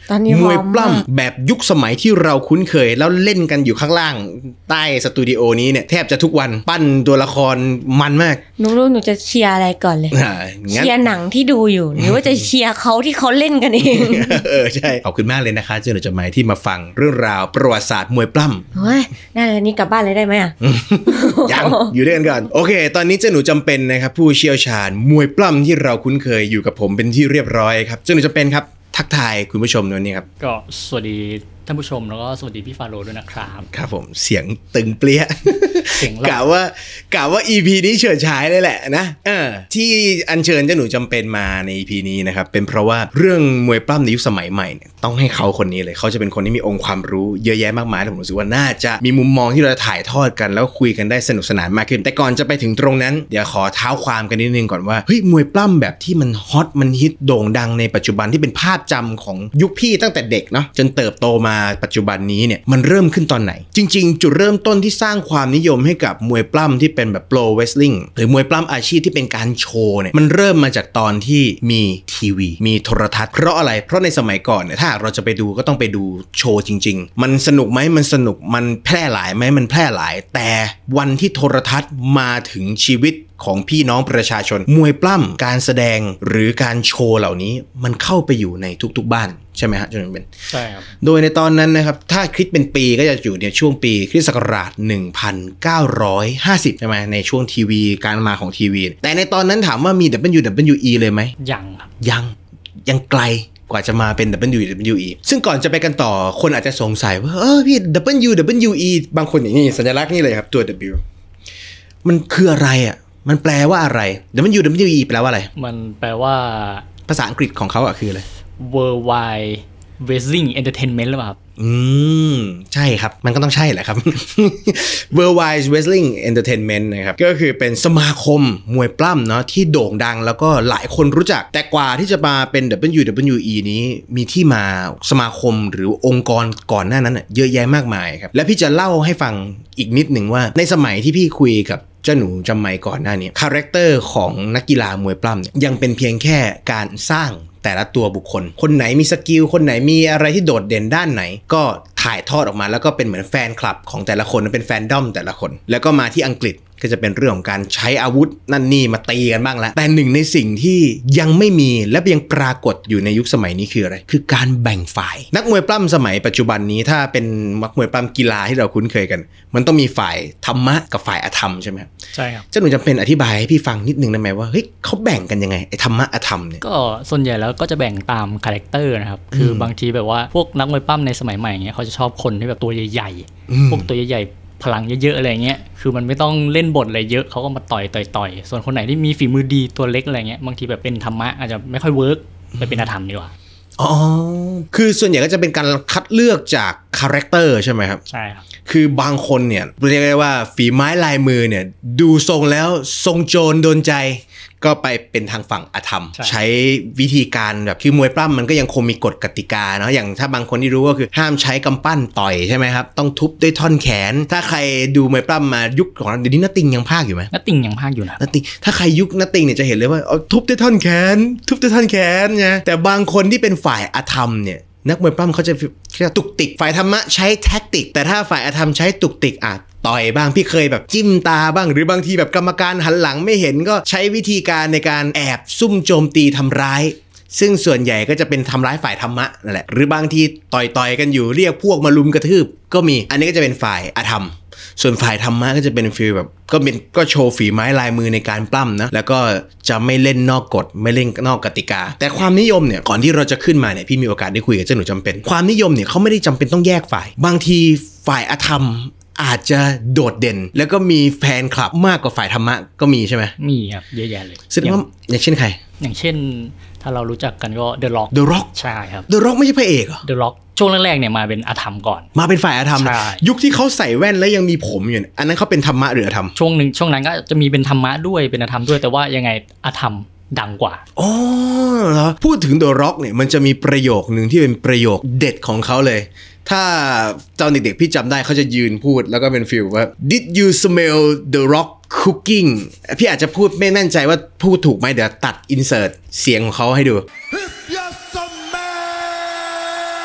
ตอนนี้มวยปล้ำแบบยุคสมัยที่เราคุ้นเคยแล้วเล่นกันอยู่ข้างล่างใต้สตูดิโอนี้เนี่ยแทบจะทุกวันปั้นตัวละครมันมากหนูจะเชียร์อะไรก่อนเลยเชียร์หนังที่ดูอยู่หรือว่าจะเชียร์เขาที่เขาเล่นกันเองใช่ขอบคุณมากเลยนะคะเจ้าหนูจดหมายที่มาฟังเรื่องราวประวัติศาสตร์มวยปล้ำเฮ้ยได้เลยนี่กลับบ้านเลยได้ไหมอ่ะยังอยู่ด้วยกันก่อนโอเคตอนนี้เจ้าหนูจำเป็นนะครับผู้เชี่ยวชาญมวยปล้ำที่เราคุ้นเคยอยู่กับผมเป็นที่เรียบร้อยครับเจ้าหนูจำเป็นครับทักทายคุณผู้ชมวันนี้ครับก็สวัสดีท่านผู้ชมแล้วก็สวัสดีพี่ฟาโรด้วยนะครับครับผมเสียงตึงเปรี้ยเสียงกะว่า EP นี้เฉิดฉายเลยแหละนะที่อัญเชิญเจ้าหนูจำเป็นมาใน EP นี้นะครับเป็นเพราะว่าเรื่องมวยปล้ำในยุคสมัยใหม่เนี่ยต้องให้เขาคนนี้เลยเขาจะเป็นคนที่มีองค์ความรู้เยอะแยะมากมายผมรู้สึกว่าน่าจะมีมุมมองที่เราถ่ายทอดกันแล้วคุยกันได้สนุกสนานมากขึ้นแต่ก่อนจะไปถึงตรงนั้นเดี๋ยวขอเท้าความกันนิดนึงก่อนว่าเฮ้ยมวยปล้ำแบบที่มันฮอตมันฮิตโด่งดังในปัจจุบันที่เป็นภาพจำของยุคพี่ตั้งแต่เด็กเนาะจนเติบโตมาปัจจุบันนี้เนี่ยมันเริ่มขึ้นตอนไหนจริงๆจุดเริ่มต้นที่สร้างความนิยมให้กับมวยปล้ำที่เป็นแบบโปรเรสลิงหรือมวยปล้ำอาชีพที่เป็นการโชว์เนี่ยมันเริ่มมาจากตอนที่มีทีวีมีโทรทัศน์เพราะอะไรเพราะในสมัยก่อนเนี่ยถ้าเราจะไปดูก็ต้องไปดูโชว์จริงๆมันสนุกไหมมันสนุกมันแพร่หลายไหมมันแพร่หลายแต่วันที่โทรทัศน์มาถึงชีวิตของพี่น้องประชาชนมวยปล้ำการแสดงหรือการโชว์เหล่านี้มันเข้าไปอยู่ในทุกๆบ้านใช่ไหมฮะจนเป็นใช่ครับโดยในตอนนั้นนะครับถ้าคิดเป็นปีก็จะอยู่ในช่วงปีคริสต์ศักราช1950ใช่ไหมในช่วงทีวีการมาของทีวีแต่ในตอนนั้นถามว่ามี WWE เลยไหมยังครับยังไกลกว่าจะมาเป็น WWE ซึ่งก่อนจะไปกันต่อคนอาจจะสงสัยว่าพี่ WWE บางคนอย่างนี้สัญลักษณ์นี่เลยครับตัว W มันคืออะไรอ่ะมันแปลว่าอะไร WWE แปลว่าอะไรมันแปลว่าภาษาอังกฤษของเขาอ่ะคืออะไร Worldwide Wrestling Entertainment หรือเปล่าครับใช่ครับมันก็ต้องใช่แหละครับ Worldwide Wrestling Entertainment นะครับก็คือเป็นสมาคมมวยปล้ำเนาะที่โด่งดังแล้วก็หลายคนรู้จักแต่กว่าที่จะมาเป็น WWE นี้มีที่มาสมาคมหรือองค์กรก่อนหน้านั้นเยอะแยะมากมายครับและพี่จะเล่าให้ฟังอีกนิดหนึ่งว่าในสมัยที่พี่คุยกับเจ้าหนูจำไม่ก่อนหน้านี้คาแรคเตอร์ของนักกีฬามวยปล้ำเนี่ยยังเป็นเพียงแค่การสร้างแต่ละตัวบุคคลคนไหนมีสกิลคนไหนมีอะไรที่โดดเด่นด้านไหนก็ถ่ายทอดออกมาแล้วก็เป็นเหมือนแฟนคลับของแต่ละคนเป็นแฟนดอมแต่ละคนแล้วก็มาที่อังกฤษก็จะเป็นเรื่องของการใช้อาวุธนั่นนี่มาตีกันบ้างแล้วแต่หนึ่งในสิ่งที่ยังไม่มีและยังปรากฏอยู่ในยุคสมัยนี้คืออะไรคือการแบ่งฝ่ายนักมวยปล้ำสมัยปัจจุบันนี้ถ้าเป็นนักมวยปล้ำกีฬาที่เราคุ้นเคยกันมันต้องมีฝ่ายธรรมะกับฝ่ายอธรรมใช่ไหมใช่ครับเจ้าหนูจำเป็นอธิบายให้พี่ฟังนิดนึงได้ไหมว่าเฮ้ยเขาแบ่งกันยังไงไอ้ธรรมะอธรรมเนี่ยก็ส่วนใหญ่แล้วก็จะแบ่งตามคาแรคเตอร์นะครับคือบางทีแบบว่าพวกนักมวยปล้ำในสมัยใหม่เงี้ยเขาจะชอบคนที่แบบตัวใหญ่ๆพวกตัวใหญ่ๆพลังเยอะๆอะไรเงี้ยคือมันไม่ต้องเล่นบทอะไรเยอะเขาก็มาต่อยส่วนคนไหนที่มีฝีมือดีตัวเล็กอะไรเงี้ยบางทีแบบเป็นธรรมะอาจจะไม่ค่อยเวิร์กไปเป็นอธรรมดีกว่าอ๋อคือส่วนใหญ่ก็จะเป็นการคัดเลือกจากคาแรคเตอร์ใช่ไหมครับใช่ครับคือบางคนเนี่ยเรียกได้ว่าฝีไม้ลายมือเนี่ยดูทรงแล้วทรงโจรโดนใจก็ไปเป็นทางฝั่งอธรรมใช้วิธีการแบบคือมวยปล้ำมันก็ยังคงมีกฎกติกาเนาะอย่างถ้าบางคนที่รู้ก็คือห้ามใช้กำปั้นต่อยใช่ไหมครับต้องทุบด้วยท่อนแขนถ้าใครดูมวยปล้ำมายุคของเดี๋ยวนี้นัตติงยังพากอยู่ไหมนัตติงยังพากอยู่นะนัตติงถ้าใครยุคนัตติงเนี่ยจะเห็นเลยว่าทุบด้วยท่อนแขนทุบด้วยท่อนแขนนะแต่บางคนที่เป็นฝ่ายอธรรมเนี่ยนักมวยปล้ำเขาจะตุกติกฝ่ายธรรมะใช้แท็กติกแต่ถ้าฝ่ายอธรรมใช้ตุกติกต่อยบ้างพี่เคยแบบจิ้มตาบ้างหรือบางทีแบบกรรมการหันหลังไม่เห็นก็ใช้วิธีการในการแอบซุ่มโจมตีทำร้ายซึ่งส่วนใหญ่ก็จะเป็นทำร้ายฝ่ายธรรมะนั่นแหละหรือบางทีต่อยกันอยู่เรียกพวกมาลุมกระทืบก็มีอันนี้ก็จะเป็นฝ่ายอธรรมส่วนฝ่ายธรรมะก็จะเป็นฟีลแบบก็โชว์ฝีไม้ลายมือในการปล้ำนะแล้วก็จะไม่เล่นนอกกฎไม่เล่นนอกกติกาแต่ความนิยมเนี่ยก่อนที่เราจะขึ้นมาเนี่ยพี่มีโอกาสได้คุยกับเจ้าหนูจำเป็นความนิยมเนี่ยเขาไม่ได้จำเป็นต้องแยกฝ่ายบางทีฝ่ายอธรรมอาจจะโดดเด่นแล้วก็มีแฟนคลับมากกว่าฝ่ายธรรมะก็มีใช่ไหมมีครับเยอะแยะเลยซึ่งว่าอย่างเช่นใครอย่างเช่นถ้าเรารู้จักกันก็ The Rock ใช่ครับ The Rock ไม่ใช่พระเอกเหรอ The Rock ช่วงแรกๆเนี่ยมาเป็นอธรรมก่อนมาเป็นฝ่ายอธรรมยุคที่เขาใส่แว่นแล้วยังมีผมอยู่อันนั้นเขาเป็นธรรมะหรืออธรรมช่วงนั้นก็จะมีเป็นธรรมะด้วยเป็นอธรรมด้วยแต่ว่ายังไงอธรรมดังกว่าอ๋อเหรอพูดถึง The Rock เนี่ยมันจะมีประโยคนึงที่เป็นประโยคเด็ดของเขาเลยถ้าตอนเด็กๆพี่จำได้เขาจะยืนพูดแล้วก็เป็นฟีลว่า Did you smell the rock cooking พี่อาจจะพูดไม่แน่ใจว่าพูดถูกไหมเดี๋ยวตัดอินเสิร์ตเสียงของเขาให้ดู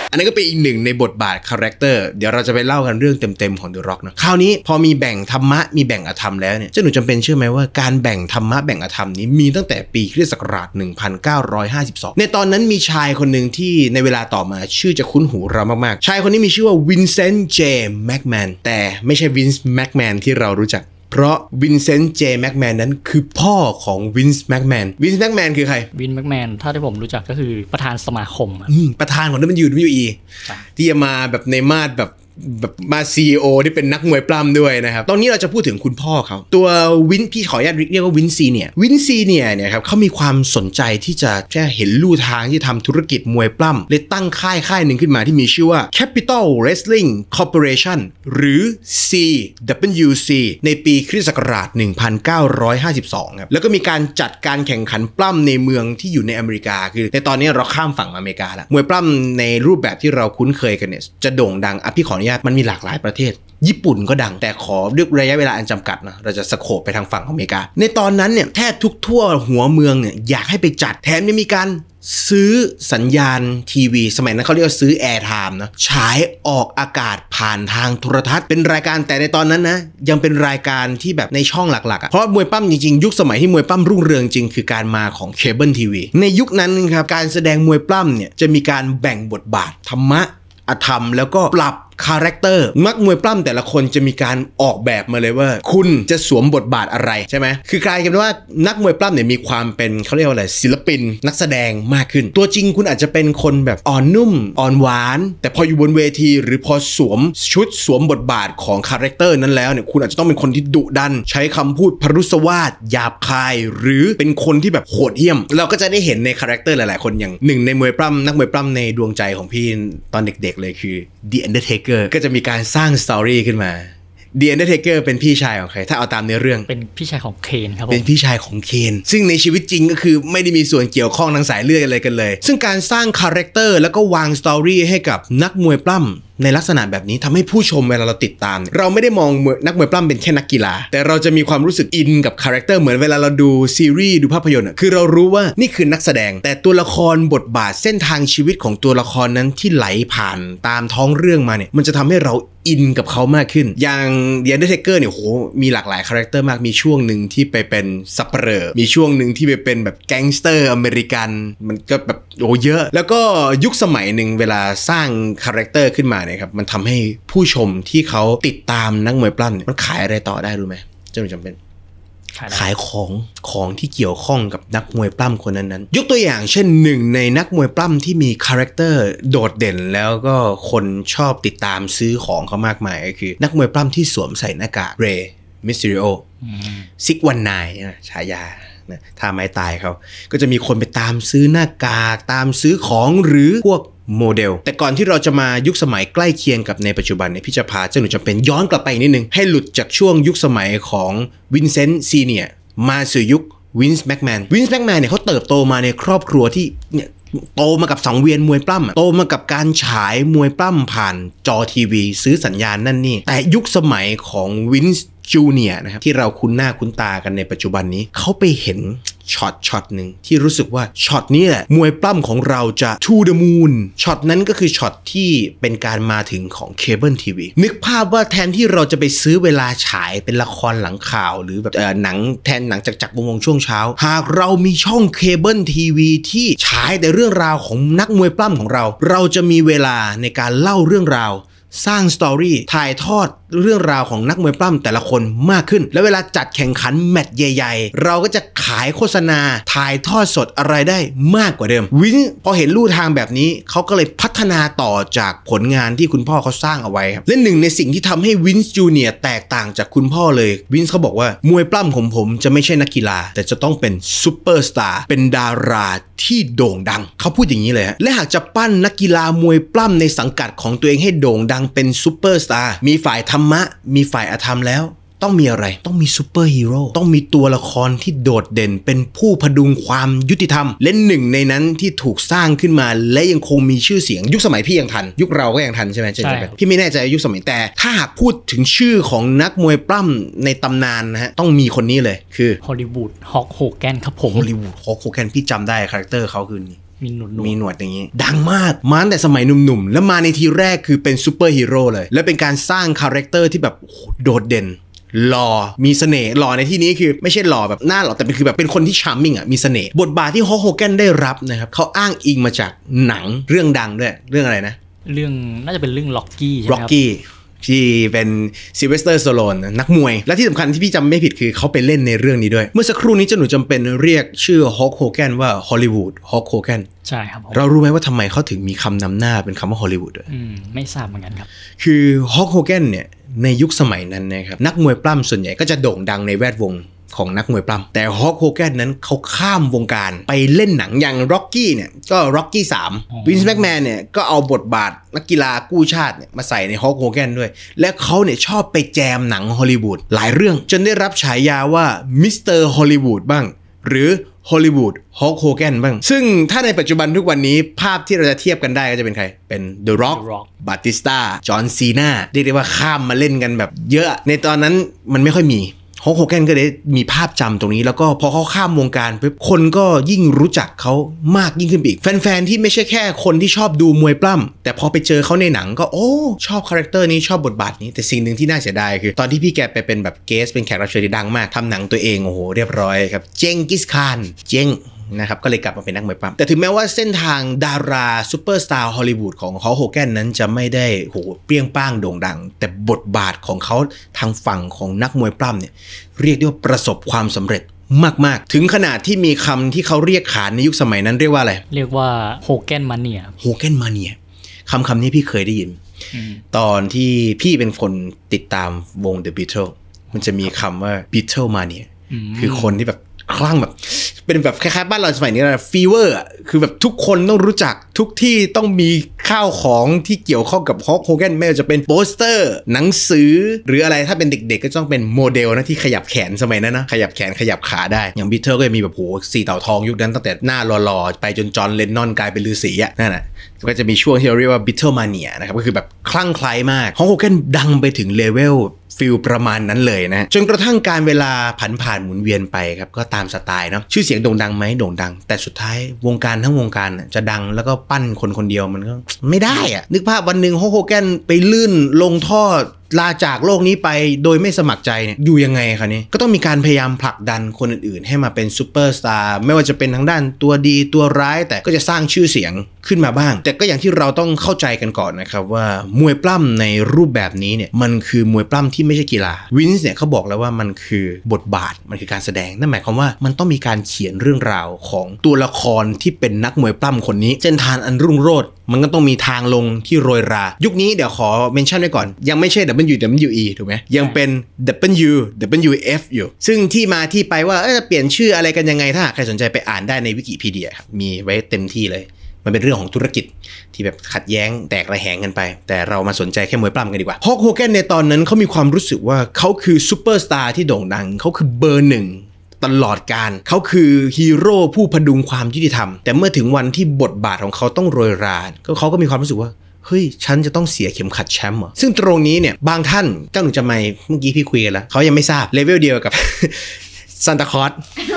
อันนั้นก็เป็นอีกหนึ่งในบทบาทคาแรคเตอร์เดี๋ยวเราจะไปเล่ากันเรื่องเต็มๆของ The Rock นะคราวนี้พอมีแบ่งธรรมะมีแบ่งอธรรมแล้วเนี่ยเจ้าหนูจำเป็นเชื่อไหมว่าการแบ่งธรรมะแบ่งอธรรมนี้มีตั้งแต่ปีคริสต์ศักราช1952ในตอนนั้นมีชายคนหนึ่งที่ในเวลาต่อมาชื่อจะคุ้นหูเรามากๆชายคนนี้มีชื่อว่าวินเซนต์เจแม็กแมนแต่ไม่ใช่วินส์แม็กแมนที่เรารู้จักเพราะวินเซนต์เจแม็กแมนนั้นคือพ่อของวินส์แม็กแมนวินส์แม็กแมนคือใครวินแม็กแมนถ้าที่ผมรู้จักก็คือประธานสมาคมประธานของ WWE ที่จะมาแบบในมาดแบบมา CEO ที่เป็นนักมวยปล้ำด้วยนะครับตอนนี้เราจะพูดถึงคุณพ่อเขาตัววินพี่ขออนุญาตเรียกว่าวินซีเนียเนี่ยครับเขามีความสนใจที่จะแค่เห็นลู่ทางที่ทำธุรกิจมวยปล้ำเลยตั้งค่ายหนึ่งขึ้นมาที่มีชื่อว่า Capital Wrestling Corporation หรือ CWC ในปีคริสต์ศักราช1952ครับแล้วก็มีการจัดการแข่งขันปล้ำในเมืองที่อยู่ในอเมริกาคือในตอนนี้เราข้ามฝั่งอเมริกาแล้วมวยปล้ำในรูปแบบที่เราคุ้นเคยกันเนี่ยจะโด่งดังพี่ขออนุญาตมันมีหลากหลายประเทศญี่ปุ่นก็ดังแต่ขอด้วยระยะเวลาอันจำกัดนะเราจะสโคปไปทางฝั่งอเมริกาในตอนนั้นเนี่ยแทบทุกทั่วหัวเมืองเนี่ยอยากให้ไปจัดแถมยังมีการซื้อสัญญาณทีวีสมัยนั้นเขาเรียกว่าซื้อแอร์ไทม์นะฉายออกอากาศผ่านทางโทรทัศน์เป็นรายการแต่ในตอนนั้นนะยังเป็นรายการที่แบบในช่องหลักๆเพราะมวยปั้มจริงๆยุคสมัยที่มวยปั้มรุ่งเรืองจริงคือการมาของเคเบิลทีวีในยุคนั้นครับการแสดงมวยปั้มเนี่ยจะมีการแบ่งบทบาทธรรมะอธรรมแล้วก็ปรับคาแรคเตอร์นักมวยปล้ำแต่ละคนจะมีการออกแบบมาเลยว่าคุณจะสวมบทบาทอะไรใช่ไหมคือกลายเป็นว่านักมวยปล้ำเนี่ยมีความเป็นเขาเรียกว่าอะไรศิลปินนักแสดงมากขึ้นตัวจริงคุณอาจจะเป็นคนแบบอ่อนนุ่มอ่อนหวานแต่พออยู่บนเวทีหรือพอสวมชุดสวมบทบาทของคาแรคเตอร์นั้นแล้วเนี่ยคุณอาจจะต้องเป็นคนที่ดุดันใช้คำพูดพรุษวาทหยาบคายหรือเป็นคนที่แบบโหดเหี้ยมเราก็จะได้เห็นในคาแรคเตอร์หลายๆคนอย่างหนึ่งในมวยปล้ำนักมวยปล้ำในดวงใจของพี่ตอนเด็กๆเลยคือ The Undertaker ก็จะมีการสร้างสตอรี่ขึ้นมา The Undertaker เป็นพี่ชายของใครถ้าเอาตามเนื้อเรื่องเป็นพี่ชายของเคนครับเป็นพี่ชายของเคนซึ่งในชีวิตจริงก็คือไม่ได้มีส่วนเกี่ยวข้องทางสายเลือดอะไรกันเลยซึ่งการสร้างคาแรคเตอร์แล้วก็วางสตอรี่ให้กับนักมวยปล้ำในลักษณะแบบนี้ทำให้ผู้ชมเวลาเราติดตามเราไม่ได้มองนักมวยปล้ำเป็นแค่นักกีฬาแต่เราจะมีความรู้สึกอินกับคาแรคเตอร์เหมือนเวลาเราดูซีรีส์ดูภาพยนตร์คือเรารู้ว่านี่คือนักแสดงแต่ตัวละครบทบาทเส้นทางชีวิตของตัวละครนั้นที่ไหลผ่านตามท้องเรื่องมาเนี่ยมันจะทำให้เราอินกับเขามากขึ้นอย่าง The Undertaker เนี่ยโหมีหลากหลายคาแรคเตอร์มากมีช่วงหนึ่งที่ไปเป็นสัปเหร่อมีช่วงหนึ่งที่ไปเป็นแบบแก๊งสเตอร์อเมริกันมันก็แบบโอ้เยอะแล้วก็ยุคสมัยหนึ่งเวลาสร้างคาแรคเตอร์ขึ้นมาเนี่ยครับมันทำให้ผู้ชมที่เขาติดตามนักมวยปล้ำมันขายอะไรต่อได้รู้ไหมเจ้าหนูจำเป็นขายของที่เกี่ยวข้องกับนักมวยปล้ำคนนั้นๆยกตัวอย่างเช่นหนึ่งในนักมวยปล้ำที่มีคาแรคเตอร์โดดเด่นแล้วก็คนชอบติดตามซื้อของเขามากมายก็คือนักมวยปล้ำที่สวมใส่หน้ากากเรย์มิสซิริโอ619ฉายาท่าไม้ตายเขาก็จะมีคนไปตามซื้อหน้ากากตามซื้อของหรือพวกโมเดลแต่ก่อนที่เราจะมายุคสมัยใกล้เคียงกับในปัจจุบันเนี่ยพี่จะพาเจ้าหนูจำเป็นย้อนกลับไปนิดนึงให้หลุดจากช่วงยุคสมัยของวินเซนต์ซีเนียร์มาสู่ยุควินส์แม็กแมนเนี่ยเขาเติบโตมาในครอบครัวที่เนี่ยโตมากับสังเวียนมวยปล้ำโตมากับการฉายมวยปล้ำผ่านจอทีวีซื้อสัญญาณนั่นนี่แต่ยุคสมัยของวินส์จูเนียร์นะครับที่เราคุ้นหน้าคุ้นตากันในปัจจุบันนี้เขาไปเห็นช็อตหนึ่งที่รู้สึกว่าช็อตนี้แหละมวยปล้ำของเราจะ to the moon ช็อตนั้นก็คือช็อตที่เป็นการมาถึงของเคเบิลทีวีนึกภาพว่าแทนที่เราจะไปซื้อเวลาฉายเป็นละครหลังข่าวหรือแบบหนังแทนหนังจากวงช่วงเช้าหากเรามีช่องเคเบิลทีวีที่ฉายแต่เรื่องราวของนักมวยปล้ำของเราจะมีเวลาในการเล่าเรื่องราวสร้างสตอรี่ถ่ายทอดเรื่องราวของนักมวยปล้ำแต่ละคนมากขึ้นแล้วเวลาจัดแข่งขันแมตช์ใหญ่ๆเราก็จะขายโฆษณาถ่ายทอดสดอะไรได้มากกว่าเดิมวินพอเห็นลู่ทางแบบนี้เขาก็เลยพัฒนาต่อจากผลงานที่คุณพ่อเขาสร้างเอาไว้ครับและหนึ่งในสิ่งที่ทำให้วินส์จูเนียร์แตกต่างจากคุณพ่อเลยวินส์เขาบอกว่ามวยปล้ำของผมจะไม่ใช่นักกีฬาแต่จะต้องเป็นซูเปอร์สตาร์เป็นดาราที่โด่งดังเขาพูดอย่างนี้เลยฮะและหากจะปั้นนักกีฬามวยปล้ำในสังกัดของตัวเองให้โด่งดังเป็นซูเปอร์สตาร์มีฝ่ายธรรมะมีฝ่ายอธรรมแล้วต้องมีอะไรต้องมีซูเปอร์ฮีโร่ต้องมีตัวละครที่โดดเด่นเป็นผู้พดุงความยุติธรรมและหนึ่งในนั้นที่ถูกสร้างขึ้นมาและยังคงมีชื่อเสียงยุคสมัยพี่ยังทันยุคเราก็ยังทันใช่ไหมใช่พี่ไม่แน่ใจยุคสมัยแต่ถ้าหากพูดถึงชื่อของนักมวยปล้ำในตำนานนะฮะต้องมีคนนี้เลยคือฮอลลีวูดฮอกโฮแกนครับผมฮอลลีวูดฮอกโฮแกนพี่จำได้คาแรคเตอร์เขาคือนี่มีหนวดมีหนวดอย่างนี้ดังมากมาตั้งแต่สมัยหนุ่มๆแล้วมาในทีแรกคือเป็นซูเปอร์ฮีโร่เลยและเป็นการสร้างคาแรคเตอร์ที่แบบโดดเด่นหล่อมีเสน่ห์หล่อในที่นี้คือไม่ใช่หล่อแบบหน้าหล่อแต่เป็นคือแบบเป็นคนที่ชาร์มมิ่งอ่ะมีเสน่ห์บทบาทที่ฮอลค์โฮแกนได้รับนะครับเขาอ้างอิงมาจากหนังเรื่องดังด้วยเรื่องอะไรนะเรื่องน่าจะเป็นเรื่องล็อกกี้ใช่ไหมครับ Rocky ที่เป็นซิลเวสเตอร์สโตนนักมวยและที่สำคัญที่พี่จำไม่ผิดคือเขาไปเล่นในเรื่องนี้ด้วยเมื่อสักครู่นี้เจ้าหนูจำเป็นเรียกชื่อฮอลค์โฮแกนว่าฮอลลีวูดฮอลค์โฮแกนใช่ครับเรารู้ไหมว่าทำไมเขาถึงมีคำนำหน้าเป็นคำว่าฮอลลีวูดด้วยไม่ทราบเหมือนกันครับคือฮอลค์โฮแกนเนี่ยในยุคสมัยนั้นนะครับนักมวยปล้ำส่วนใหญ่ก็จะโด่งดังในแวดวงของนักมวยปล้ำแต่ฮอลค์โฮแกนนั้นเขาข้ามวงการไปเล่นหนังอย่างร็อกกี้เนี่ยก็ร็อกกี้3วินส์แม็กแมนเนี่ยก็เอาบทบาทนักกีฬากู้ชาติเนี่ยมาใส่ในฮอลค์โฮแกนด้วยและเขาเนี่ยชอบไปแจมหนังฮอลลีวูดหลายเรื่องจนได้รับฉายาว่ามิสเตอร์ฮอลลีวูดบ้างหรือฮอลลีวูดฮอลค์โฮแกนบ้างซึ่งถ้าในปัจจุบันทุกวันนี้ภาพที่เราจะเทียบกันได้ก็จะเป็นใครเป็น The Rock บาติสตาจอห์นซีนาเรียกได้ว่าข้ามมาเล่นกันแบบเยอะในตอนนั้นมันไม่ค่อยมีฮอลค์โฮแกนก็เลยมีภาพจำตรงนี้แล้วก็พอเขาข้ามวงการปุ๊บคนก็ยิ่งรู้จักเขามากยิ่งขึ้นอีกแฟนๆที่ไม่ใช่แค่คนที่ชอบดูมวยปล้ำแต่พอไปเจอเขาในหนังก็โอ้ชอบคาแรคเตอร์นี้ชอบบทบาทนี้แต่สิ่งหนึ่งที่น่าเสียดายคือตอนที่พี่แกไปเป็นแบบเกสเป็นแขกรับเชิญที่ดังมากทำหนังตัวเองโอ้โหเรียบร้อยครับเจงกิสคานเจงนะครับก็เลยกลับมาเป็นนักมวยปล้ำแต่ถึงแม้ว่าเส้นทางดาราซูเปอร์สตาร์ฮอลลีวูดของฮอลค์โฮแกนนั้นจะไม่ได้โหเปรี้ยงป้างโด่งดังแต่บทบาทของเขาทางฝั่งของนักมวยปล้ำเนี่ยเรียกได้ว่าประสบความสำเร็จมากๆถึงขนาดที่มีคำที่เขาเรียกขานในยุคสมัยนั้นเรียกว่าอะไรเรียกว่าโฮแกนมาเนียโฮแกนมาเนียคำนี้พี่เคยได้ยินตอนที่พี่เป็นคนติดตามวง The Beatles มันจะมีคำว่า Beatles Mania คือคนที่แบบคลั่งแบบเป็นแบบคล้ายๆบ้านเราสมัยนี้นะฟีเวอร์อ่ะคือแบบทุกคนต้องรู้จักทุกที่ต้องมีข้าวของที่เกี่ยวข้องกับฮอลค์โฮแกนไม่ว่าจะเป็นโปสเตอร์หนังสือหรืออะไรถ้าเป็นเด็กๆก็ต้องเป็นโมเดลนะที่ขยับแขนสมัยนั้นนะขยับแขนขยับขาได้อย่างบีเทิลก็จะมีแบบโห4เต่าทองยุคนั้นตั้งแต่หน้าหล่อๆไปจนจอห์นเลนนอนกลายเป็นฤาษีอ่ะนั่นแหละก็จะมีช่วงที่เราเรียกว่าบิทเทิลมาเนียนะครับก็คือแบบคลั่งไคล้มากฮอลค์โฮแกนดังไปถึงเลเวลฟิลประมาณนั้นเลยนะจนกระทั่งการเวลาผ่านหมุนเวียนไปครับก็ตามสไตล์เนาะชื่อเสียงโด่งดังไหมโด่งดังแต่สุดท้ายวงการทั้งวงการจะดังแล้วก็ปั้นคนเดียวมันก็ไม่ได้อะนึกภาพวันหนึ่งฮอลค์โฮแกนไปลื่นลงท่อลาจากโลกนี้ไปโดยไม่สมัครใจเนี่ยอยู่ยังไงคะนี่ก็ต้องมีการพยายามผลักดันคนอื่นๆให้มาเป็นซูเปอร์สตาร์ไม่ว่าจะเป็นทางด้านตัวดีตัวร้ายแต่ก็จะสร้างชื่อเสียงขึ้นมาบ้างแต่ก็อย่างที่เราต้องเข้าใจกันก่อนนะครับว่ามวยปล้ำในรูปแบบนี้เนี่ยมันคือมวยปล้ำที่ไม่ใช่กีฬาวินส์เนี่ยเขาบอกแล้วว่ามันคือบทบาทมันคือการแสดงนั่นหมายความว่ามันต้องมีการเขียนเรื่องราวของตัวละครที่เป็นนักมวยปล้ำคนนี้เส้นทางอันรุ่งโรจน์มันก็ต้องมีทางลงที่โรยรายุคนี้เดี๋ยวขอเมนชั่นไว้ก่อนยังไม่ใช่ WWE ถูกไหมยังเป็น WWF อยู่ซึ่งที่มาที่ไปว่าจะเปลี่ยนชื่ออะไรกันยังไงถ้าใครสนใจไปอ่านได้ในวิกิพีเดียครับมีไว้เต็มที่เลยมันเป็นเรื่องของธุรกิจที่แบบขัดแย้งแตกระแหงกันไปแต่เรามาสนใจแค่มวยปล้ำกันดีกว่าฮอลค์โฮแกนในตอนนั้นเขามีความรู้สึกว่าเขาคือซูเปอร์สตาร์ที่โด่งดังเขาคือเบอร์หนึ่งตลอดการเขาคือฮีโร่ผู้พดุงความยุติธรรมแต่เมื่อถึงวันที่บทบาทของเขาต้องโรยราเขาก็มีความรู้สึกว่าเฮ้ยฉันจะต้องเสียเข็มขัดแชมป์เหรอซึ่งตรงนี้เนี่ยบางท่านเจ้าหนูจะไม่เมื่อกี้พี่คุยกันแล้วเขายังไม่ทราบเลเวลเดียวกับ ซันตาคลอส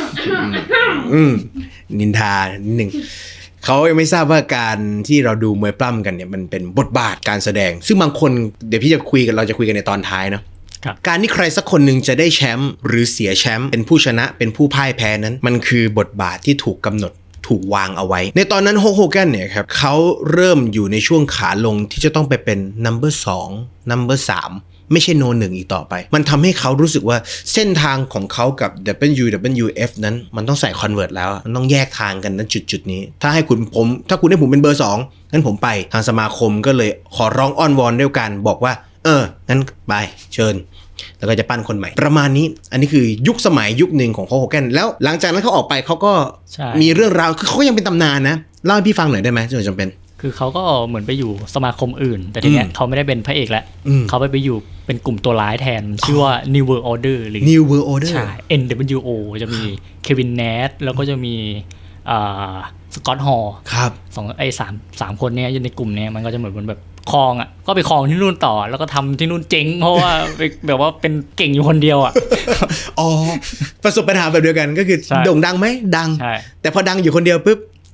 นินทานิดนึงเขายังไม่ทราบว่าการที่เราดูมวยปล้ำกันเนี่ยมันเป็นบทบาทการแสดงซึ่งบางคนเดี๋ยวพี่จะคุยกันเราจะคุยกันในตอนท้ายเนาะการที่ใครสักคนหนึ่งจะได้แชมป์หรือเสียแชมป์เป็นผู้ชนะเป็นผู้พ่ายแพ้นั้นมันคือบทบาทที่ถูกกำหนดถูกวางเอาไว้ในตอนนั้นฮอลค์โฮแกนเนี่ยครับเขาเริ่มอยู่ในช่วงขาลงที่จะต้องไปเป็น number 2 number 3ไม่ใช่โน1อีกต่อไปมันทำให้เขารู้สึกว่าเส้นทางของเขากับ WWF นั้นมันต้องใส่คอนเวิร์ตแล้วมันต้องแยกทางกันนั้นจุดนี้ถ้าคุณให้ผมเป็นเบอร์2งั้นผมไปทางสมาคมก็เลยขอร้องอ้อนวอนด้วยกันบอกว่างั้นไปเชิญแล้วก็จะปั้นคนใหม่ประมาณนี้อันนี้คือยุคสมัยยุคหนึ่งของฮอลค์โฮแกนแล้วหลังจากนั้นเขาออกไปเขาก็มีเรื่องราวคือเขายังเป็นตำนานนะเล่าให้พี่ฟังหน่อยได้ไหมจำเป็นคือเขาก็เหมือนไปอยู่สมาคมอื่นแต่ทีเนี้ยเขาไม่ได้เป็นพระเอกแล้วเขาไปอยู่เป็นกลุ่มตัวร้ายแทนชื่อว่า New World Order หรือ New World Order ใช่ NWO จะมีเควินเนทแล้วก็จะมีสกอตต์ฮอลล์ครับสามคนเนี้ยอยู่ในกลุ่มเนี้ยมันก็จะเหมือนแบบคลองอ่ะก็ไปคลองที่นู่นต่อแล้วก็ทำที่นู่นเจ๊งเพราะว่าแบบว่าเป็นเก่งอยู่คนเดียวอ่ะอ๋อประสบปัญหาแบบเดียวกันก็คือโด่งดังไหมดังแต่พอดังอยู่คนเดียวปุ๊บ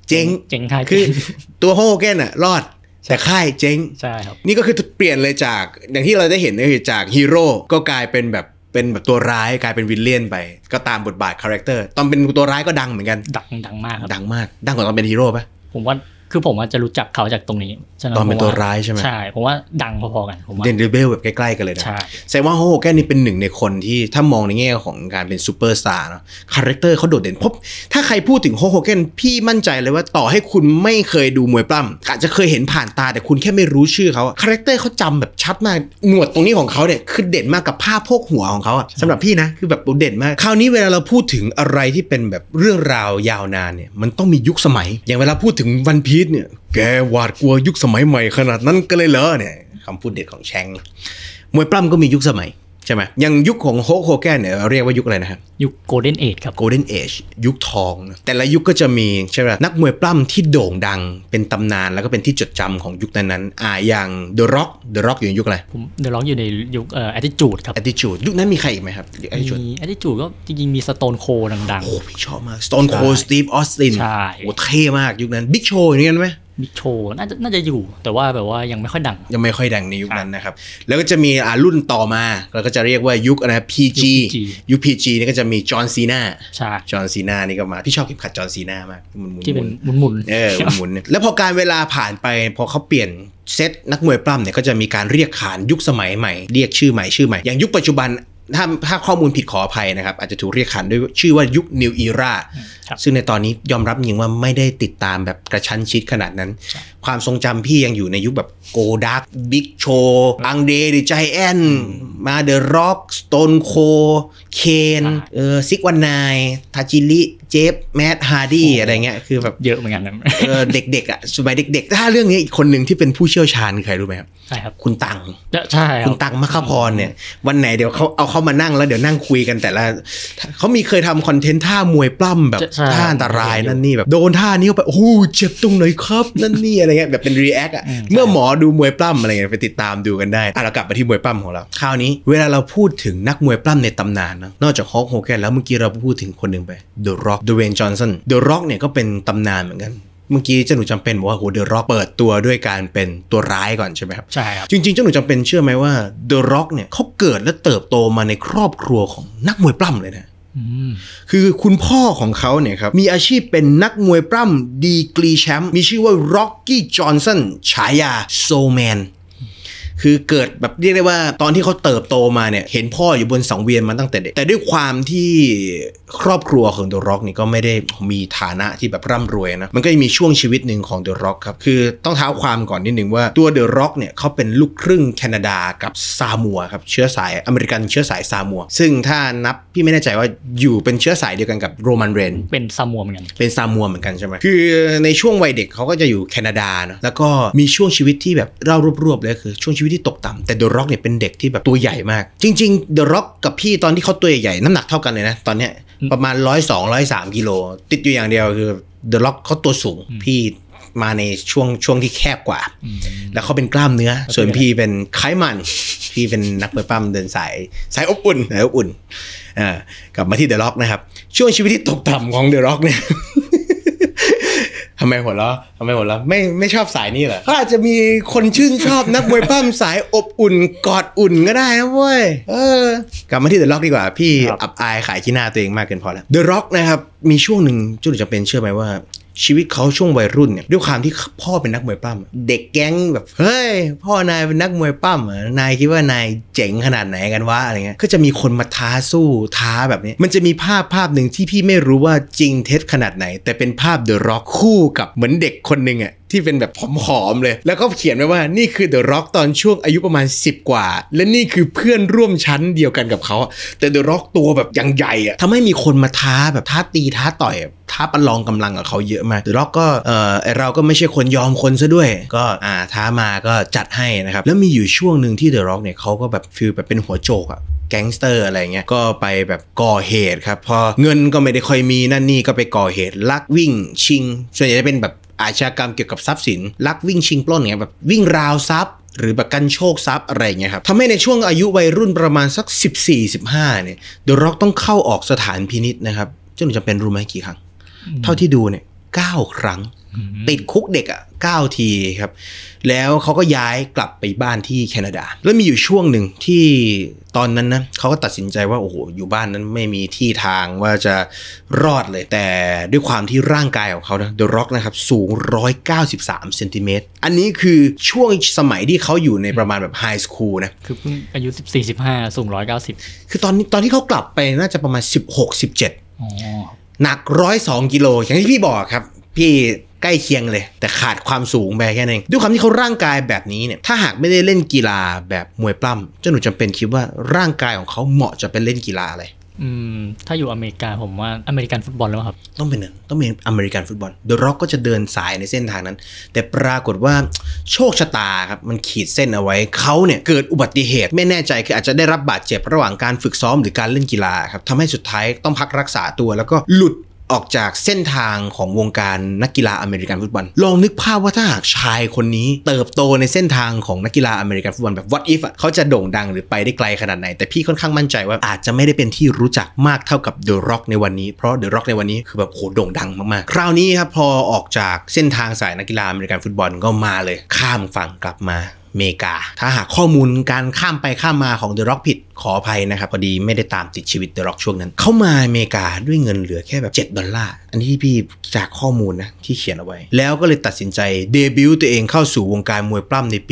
เจ๊งค่ายคือตัวโฮเกนอะรอดแต่ค่ายเจ๊งใช่ครับนี่ก็คือเปลี่ยนเลยจากอย่างที่เราได้เห็นก็คือจากฮีโร่ก็กลายเป็นแบบตัวร้ายกลายเป็นวิลเลียนไปก็ตามบทบาทคาแรคเตอร์ตอนเป็นตัวร้ายก็ดังเหมือนกันดังมากครับดังกว่าตอนเป็นฮีโร่ป่ะผมว่าคือผมจะรู้จักเขาจากตรงนี้ตอนเป็นตัวร้ายใช่ไหมใช่ผมว่าดังพอๆกันผมว่าเดนเดเบลแบบใกล้ๆกันเลยนะแสดงว่าโฮแกนนี่เป็นหนึ่งในคนที่ถ้ามองในแง่ของการเป็นซูเปอร์สตาร์เนาะคาแรคเตอร์เขาโดดเด่นพบถ้าใครพูดถึงโฮแกนพี่มั่นใจเลยว่าต่อให้คุณไม่เคยดูมวยปล้ำอาจจะเคยเห็นผ่านตาแต่คุณแค่ไม่รู้ชื่อเขาคาแรคเตอร์เขาจำแบบชัดมากหนวดตรงนี้ของเขาเนี่ยคือเด่นมากกับผ้าโพกหัวของเขาอะสำหรับพี่นะคือแบบเด่นมากคราวนี้เวลาเราพูดถึงอะไรที่เป็นแบบเรื่องราวยาวนานเนี่ยมันต้องมียุคสมัยอย่างเวลาพูดถึงวันพีซเนี่ยแกหวาดกลัวยุคสมัยใหม่ขนาดนั้นก็เลยเหรอเนี่ยคำพูดเด็ดของแชงมวยปล้ำก็มียุคสมัยใช่ไหมอย่างยุคของโฮแกนเนี่ยเรียกว่ายุคอะไรนะครับยุคโกลเด้นเอจครับโกลเด้นเอจยุคทองแต่ละยุคก็จะมีใช่ไหมนักมวยปล้ำที่โด่งดังเป็นตำนานแล้วก็เป็นที่จดจำของยุคนั้นอย่างเดอะร็อกอยู่ในยุคอะไรผมเดอะร็อกอยู่ในยุคattitude ครับ attitude ยุคนั้นมีใครอีกไหมครับ attitude ก็จริงๆมีสโตนโคดังๆโอ้พี่ชอบมากสโตนโคสตีฟออสตินโอ้เท่มากยุคนั้นบิ๊กโชว์อย่างนี้กันไหมบิ๊กโชว์น่าจะอยู่แต่ว่าแบบว่ายังไม่ค่อยดังในยุคนั้นนะครับแล้วก็จะมีรุ่นต่อมาเราก็จะเรียกว่ายุคนะ PG ยุค PG นี่ก็จะมีจอห์นซีนาใช่จอห์นซีนานี่ก็มาพี่ชอบเข็มขัดจอห์นซีนามากที่เป็นหมุนหมุนแล้วพอการเวลาผ่านไปพอเขาเปลี่ยนเซตนักมวยปล้ำเนี่ยก็จะมีการเรียกขานยุคสมัยใหม่เรียกชื่อใหม่อย่างยุคปัจจุบันถ้าข้อมูลผิดขออภัยนะครับอาจจะถูกเรียกขานด้วยชื่อว่ายุค New Era ซึ่งในตอนนี้ยอมรับจริงว่าไม่ได้ติดตามแบบกระชั้นชิดขนาดนั้นความทรงจำพี่ยังอยู่ในยุคแบบโกดักบิ๊กโชอังเดย์ดิไจแอนมาเดอะร็อกสโตนโคเคนซิกวันไนทาจิริเจฟแมดฮาร์ดี้อะไรเงี้ยคือแบบเยอะเหมือนกันนะเด็กๆอ่ะสมัยเด็กๆถ้าเรื่องนี้อีกคนหนึ่งที่เป็นผู้เชี่ยวชาญใครรู้ไหมครับใช่ครับคุณตังใช่คุณตังมคพรเนี่ยวันไหนเดี๋ยวเขาเอาเข้ามานั่งแล้วเดี๋ยวนั่งคุยกันแต่ละเขามีเคยทำคอนเทนต์ท่ามวยปล้ำแบบท่าอันตรายนั่นนี่แบบโดนท่านี้ไปโอ้โหเจ็บตรงไหนครับนั่นนี่อะไรเงี้ยแบบเป็นรีแอคอ่ะเมื่อหมอดูมวยปล้ำอะไรเงี้ยไปติดตามดูกันได้เรากลับมาที่มวยปล้ำของเราคราวนี้เวลาเราพูดถึงนักมวยปล้ำในตำนานนะนอกจากฮอล์ค โฮแกนแล้วเมื่อกี้เราพูดถึงคนหนึ่งไปเดอะร็อกดเวย์น จอห์นสันเดอะร็อกเนี่ยก็เป็นตำนานเหมือนกันเมื่อกี้เจ้าหนูจำเป็นบอกว่าโหเดอะร็อกเปิดตัวด้วยการเป็นตัวร้ายก่อนใช่ไหมครับใช่ครับจริงๆเจ้าหนูจำเป็นเชื่อไหมว่าเดอะร็อกเนี่ยเขาเกิดและเติบโตมาในครอบครัวของนักมวยปล้ำเลยนะคือคุณพ่อของเขาเนี่ยครับมีอาชีพเป็นนักมวยปล้ำดีกรีแชมป์มีชื่อว่าร็อกกี้จอห์นสันฉายาโซแมนคือเกิดแบบเรียกได้ว่าตอนที่เขาเติบโตมาเนี่ยเห็นพ่ออยู่บนสังเวียนมาตั้งแต่เด็กแต่ด้วยความที่ครอบครัวของเดอะร็อกนี่ก็ไม่ได้มีฐานะที่แบบร่ำรวยนะมันก็จะมีช่วงชีวิตหนึ่งของเดอะร็อกครับคือต้องเท้าความก่อนนิดนึงว่าตัวเดอะร็อกเนี่ยเขาเป็นลูกครึ่งแคนาดากับซามัวครับเชื้อสายอเมริกันเชื้อสายซามัวซึ่งถ้านับพี่ไม่แน่ใจว่าอยู่เป็นเชื้อสายเดียวกันกับโรมันเรนเป็นซามัวเหมือนกันใช่ไหมคือในช่วงวัยเด็กเขาก็จะอยู่แคนาดานะแล้วก็มีช่วงชีวิตที่แบบเล่ารวบๆเลยคือช่วงชีวิตที่ตกต่ำแต่เดอะร็อกเนี่ยเป็นเด็กที่แบบตัวใหญ่มากจริงๆเดอะร็อกกับพี่ตอนที่เขาตัวใหญ่น้ำหนักเท่ากันเลยนะตอนเนี้ยประมาณ102-103กิโลติดอยู่อย่างเดียวคือเดอะร็อกเขาตัวสูงพี่มาในช่วงที่แคบกว่าแล้วเขาเป็นกล้ามเนื้อส่วนพี่เป็นไขมันพี่เป็นนักมวยปล้ำเดินสายอบอุ่นกลับมาที่เดอะร็อกนะครับช่วงชีวิตที่ตกต่ำของเดอะร็อกเนี่ยทำไมหัวเราะไม่ชอบสายนี้เหรอเขาอาจจะมีคนชื่นชอบนักมวยปล้ำสายอบอุ่นกอดอุ่นก็ได้นะเว้ยกลับมาที่เดอะร็อกดีกว่าพี่อับอายขายขี้หน้าตัวเองมากเกินพอแล้วเดอะร็อกนะครับมีช่วงหนึ่งจุดจะเป็นเชื่อไหมว่าชีวิตเขาช่วงวัยรุ่นเนี่ยด้วยความที่พ่อเป็นนักมวยปล้ำเด็กแก๊งแบบเฮ้ยพ่อนายเป็นนักมวยปล้ำเหรอนายคิดว่านายเจ๋งขนาดไหนกันวะอะไรเงี้ยก็จะมีคนมาท้าสู้ท้าแบบนี้มันจะมีภาพหนึ่งที่พี่ไม่รู้ว่าจริงเท็จขนาดไหนแต่เป็นภาพเดอะร็อกคู่กับเหมือนเด็กคนนึงอ่ะที่เป็นแบบผอมๆเลยแล้วก็เขียนไว้ว่านี่คือเดอะร็อกตอนช่วงอายุประมาณ10กว่าและนี่คือเพื่อนร่วมชั้นเดียวกันกับเขาแต่เดอะร็อกตัวแบบยังใหญ่อ่ะทำให้มีคนมาท้าแบบท้าตีท้าต่อยท้าประลองกำลังกับเขาเยอะมากเดอะร็อกก็เราก็ไม่ใช่คนยอมคนซะด้วยก็ท้ามาก็จัดให้นะครับแล้วมีอยู่ช่วงนึงที่เดอะร็อกเนี่ยเขาก็แบบฟีลแบบเป็นหัวโจกอ่ะแก๊งสเตอร์อะไรเงี้ยก็ไปแบบก่อเหตุครับพอเงินก็ไม่ได้ค่อยมีนั่นนี่ก็ไปก่อเหตุลักวิ่งชิงส่วนใหญ่จะเป็นแบบอาชญากรรมเกี่ยวกับทรัพย์สินลักวิ่งชิงปล้นเนี่ยแบบวิ่งราวทรัพย์หรือแบบกันโชคทรัพย์อะไรเงี้ยครับทำให้ในช่วงอายุวัยรุ่นประมาณสัก14-15เนี่ยเดอะร็อกต้องเข้าออกสถานพินิจนะครับเจ้าหนูจำเป็นรู้ไหมกี่ครั้งเท่าที่ดูเนี่ย 9 ครั้งติดคุกเด็ก9 ทีครับแล้วเขาก็ย้ายกลับไปบ้านที่แคนาดาแล้วมีอยู่ช่วงหนึ่งที่ตอนนั้นนะเขาก็ตัดสินใจว่าโอ้โหอยู่บ้านนั้นไม่มีที่ทางว่าจะรอดเลยแต่ด้วยความที่ร่างกายของเขานะเดอะร็อกนะครับสูง193เซนติเมตรอันนี้คือช่วงสมัยที่เขาอยู่ในประมาณแบบไฮสคูลนะคือเพิ่งอายุ14-15สูง190 คือตอนที่เขากลับไปน่าจะประมาณ16-17หนัก102 กิโลอย่างที่พี่บอกครับพี่ใกล้เคียงเลยแต่ขาดความสูงไปแค่นั้นเองด้วยความที่เขาร่างกายแบบนี้เนี่ยถ้าหากไม่ได้เล่นกีฬาแบบมวยปล้ำเจ้าหนูจำเป็นคิดว่าร่างกายของเขาเหมาะจะไปเล่นกีฬาอะไรถ้าอยู่อเมริกาผมว่าอเมริกันฟุตบอลแล้วครับต้องเป็นอเมริกันฟุตบอลเดอะร็อกก็จะเดินสายในเส้นทางนั้นแต่ปรากฏว่าโชคชะตาครับมันขีดเส้นเอาไว้เขาเนี่ยเกิดอุบัติเหตุไม่แน่ใจคืออาจจะได้รับบาดเจ็บระหว่างการฝึกซ้อมหรือการเล่นกีฬาครับทำให้สุดท้ายต้องพักรักษาตัวแล้วก็หลุดออกจากเส้นทางของวงการนักกีฬาอเมริกันฟุตบอลลองนึกภาพว่าถ้าหากชายคนนี้เติบโตในเส้นทางของนักกีฬาอเมริกันฟุตบอลแบบ what if เขาจะโด่งดังหรือไปได้ไกลขนาดไหนแต่พี่ค่อนข้างมั่นใจว่าอาจจะไม่ได้เป็นที่รู้จักมากเท่ากับ The Rock ในวันนี้เพราะ The Rock ในวันนี้คือแบบโหโด่งดังมากๆคราวนี้ครับพอออกจากเส้นทางสายนักกีฬาอเมริกันฟุตบอลก็มาเลยข้ามฝั่งกลับมาอเมริกาถ้าหากข้อมูลการข้ามไปข้ามมาของ The Rock ผิดขออภัยนะครับพอดีไม่ได้ตามติดชีวิต The Rock ช่วงนั้นเข้ามาอเมริกาด้วยเงินเหลือแค่แบบ$7อันนี้ที่พี่จากข้อมูลนะที่เขียนเอาไว้แล้วก็เลยตัดสินใจเดบิวต์ตัวเองเข้าสู่วงการมวยปล้ำในปี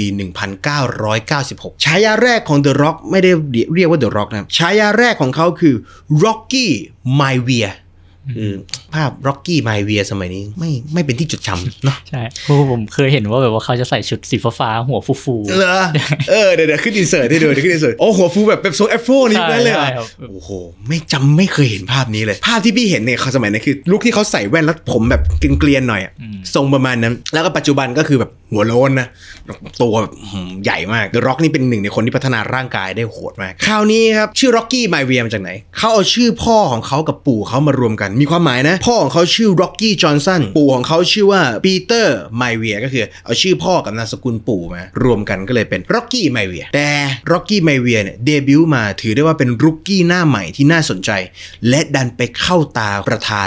1996 ฉายาแรกของ The Rock ไม่ได้เรียกว่า The Rock นะฉายาแรกของเขาคือ Rocky Maiviaคือภาพ Rocky Maivia สมัยนี้ไม่เป็นที่จดจำเนาะใช่เพราะผมเคยเห็นว่าแบบว่าเขาจะใส่ชุดสีฟ้าหัวฟูเหรอเดี๋ยวขึ้นอินเสิร์ตให้ดูขึ้นอินเสิร์ตโอ้หัวฟูแบบโซแอฟโรนี่นั่นเลยโอ้โหไม่เคยเห็นภาพนี้เลยภาพที่พี่เห็นเนี่ยเขาสมัยนั้นคือลุคที่เขาใส่แว่นแล้วผมแบบเกลียนๆหน่อยทรงประมาณนั้นแล้วก็ปัจจุบันก็คือแบบหัวโล้นนะตัวใหญ่มาก The Rock นี่เป็นหนึ่งในคนที่พัฒนาร่างกายได้โหดมากคราวนี้ครับชื่อ Rocky Maivia มาจากไหนเขาเอาชื่อพ่อของเขากับปู่เขามารวมกันมีความหมายนะพ่อของเขาชื่อ Rocky Johnson ปู่ของเขาชื่อว่า Peter Maivia ก็คือเอาชื่อพ่อกับนามสกุลปู่มารวมกันก็เลยเป็น Rocky Maivia แต่ Rocky Maivia เนี่ยเดบิวต์มาถือได้ว่าเป็นรุกกี้หน้าใหม่ที่น่าสนใจและดันไปเข้าตาประธาน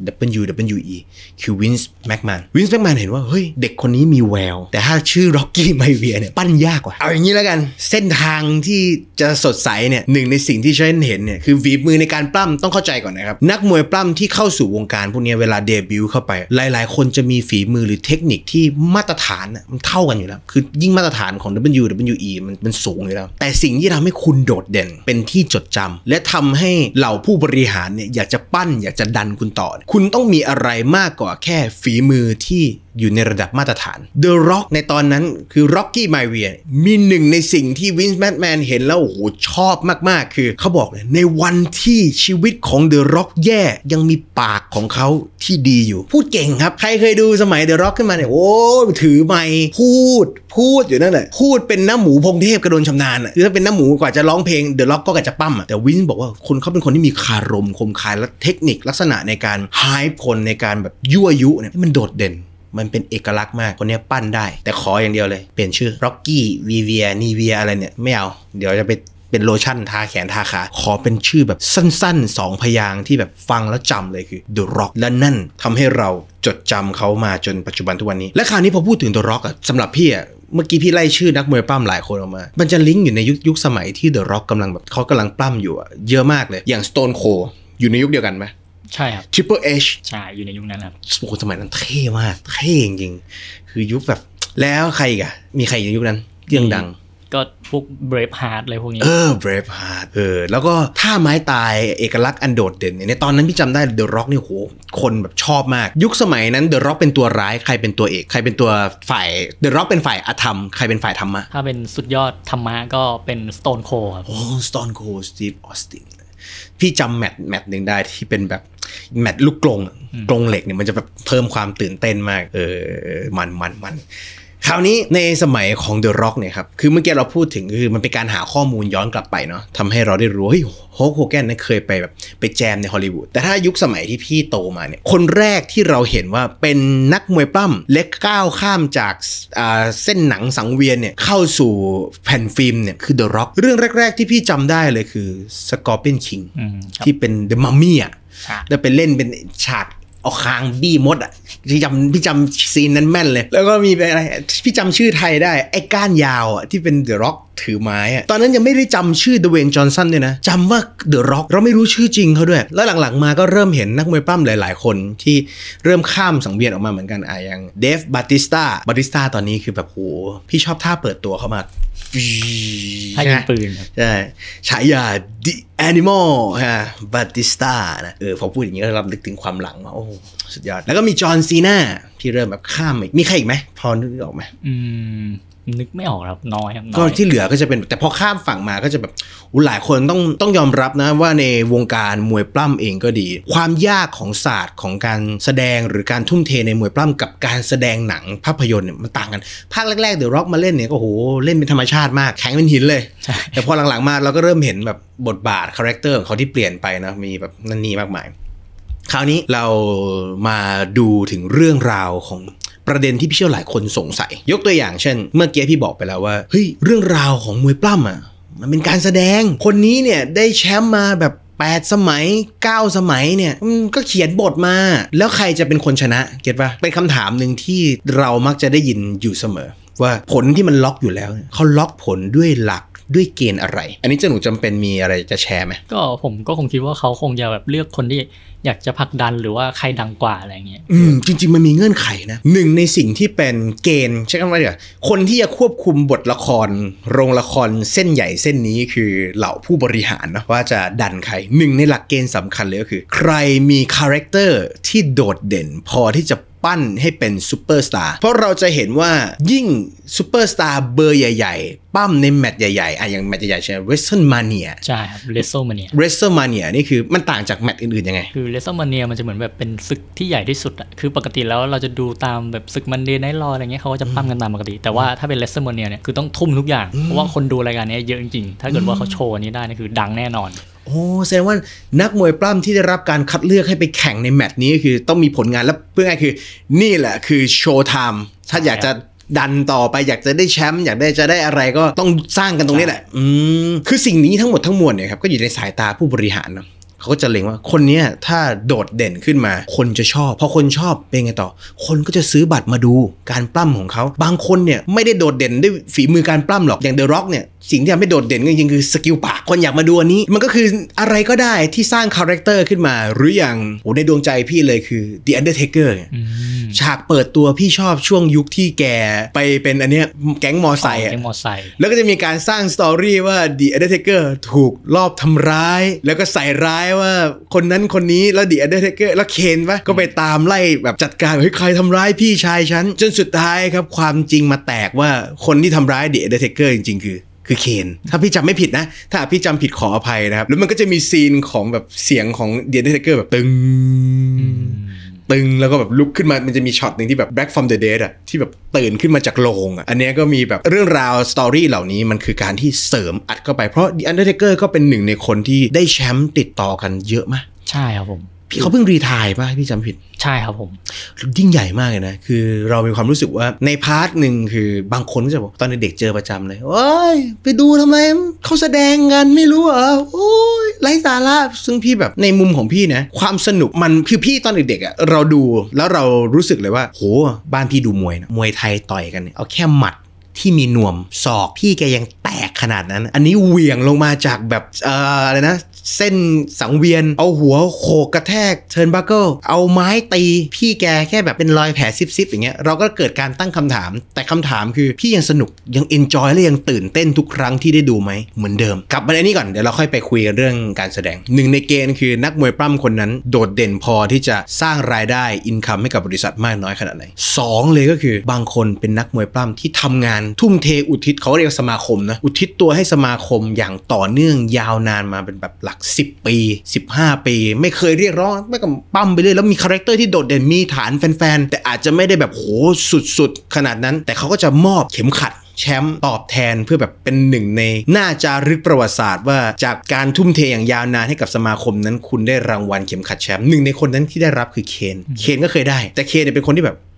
WWE คือ Vince McMahon เห็นว่าเฮ้ยเด็กคนนี้มีแววแต่ถ้าชื่อ Rocky Maivia เนี่ยปั้นยากกว่าเอาอย่างนี้แล้วกันเส้นทางที่จะสดใสเนี่ยหนึ่งในสิ่งที่ฉันเห็นเนี่ยคือฝีมือในการปล้ำต้องเข้าใจก่อนนะครับนักมวยปล้ำที่เข้าสู่วงการพวกนี้เวลาเดบิวต์เข้าไปหลายๆคนจะมีฝีมือหรือเทคนิคที่มาตรฐานมันเท่ากันอยู่แล้วคือยิ่งมาตรฐานของ WWE มันสูงอยู่แล้วแต่สิ่งที่ทำให้คุณโดดเด่นเป็นที่จดจำและทำให้เหล่าผู้บริหารเนี่ยอยากจะปั้นอยากจะดันคุณต่อคุณต้องมีอะไรมากกว่าแค่ฝีมือที่อยู่ในระดับมาตรฐาน The Rock ในตอนนั้นคือ Rocky Maivia มีหนึ่งในสิ่งที่ Vince McMahon เห็นแล้วโอ้โหชอบมากๆคือเขาบอกเลยในวันที่ชีวิตของ The Rock แย่ยังมีปากของเขาที่ดีอยู่พูดเก่งครับใครเคยดูสมัย The Rock ขึ้นมาเนี่ยโอ้ถือไมค์พูดอยู่นั่นแหละพูดเป็นน้ำหมูพงเทพกระโดนชำนาญคือถ้าเป็นน้ำหมูกว่าจะร้องเพลง The Rock ก็กว่าจะปั้มแต่วินบอกว่าคนเขาเป็นคนที่มีคารมคมคายและเทคนิคลักษณะในการไฮป์คนในการแบบยั่วยุเนี่ยมันโดดเด่นมันเป็นเอกลักษณ์มากคนนี้ปั้นได้แต่ขออย่างเดียวเลยเปลี่ยนชื่อ Rocky Vivia Nivea อะไรเนี่ยไม่เอาเดี๋ยวจะไปเป็นโลชั่นทาแขนทาขาขอเป็นชื่อแบบสั้นๆ2 พยางค์ที่แบบฟังแล้วจำเลยคือ The Rock และนั่นทำให้เราจดจำเขามาจนปัจจุบันทุกวันนี้และคราวนี้พอพูดถึง The Rock อ่ะสำหรับพี่อ่ะเมื่อกี้พี่ไล่ชื่อนักมวยปล้ำหลายคนออกมามันจะลิงก์อยู่ในยุคสมัยที่ The Rock กำลังแบบเขากำลังปล้ำอยู่อ่ะเยอะมากเลยอย่าง Stone Cold อยู่ในยุคเดียวกันไหมใช่ครับ Triple H ใช่อยู่ในยุคนั้นครับโอ้สมัยนั้นเท่มากเท่จริงๆคือยุคแบบแล้วใครอีกอ่ะมีใครอยู่ในยุคนั้นเรื่องดังก็พวก Braveheart อะไรพวกนี้ Braveheart แล้วก็ท่าไม้ตายเอกลักษณ์อันโดดเด่นในตอนนั้นพี่จำได้ The Rock นี่โหคนแบบชอบมากยุคสมัยนั้น The Rock เป็นตัวร้ายใครเป็นตัวเอกใครเป็นตัวฝ่าย The Rock เป็นฝ่ายอธรรมใครเป็นฝ่ายธรรมะถ้าเป็นสุดยอดธรรมะก็เป็น Stone Cold ครับ Stone Cold Steve Austin พี่จำแมตช์หนึ่งได้ที่เป็นแบบแมตช์ลูกกรงเหล็กเนี่ยมันจะแบบเพิ่มความตื่นเต้นมากมันคราวนี้ในสมัยของ The Rock เนี่ยครับคือเมื่อกี้เราพูดถึงคือมันเป็นการหาข้อมูลย้อนกลับไปเนาะทำให้เราได้รู้เฮ้ยฮอล์กโฮแกนนั้นเคยไปแจมในฮอลลีวูดแต่ถ้ายุคสมัยที่พี่โตมาเนี่ยคนแรกที่เราเห็นว่าเป็นนักมวยปล้ำและก้าวข้ามจากเส้นหนังสังเวียนเนี่ยเข้าสู่แผ่นฟิล์มเนี่ยคือ The Rock เรื่องแรกๆที่พี่จำได้เลยคือ Scorpion King ที่เป็น The Mummy อ่ะแล้วไปเล่นเป็นฉากเอาคางบี้มดอ่ะพี่จำซีนนั้นแม่นเลยแล้วก็มีอะไรพี่จำชื่อไทยได้ไอ้ก้านยาวอ่ะที่เป็นเดอะร็อกถือไม้อ่ะตอนนั้นยังไม่ได้จำชื่อเดเวนจอห์นสันด้วยนะจำว่าเดอะร็อกเราไม่รู้ชื่อจริงเขาด้วยแล้วหลังๆมาก็เริ่มเห็นนักมวยปล้ำหลายๆคนที่เริ่มข้ามสังเวียนออกมาเหมือนกันอย่างเดฟบาติสต้าตอนนี้คือแบบโหพี่ชอบท่าเปิดตัวเขามากให้ยิงปืนใช่ฉายา The Animal ฮะบาติสต้านะพอพูดอย่างนี้ก็รับนึกถึงความหลังมาโอ้สุดยอดแล้วก็มีจอห์นซีนาที่เริ่มแบบข้ามอีกมีใครอีกไหมพอนึกออกไหมนึกไม่ออกครับน้อยครับก็ที่เหลือก็จะเป็นแต่พอข้ามฝั่งมาก็จะแบบหลายคนต้องยอมรับนะว่าในวงการมวยปล้ำเองก็ดีความยากของศาสตร์ของการแสดงหรือการทุ่มเทในมวยปล้ำกับการแสดงหนังภาพยนตร์เนี่ยมันต่างกันภาคแรกๆเดอะร็อกมาเล่นเนี่ยก็โหเล่นเป็นธรรมชาติมากแข็งเป็นหินเลยแต่พอหลังๆมาเราก็เริ่มเห็นแบบบทบาทคาแรคเตอร์ของเขาที่เปลี่ยนไปนะมีแบบนั่นนี่มากมายคราวนี้เรามาดูถึงเรื่องราวของประเด็นที่พี่เชื่อหลายคนสงสัยยกตัวอย่างเช่นเมื่อกี้พี่บอกไปแล้วว่าเฮ้ยเรื่องราวของมวยปล้ำอ่ะมันเป็นการแสดงคนนี้เนี่ยได้แชมป์มาแบบ8สมัย9สมัยเนี่ยก็เขียนบทมาแล้วใครจะเป็นคนชนะเก็ทป่ะเป็นคำถามหนึ่งที่เรามักจะได้ยินอยู่เสมอว่าผลที่มันล็อกอยู่แล้วเขาล็อกผลด้วยหลักด้วยเกณฑ์อะไรอันนี้เจ้าหนูจำเป็นมีอะไรจะแชร์ไหมก็ผมก็คงคิดว่าเขาคงจะแบบเลือกคนที่อยากจะผลักดันหรือว่าใครดังกว่าอะไรเงี้ยจริงๆมันมีเงื่อนไขนะหนึ่งในสิ่งที่เป็นเกณฑ์ใช่ไหมเดี๋ยวคนที่จะควบคุมบทละครโรงละครเส้นใหญ่เส้นนี้คือเหล่าผู้บริหารนะว่าจะดันใครหนึ่งในหลักเกณฑ์สำคัญเลยก็คือใครมีคาแรคเตอร์ที่โดดเด่นพอที่จะปั้นให้เป็นซูเปอร์สตาร์เพราะเราจะเห็นว่ายิ่งซูเปอร์สตาร์เบอร์ใหญ่ๆปั้มในแมตช์ใหญ่ๆอย่างแมตช์ใหญ่ๆใช่ไหม WrestleMania ใช่ครับ WrestleMania นี่คือมันต่างจากแมตช์อื่นๆยังไงคือ WrestleMania มันจะเหมือนแบบเป็นศึกที่ใหญ่ที่สุดอ่ะคือปกติแล้วเราจะดูตามแบบศึก Monday Night Raw อะไรเงี้ยเขาก็จะปั้มกันตามปกติแต่ว่าถ้าเป็น WrestleMania เนี่ยคือต้องทุ่มทุกอย่างเพราะว่าคนดูรายการนี้เยอะจริงๆถ้าเกิดว่าเขาโชว์อันนี้ได้นี่คือดังแน่นอนโอ้แสดงว่านักมวยปล้ำที่ได้รับการคัดเลือกให้ไปแข่งในแมตช์นี้คือต้องมีผลงานและเพื่อไงคือนี่แหละคือโชว์ไทม์ถ้าอยากจะดันต่อไปอยากจะได้แชมป์อยากได้จะได้อะไรก็ต้องสร้างกันตรงนี้แหละคือสิ่งนี้ทั้งหมดทั้งมวลเนี่ยครับก็อยู่ในสายตาผู้บริหารเนาะเขาก็จะเล็งว่าคนนี้ถ้าโดดเด่นขึ้นมาคนจะชอบพอคนชอบเป็นไงต่อคนก็จะซื้อบัตรมาดูการปล้ำของเขาบางคนเนี่ยไม่ได้โดดเด่นด้วยฝีมือการปล้ำหรอกอย่างเดอะร็อกเนี่ยสิ่งที่ทำให้โดดเด่นจริงๆคือสกิลปากคนอยากมาดูอันนี้มันก็คืออะไรก็ได้ที่สร้างคาแรคเตอร์ขึ้นมาหรืออย่างในดวงใจพี่เลยคือ The Undertaker ฉากเปิดตัวพี่ชอบช่วงยุคที่แกไปเป็นอันเนี้ยแก๊งมอไซค์แล้วก็จะมีการสร้างสตอรี่ว่า The Undertaker ถูกลอบทำร้ายแล้วก็ใส่ร้ายว่าคนนั้นคนนี้แล้ว The Undertaker แล้วเคนปะก็ไปตามไล่แบบจัดการเฮ้ยใครทำร้ายพี่ชายฉันจนสุดท้ายครับความจริงมาแตกว่าคนที่ทำร้าย The Undertaker จริงๆคือเคนถ้าพี่จำไม่ผิดนะถ้าพี่จำผิดขออภัยนะครับแล้วมันก็จะมีซีนของแบบเสียงของ The Undertaker แบบตึงแล้วก็แบบลุกขึ้นมามันจะมีช็อตหนึ่งที่แบบ Back from the Dead อะที่แบบตื่นขึ้นมาจากโลงอะอันนี้ก็มีแบบเรื่องราวสตอรี่เหล่านี้มันคือการที่เสริมอัดเข้าไปเพราะ The Undertaker ก็เป็นหนึ่งในคนที่ได้แชมป์ติดต่อกันเยอะมากใช่ครับผมพี่เขาเพิ่งรีไทร์ป่ะพี่จำผิดใช่ครับผมยิ่งใหญ่มากเลยนะคือเรามีความรู้สึกว่าในพาร์ทหนึ่งคือบางคนก็จะบอกตอนเด็กเจอประจำเลยโอ้ยไปดูทำไมเขาแสดงกันไม่รู้เหรอโอ้ยไร้สาระซึ่งพี่แบบในมุมของพี่นะความสนุกมันคือพี่ตอนเด็กๆอ่ะเราดูแล้วเรารู้สึกเลยว่าโหบ้านพี่ดูมวยนะมวยไทยต่อยกันเนี่ยเอาแค่หมัดที่มีนวมศอกพี่แกยังแตกขนาดนั้นอันนี้เหวี่ยงลงมาจากแบบอะไรนะเส้นสังเวียนเอาหัวโขกกระแทกเทิร์นบัคเกิลเอาไม้ตีพี่แกแค่แบบเป็นรอยแผลซิบๆอย่างเงี้ยเราก็เกิดการตั้งคำถามแต่คำถามคือพี่ยังสนุกยังเอนจอยและยังตื่นเต้นทุกครั้งที่ได้ดูไหมเหมือนเดิมกลับมาในนี้ก่อนเดี๋ยวเราค่อยไปคุยกันเรื่องการแสดงหนึ่งในเกณฑ์คือนักมวยปล้ำคนนั้นโดดเด่นพอที่จะสร้างรายได้อินคัมให้กับบริษัทมากน้อยขนาดไหน2เลยก็คือบางคนเป็นนักมวยปล้ำที่ทำงานทุ่มเทอุทิศเขาเรียกสมาคมนะอุทิศตัวให้สมาคมอย่างต่อเนื่องยาวนานมาเป็นแบบหลัก10 ปี15 ปีไม่เคยเรียกร้องไม่ก็ปั้มไปเลยแล้วมีคาแรคเตอร์ที่โดดเด่นมีฐานแฟนๆแต่อาจจะไม่ได้แบบโหสุดๆขนาดนั้นแต่เขาก็จะมอบเข็มขัดแชมป์ตอบแทนเพื่อแบบเป็นหนึ่งในหน้าจารึกประวัติศาสตร์ว่าจากการทุ่มเทอย่างยาวนานให้กับสมาคมนั้นคุณได้รางวัลเข็มขัดแชมป์หนึ่งในคนนั้นที่ได้รับคือเคนก็เคยได้แต่เคนเนี่ยเป็นคนที่แบบ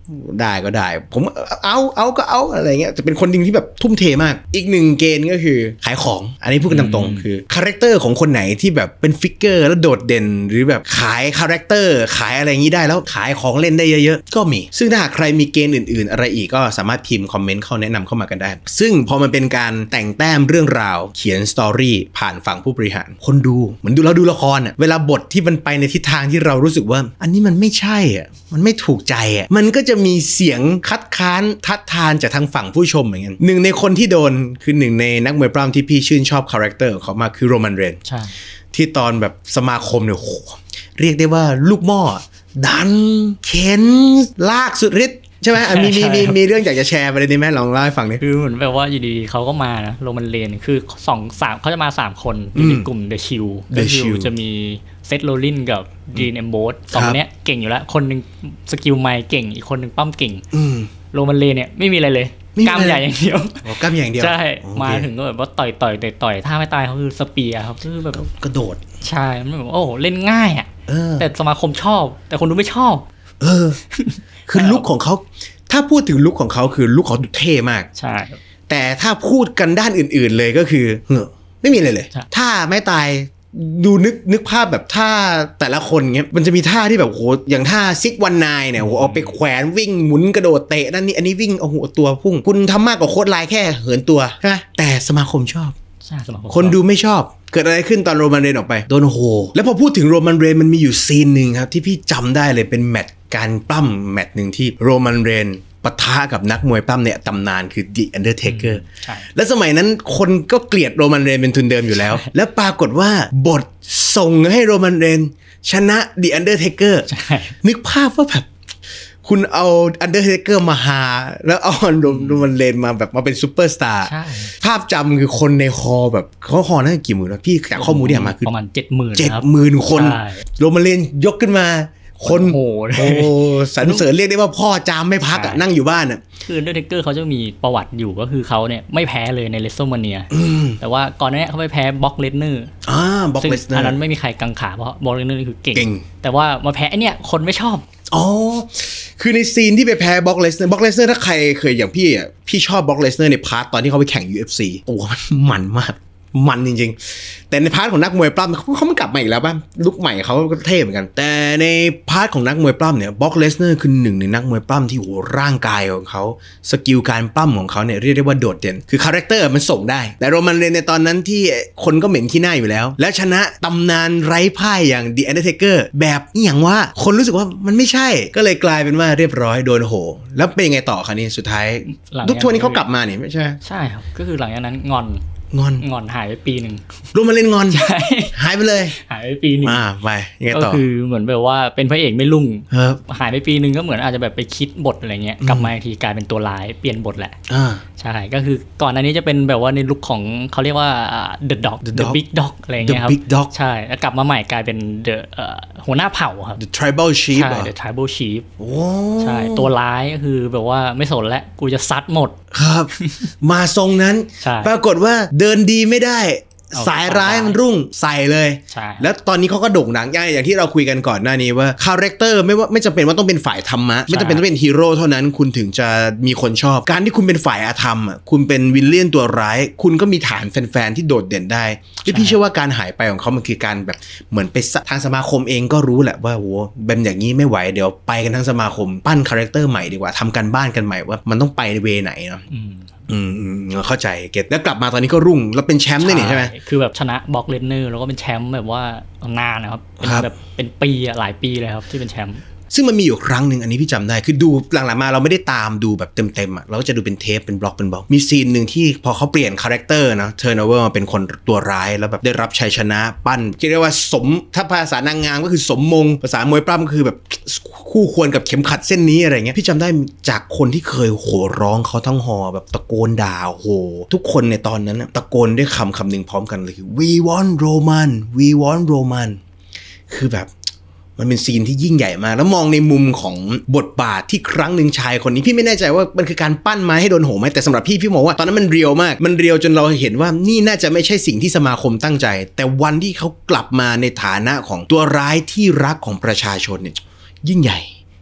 ได้ก็ได้ผมเอาก็เอาอะไรเงี้ยจะเป็นคนหนึ่งที่แบบทุ่มเทมากอีกหนึ่งเกณฑ์ก็คือขายของอันนี้พูดกันตรงๆคือคาแรคเตอร์ของคนไหนที่แบบเป็นฟิกเกอร์แล้วโดดเด่นหรือแบบขายคาแรคเตอร์ขายอะไรอย่างนี้ได้แล้วขายของเล่นได้เยอะๆก็มีซึ่งถ้าหากใครมีเกณฑ์อื่นๆอะไรอีกก็สามารถพิมพ์คอมเมนต์เข้าแนะนำเข้ามากันได้ซึ่งพอมันเป็นการแต่งแต้มเรื่องราวเขียนสตอรี่ผ่านฝั่งผู้บริหารคนดูเหมือนเราดูละครอ่ะเวลาบทที่มันไปในทิศทางที่เรารู้สึกว่าอันนี้มันไม่ใช่อ่ะมันไม่ถูกใจอ่ะมันก็จะมีเสียงคัดค้านทัดทานจากทางฝั่งผู้ชมเหมือนกันหนึ่งในคนที่โดนคือหนึ่งในนักมวยปล้ำที่พี่ชื่นชอบคาแรคเตอร์ของเขามากคือโรมันเรนใช่ที่ตอนแบบสมาคมเนี่ยโหเรียกได้ว่าลูกหม้อดันเข็นลากสุดฤทธิ์ใช่ไหมมีเรื่องอยากจะแชร์ไปเลยได้ไหมลองเล่าให้ฟังดิคือเหมือนแบบว่าอยู่ดีเขาก็มานะโรมันเรนคือ2-3เขาจะมา3คนอยู่ในกลุ่มเดอะชิลจะมีเซธโรลลินกับดีนเอมโบสสองคนนี้เก่งอยู่แล้วคนนึงสกิลไมค์เก่งอีกคนนึงปั้มเก่งโรมันเรนเนี่ยไม่มีอะไรเลยกล้ามใหญ่อย่างเดียวกล้ามใหญ่อย่างเดียวใช่มาถึงก็แบบว่าต่อยถ้าไม่ตายเขาคือสเปียร์ครับคือแบบกระโดดใช่มันแบบโอ้เล่นง่ายอ่ะแต่สมาคมชอบแต่คนดูไม่ชอบคือลุคของเขาถ้าพูดถึงลุคของเขาคือลุคเขาดูเท่มากใช่แต่ถ้าพูดกันด้านอื่นๆเลยก็คือไม่มีอะไรเลยถ้าไม่ตายดูนึกภาพแบบท่าแต่ละคนเงี้ยมันจะมีท่าที่แบบโหอย่างท่า619เนี่ยโหเอาไปแขวนวิ่งหมุนกระโดดเตะนั่นนี่อันนี้วิ่งโอ้โหตัวพุ่งคุณทำมากกว่าโค้ชไลน์แค่เหินตัวใช่ไหมแต่สมาคมชอบคนดูไม่ชอบเกิดอะไรขึ้นตอนโรมันเรนออกไปโดนโหแล้วพอพูดถึงโรมันเรนมันมีอยู่ซีนหนึ่งครับที่พี่จำได้เลยเป็นแมตช์การปล้ำแมตช์หนึ่งที่โรมันเรนปะทะกับนักมวยปล้ำเนี่ยตำนานคือ The Undertaker และสมัยนั้นคนก็เกลียดโรมันเรนเป็นทุนเดิมอยู่แล้วและปรากฏว่าบทส่งให้โรมันเรนชนะ The Undertaker นึกภาพว่าแบบคุณเอา Undertaker มาหาแล้วเอาโรมันเรนมาแบบมาเป็นซูเปอร์สตาร์ภาพจำคือคนในคอแบบเขาคอนั่นกี่หมื่นแล้วพี่จากข้อมูลที่หามาคือประมาณ 70,000 70,000 คนโรมันเรนยกขึ้นมาคนโอ้สรรเสริญเรียกได้ว่าพ่อจามไม่พักอ่ะนั่งอยู่บ้านอ่ะคืออันเดอร์เทเกอร์เขาจะมีประวัติอยู่ก็คือเขาเนี่ยไม่แพ้เลยในเรสเซิลมาเนียแต่ว่าก่อนหน้านี้เขาไปแพ้บ็อกเลสเนอร์บ็อกเลสเนอร์อันนั้นไม่มีใครกังขาเพราะบ็อกเลสเนอร์คือเก่งแต่ว่ามาแพ้ไอเนี่ยคนไม่ชอบคือในซีนที่ไปแพ้บ็อกเลสเนอร์ถ้าใครเคยอย่างพี่อ่ะพี่ชอบบ็อกเลสเนอร์ในพาร์ทตอนที่เขาไปแข่ง UFC โอ้มันมากมันจริงๆแต่ในพาร์ทของนักมวยปล้ำเขาไม่กลับมาอีกแล้วป่ะลุคใหม่เขาก็เท่เหมือนกันแต่ในพาร์ทของนักมวยปล้ำเนี่ยบ็อกเลสเนอร์คือหนึ่งในนักมวยปล้ำที่โหร่างกายของเขาสกิลการปล้ำของเขาเนี่ยเรียกได้ว่าโดดเด่นคือคาแรคเตอร์มันส่งได้แต่โรมันเรนในตอนนั้นที่คนก็เหม็นขี้หน้าอยู่แล้วแล้วชนะตำนานไร้พ่ายอย่าง The Undertaker แบบอย่างว่าคนรู้สึกว่ามันไม่ใช่ก็เลยกลายเป็นว่าเรียบร้อยโดนโหแล้วเป็นยังไงต่อคะนี่สุดท้ายทุกทัวร์นี้เขากลับมาเนี่ยไม่ใช่ใช่ครับก็คือหลังจากนั้นงอนหายไปปีนึงรู้มาเล่นงอนใช่หายไปเลยหายไปปีนึงไปยังไงต่อก็คือเหมือนแบบว่าเป็นพระเอกไม่รุ่งหายไปปีนึงก็เหมือนอาจจะแบบไปคิดบทอะไรเงี้ยกลับมาทีกลายเป็นตัวร้ายเปลี่ยนบทแหละใช่ก็คือก่อนอันนี้จะเป็นแบบว่าในลุคของเขาเรียกว่า The Big Dog อะไรเงี้ยครับใช่แล้วกลับมาใหม่กลายเป็น The หัวหน้าเผ่าครับ The Tribal Chief ใช่ The Tribal Chief ใช่ตัวร้ายก็คือแบบว่าไม่สนแล้วกูจะซัดหมดครับมาทรงนั้นปรากฏว่าเดินดีไม่ได้สายร้ายมันรุ่งใส่เลยแล้วตอนนี้เขาก็โด่งดังอย่างที่เราคุยกันก่อนหน้านี้ว่าคาแรคเตอร์ไม่จำเป็นว่าต้องเป็นฝ่ายธรรมะไม่จำเป็นต้องเป็นฮีโร่เท่านั้นคุณถึงจะมีคนชอบการที่คุณเป็นฝ่ายอาธรรมคุณเป็นวิลเลียนตัวร้ายคุณก็มีฐานแฟนๆที่โดดเด่นได้ที่พี่เชื่อว่าการหายไปของเขามันคือการแบบเหมือนไปทางสมาคมเองก็รู้แหละว่าโหแบบอย่างนี้ไม่ไหวเดี๋ยวไปกันทั้งสมาคมปั้นคาแรคเตอร์ใหม่ดีกว่าทำกันบ้านกันใหม่ว่ามันต้องไปในเวไหนเนาะเข้าใจเก็ตแล้วกลับมาตอนนี้ก็รุ่งแล้วเป็นแชมป์ด้วยนี่ใช่ไหมคือแบบชนะบ็อกเลสเนอร์แล้วก็เป็นแชมป์แบบว่านานนะครับเป็นแบบเป็นปีหลายปีเลยครับที่เป็นแชมป์ซึ่งมันมีอยู่ครั้งหนึ่งอันนี้พี่จำได้คือดูหลังๆมาเราไม่ได้ตามดูแบบเต็มๆเราก็จะดูเป็นเทปเป็นบล็อกมีซีนหนึ่งที่พอเขาเปลี่ยนคาแรคเตอร์นะเทิร์นโอเวอร์มาเป็นคนตัวร้ายแล้วแบบได้รับชัยชนะปั้นเรียกว่าสมถ้าภาษานางงามก็คือสมมงภาษามวยปล้ำก็คือแบบคู่ควรกับเข็มขัดเส้นนี้อะไรเงี้ยพี่จำได้จากคนที่เคยโห่ร้องเขาทั้งหอแบบตะโกนด่าโหทุกคนในตอนนั้นตะโกนด้วยคำหนึ่งพร้อมกันเลยคือ we want Roman คือแบบมันเป็นซีนที่ยิ่งใหญ่มากแล้วมองในมุมของบทบาทที่ครั้งหนึ่งชายคนนี้พี่ไม่แน่ใจว่ามันคือการปั้นไม้ให้โดนโหไหมแต่สำหรับพี่มองว่าตอนนั้นมันเรียวมากมันเรียวจนเราเห็นว่านี่น่าจะไม่ใช่สิ่งที่สมาคมตั้งใจแต่วันที่เขากลับมาในฐานะของตัวร้ายที่รักของประชาชนเนี่ยยิ่งใหญ่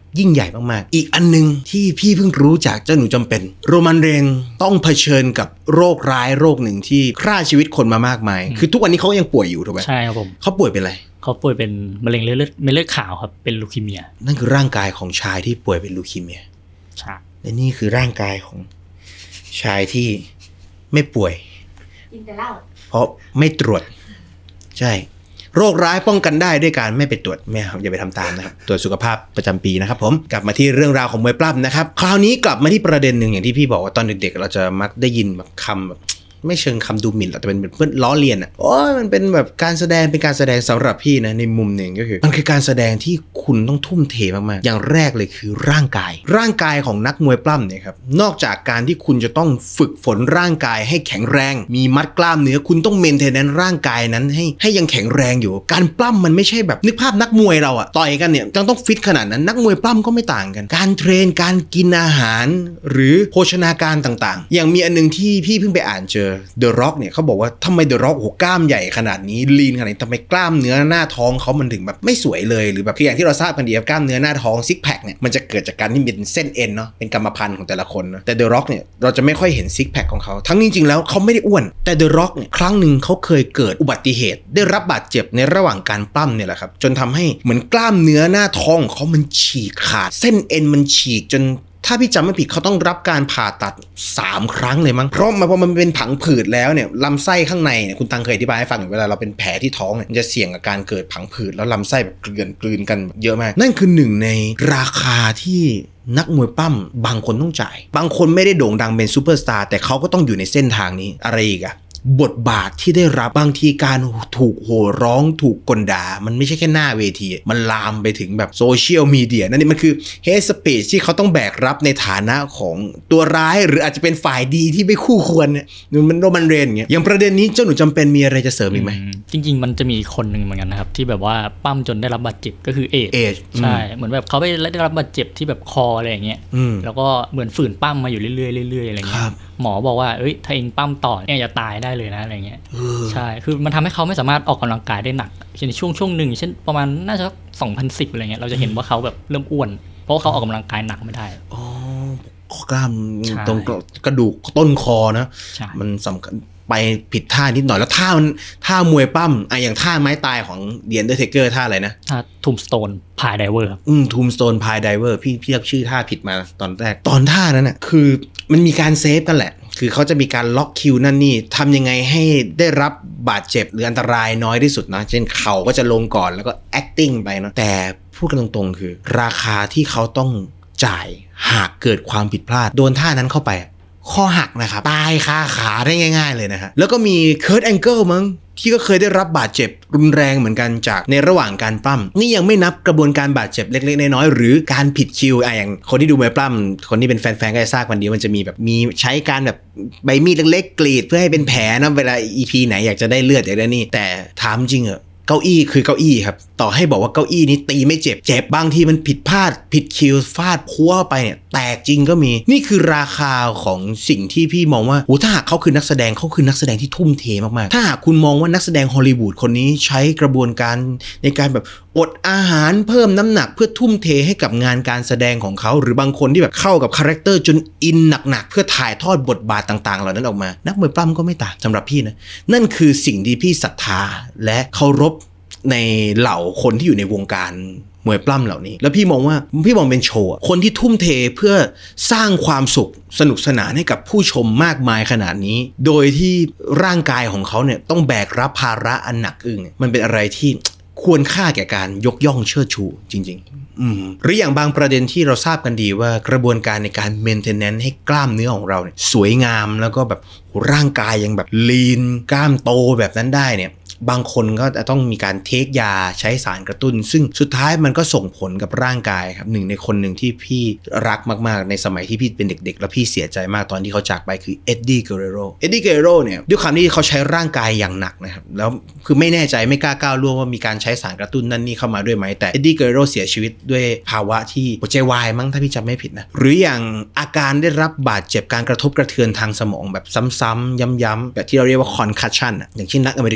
ยิ่งใหญ่มากๆอีกอันนึงที่พี่เพิ่งรู้จากเจ้าหนูจำเป็นโรมันเรนต้องเผชิญกับโรคร้ายโรคหนึ่งที่ฆ่าชีวิตคนมามากมายคือทุกวันนี้เขายังป่วยอยู่ถูกไหมใช่ครับผมเขาป่วยเป็นอะไรเขาป่วยเป็นมะเร็งเม็ดเลือดขาวครับเป็นลูคีเมียนั่นคือร่างกายของชายที่ป่วยเป็นลูคีเมียใช่และนี่คือร่างกายของชายที่ไม่ป่วยกินแต่เหล้าเพราะไม่ตรวจใช่โรคร้ายป้องกันได้ด้วยการไม่ไปตรวจไม่ครับอย่าไปทำตามนะครับตรวจสุขภาพประจำปีนะครับผมกลับมาที่เรื่องราวของมวยปล้ำนะครับคราวนี้กลับมาที่ประเด็นหนึ่งอย่างที่พี่บอกว่าตอนเด็กๆเราจะมักได้ยินแบบคำแบบไม่เชิงคำดูหมิ่นหรอกแต่เป็นเพื่อนล้อเลียนอ่ะโอ้ยมันเป็นแบบการแสดงเป็นการแสดงสำหรับพี่นะในมุมหนึ่งก็คือมันคือการแสดงที่คุณต้องทุ่มเทมากๆอย่างแรกเลยคือร่างกายของนักมวยปล้ำเนี่ยครับนอกจากการที่คุณจะต้องฝึกฝนร่างกายให้แข็งแรงมีมัดกล้ามเนื้อคุณต้องเมนเทนแนนซ์ร่างกายนั้นให้ยังแข็งแรงอยู่การปล้ำมันไม่ใช่แบบนึกภาพนักมวยเราอะต่อยกันเนี่ยต้องฟิตขนาดนั้นนักมวยปล้ำก็ไม่ต่างกันการเทรนการกินอาหารหรือโภชนาการต่างๆอย่างมีอันนึงที่พี่เพิ่งไปอ่านเจอ The Rock เนี่ยเขาบอกว่าทำไม The Rock โหกล้ามใหญ่ขนาดนี้ลีนขนาดนี้ทำไมกล้ามเนื้อหน้าท้องเขามันถึงแบบไม่สวยเลยหรือแบบคืออย่างที่เราทราบกันดีกล้ามเนื้อหน้าท้องซิกแพคเนี่ยมันจะเกิดจากการที่เป็นเส้นเอ็นเนาะเป็นกรรมพันธุ์ของแต่ละคนนะแต่ The Rock เนี่ยเราจะไม่ค่อยเห็นซิกแพคของเขาทั้งจริงๆแล้วเขาไม่ได้อ้วนแต่ The Rock เนี่ยครั้งหนึ่งเขาเคยเกิดอุบัติเหตุได้รับบาดเจ็บในระหว่างการปล้ำเนี่ยแหละครับจนทำให้เหมือนกล้ามเนื้อหน้าท้องเขามันฉีกขาดเส้นเอ็นมันฉีกจนถ้าพี่จำไม่ผิดเขาต้องรับการผ่าตัด3ครั้งเลยมั้งเพราะมันเป็นผังผืดแล้วเนี่ยลำไส้ข้างในเนี่ยคุณตังเคยอธิบายให้ฟังเวลาเราเป็นแผลที่ท้องเนี่ยมันจะเสี่ยงกับการเกิดผังผืดแล้วลำไส้แบบกลืนกันเยอะมากนั่นคือหนึ่งในราคาที่นักมวยปั้มบางคนต้องจ่ายบางคนไม่ได้โด่งดังเป็นซูเปอร์สตาร์แต่เขาก็ต้องอยู่ในเส้นทางนี้อะไรอีกอะบทบาทที่ได้รับบางทีการถูกโห่ร้องถูกกลด่ามันไม่ใช่แค่หน้าเวทีมันลามไปถึงแบบโซเชียลมีเดียนั่นนี่มันคือเฮดสปีชที่เขาต้องแบกรับในฐานะของตัวร้ายหรืออาจจะเป็นฝ่ายดีที่ไม่คู่ควรเนี่ยมันโรมันเรนอย่างเงี้ยอย่างประเด็นนี้เจ้าหนูจำเป็นมีอะไรจะเสริมอีกไหมจริงๆมันจะมีคนหนึ่งเหมือนกันนะครับที่แบบว่าปั้มจนได้รับบาดเจ็บก็คือเอจใช่เหมือนแบบเขาไปได้รับบาดเจ็บที่แบบคออะไรอย่างเงี้ยแล้วก็เหมือนฝืนปั้มมาอยู่เรื่อยๆอะไรเงี้ยหมอบอกว่าถ้าเองปั้มต่อเนี่ยจะตายได้เลยนะอะไรเงี้ยใช่คือมันทำให้เขาไม่สามารถออกกำลังกายได้หนักเช่นช่วงหนึ่งเช่นประมาณน่าจะ2010อะไรเงี้ยเราจะเห็นว่าเขาแบบเริ่มอ้วนเพราะว่าเขาออกกำลังกายหนักไม่ได้อ๋อกล้ามตรงกระดูกต้นคอนะมันสำคัญไปผิดท่านิดหน่อยแล้วท่ามวยปั้มอย่างท่าไม้ตายของเดียนเดอร์เทเกอร์ท่าอะไรนะท่าทูมสโตนพายไดเวอร์ครับทูมสโตนพายไดเวอร์พี่เรียกชื่อท่าผิดมาตอนแรกตอนท่านั้นน่ะคือมันมีการเซฟกันแหละคือเขาจะมีการล็อกคิวนั่นนี่ทำยังไงให้ได้รับบาดเจ็บหรืออันตรายน้อยที่สุดนะเช่นเข่าก็จะลงก่อนแล้วก็ acting ไปเนาะแต่พูดกันตรงๆคือราคาที่เขาต้องจ่ายหากเกิดความผิดพลาดโดนท่านั้นเข้าไปข้อหักนะครับตายคาขาได้ง่ายๆเลยนะฮะแล้วก็มีเคิร์ทแองเกิลมั้งที่ก็เคยได้รับบาดเจ็บรุนแรงเหมือนกันจากในระหว่างการปั้มนี่ยังไม่นับกระบวนการบาดเจ็บเล็กๆน้อยๆหรือการผิดคิวอย่างคนที่ดูมวยปล้ำคนที่เป็นแฟนๆก็จะทราบวันเดียวมันจะมีแบบมีใช้การแบบใบมีดเล็กๆกรีดเพื่อให้เป็นแผลนะเวลา EP ไหนอยากจะได้เลือดอยากได้นี่แต่ถามจริงเหรอเก้าอี้คือเก้าอี้ครับต่อให้บอกว่าเก้าอี้นี้ตีไม่เจ็บบางทีมันผิดพลาดผิดคิวฟาดพัวไปเนี่ยแตกจริงก็มีนี่คือราคาของสิ่งที่พี่มองว่าถ้าหากเขาคือนักแสดงเขาคือนักแสดงที่ทุ่มเทมากๆถ้าหากคุณมองว่านักแสดงฮอลลีวูดคนนี้ใช้กระบวนการในการแบบอดอาหารเพิ่มน้ำหนักเพื่อทุ่มเทให้กับงานการแสดงของเขาหรือบางคนที่แบบเข้ากับคาแรคเตอร์จนอินหนักๆเพื่อถ่ายทอดบทบาทต่างๆเหล่านั้นออกมานักมวยปล้ำก็ไม่ต่างสำหรับพี่นะนั่นคือสิ่งที่พี่ศรัทธาและเคารพในเหล่าคนที่อยู่ในวงการมวยปล้ำเหล่านี้แล้วพี่มองเป็นโชว์คนที่ทุ่มเทเพื่อสร้างความสุขสนุกสนานให้กับผู้ชมมากมายขนาดนี้โดยที่ร่างกายของเขาเนี่ยต้องแบกรับภาระอันหนักอึ้งมันเป็นอะไรที่ควรค่าแก่การยกย่องเชิดชูจริงๆหรืออย่างบางประเด็นที่เราทราบกันดีว่ากระบวนการในการเมนเทนแนนซ์ให้กล้ามเนื้อของเราเนี่ยสวยงามแล้วก็แบบร่างกายยังแบบลีนกล้ามโตแบบนั้นได้เนี่ยบางคนก็จะต้องมีการเทคยาใช้สารกระตุ้นซึ่งสุดท้ายมันก็ส่งผลกับร่างกายครับหนึ่งในคนหนึ่งที่พี่รักมากๆในสมัยที่พี่เป็นเด็กๆแล้วพี่เสียใจมากตอนที่เขาจากไปคือเอ็ดดี้เกเรโรเนี่ยด้วยความที่เขาใช้ร่างกายอย่างหนักนะครับแล้วคือไม่แน่ใจไม่กล้าก้าวล่วงว่ามีการใช้สารกระตุ้นนั่นนี่เข้ามาด้วยไหมแต่เอ็ดดี้เกเรโรเสียชีวิตด้วยภาวะที่หัวใจวายมั้งถ้าพี่จำไม่ผิดนะหรืออย่างอาการได้รับบาดเจ็บการกระทบกระเทือนทางสมองแบบซ้ำๆย้ำๆแบบที่เราเรียกว่าคอนคัชชั่นอย่างเช่นนักอเมริกันฟุตบอลจะ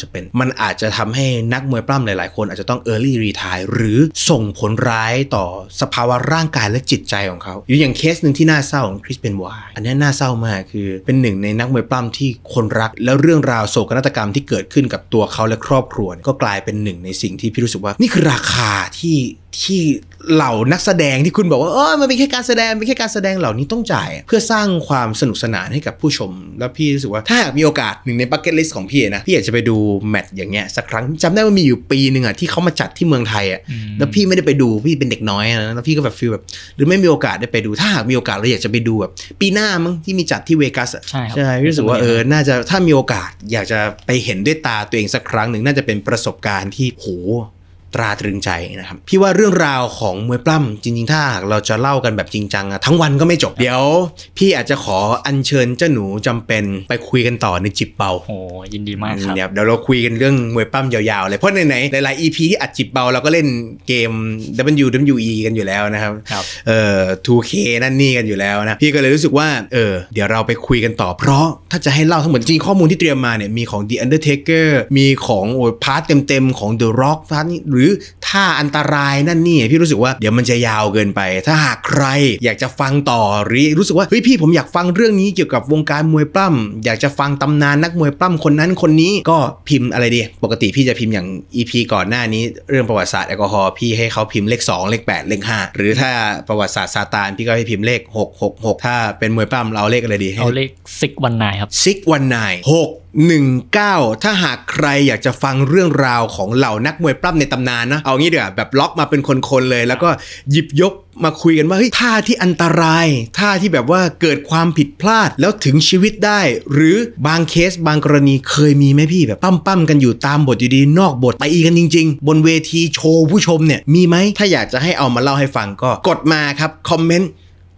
จะเป็นมันอาจจะทำให้นักมวยปล้ำหลายๆคนอาจจะต้อง early retire หรือส่งผลร้ายต่อสภาวะร่างกายและจิตใจของเขาอย่างเคสหนึ่งที่น่าเศร้าของคริสเบนวายอันนี้น่าเศร้ามากคือเป็นหนึ่งในนักมวยปล้ำที่คนรักแล้วเรื่องราวโศกนาฏกรรมที่เกิดขึ้นกับตัวเขาและครอบครัวก็กลายเป็นหนึ่งในสิ่งที่พี่รู้สึกว่านี่คือราคาที่เหล่านักแสดงที่คุณบอกว่ามันเป็นแค่การแสดงเป็นแค่การแสดงเหล่านี้ต้องจ่ายเพื่อสร้างความสนุกสนานให้กับผู้ชมแล้วพี่รู้สึกว่าถ้าหากมีโอกาสหนึ่งในบัคเก็ตลิสต์ของพี่นะพี่อยากจะไปดูแมตช์อย่างเงี้ยสักครั้งจำได้ว่ามีอยู่ปีนึงที่เขามาจัดที่เมืองไทยแล้วพี่ไม่ได้ไปดูพี่เป็นเด็กน้อยนะแล้วพี่ก็แบบฟีลแบบหรือไม่มีโอกาสได้ไปดูถ้าหากมีโอกาสเราอยากจะไปดูแบบปีหน้ามั้งที่มีจัดที่เวกัสใช่พี่รู้สึกว่าน่าจะถ้ามีโอกาสอยากจะไปเห็นด้วยตาตัวเองสักครั้งหนึ่งน่าจะเป็นประสบการณ์ที่โหตราตรึงใจนะครับพี่ว่าเรื่องราวของมวยปล้ำจริงๆถ้าหากเราจะเล่ากันแบบจริงจังทั้งวันก็ไม่จบเดี๋ยวพี่อาจจะขออัญเชิญเจ้าหนูจำเป็นไปคุยกันต่อในจิบเบาโอ้ยินดีมากครับเดี๋ยวเราคุยกันเรื่องมวยปล้ำยาวๆเลยเพราะไหนๆหลายๆ EP ที่อัดจิบเบาเราก็เล่นเกม WWE กันอยู่แล้วนะครับ2K นั่นนี่กันอยู่แล้วนะพี่ก็เลยรู้สึกว่าเดี๋ยวเราไปคุยกันต่อเพราะถ้าจะให้เล่าทั้งหมดจริงข้อมูลที่เตรียมมาเนี่ยมีของ The Undertaker มีของพาร์ทเต็มๆของ The Rock พาร์ทนี้หรือถ้าอันตรายนั่นนี่พี่รู้สึกว่าเดี๋ยวมันจะยาวเกินไปถ้าหากใครอยากจะฟังต่อหรือรู้สึกว่าเฮ้ยพี่ผมอยากฟังเรื่องนี้เกี่ยวกับวงการมวยปล้ำอยากจะฟังตำนานนักมวยปล้ำคนนั้นคนนี้ก็พิมพ์อะไรดีปกติพี่จะพิมพ์อย่าง EP ก่อนหน้านี้เรื่องประวัติศาสตร์แอลกอฮอล์พี่ให้เขาพิมพ์เลข2เลข8เลข5หรือถ้าประวัติศาสตร์ซาตานพี่ก็ให้พิมพ์เลข666ถ้าเป็นมวยปล้ำเราเลขอะไรดีเอาเลข619ครับ 619ถ้าหากใครอยากจะฟังเรื่องราวของเหล่านักมวยปล้ำในตำนานนะเอางี้เดี๋ยวแบบล็อกมาเป็นคนๆเลยแล้วก็หยิบยกมาคุยกันว่าเฮ้ยท่าที่อันตรายท่าที่แบบว่าเกิดความผิดพลาดแล้วถึงชีวิตได้หรือบางเคสบางกรณีเคยมีไหมพี่แบบปั้มกันอยู่ตามบทอยู่ดีนอกบทตีกันจริงๆบนเวทีโชว์ผู้ชมเนี่ยมีไหมถ้าอยากจะให้เอามาเล่าให้ฟังก็กดมาครับคอมเมนต์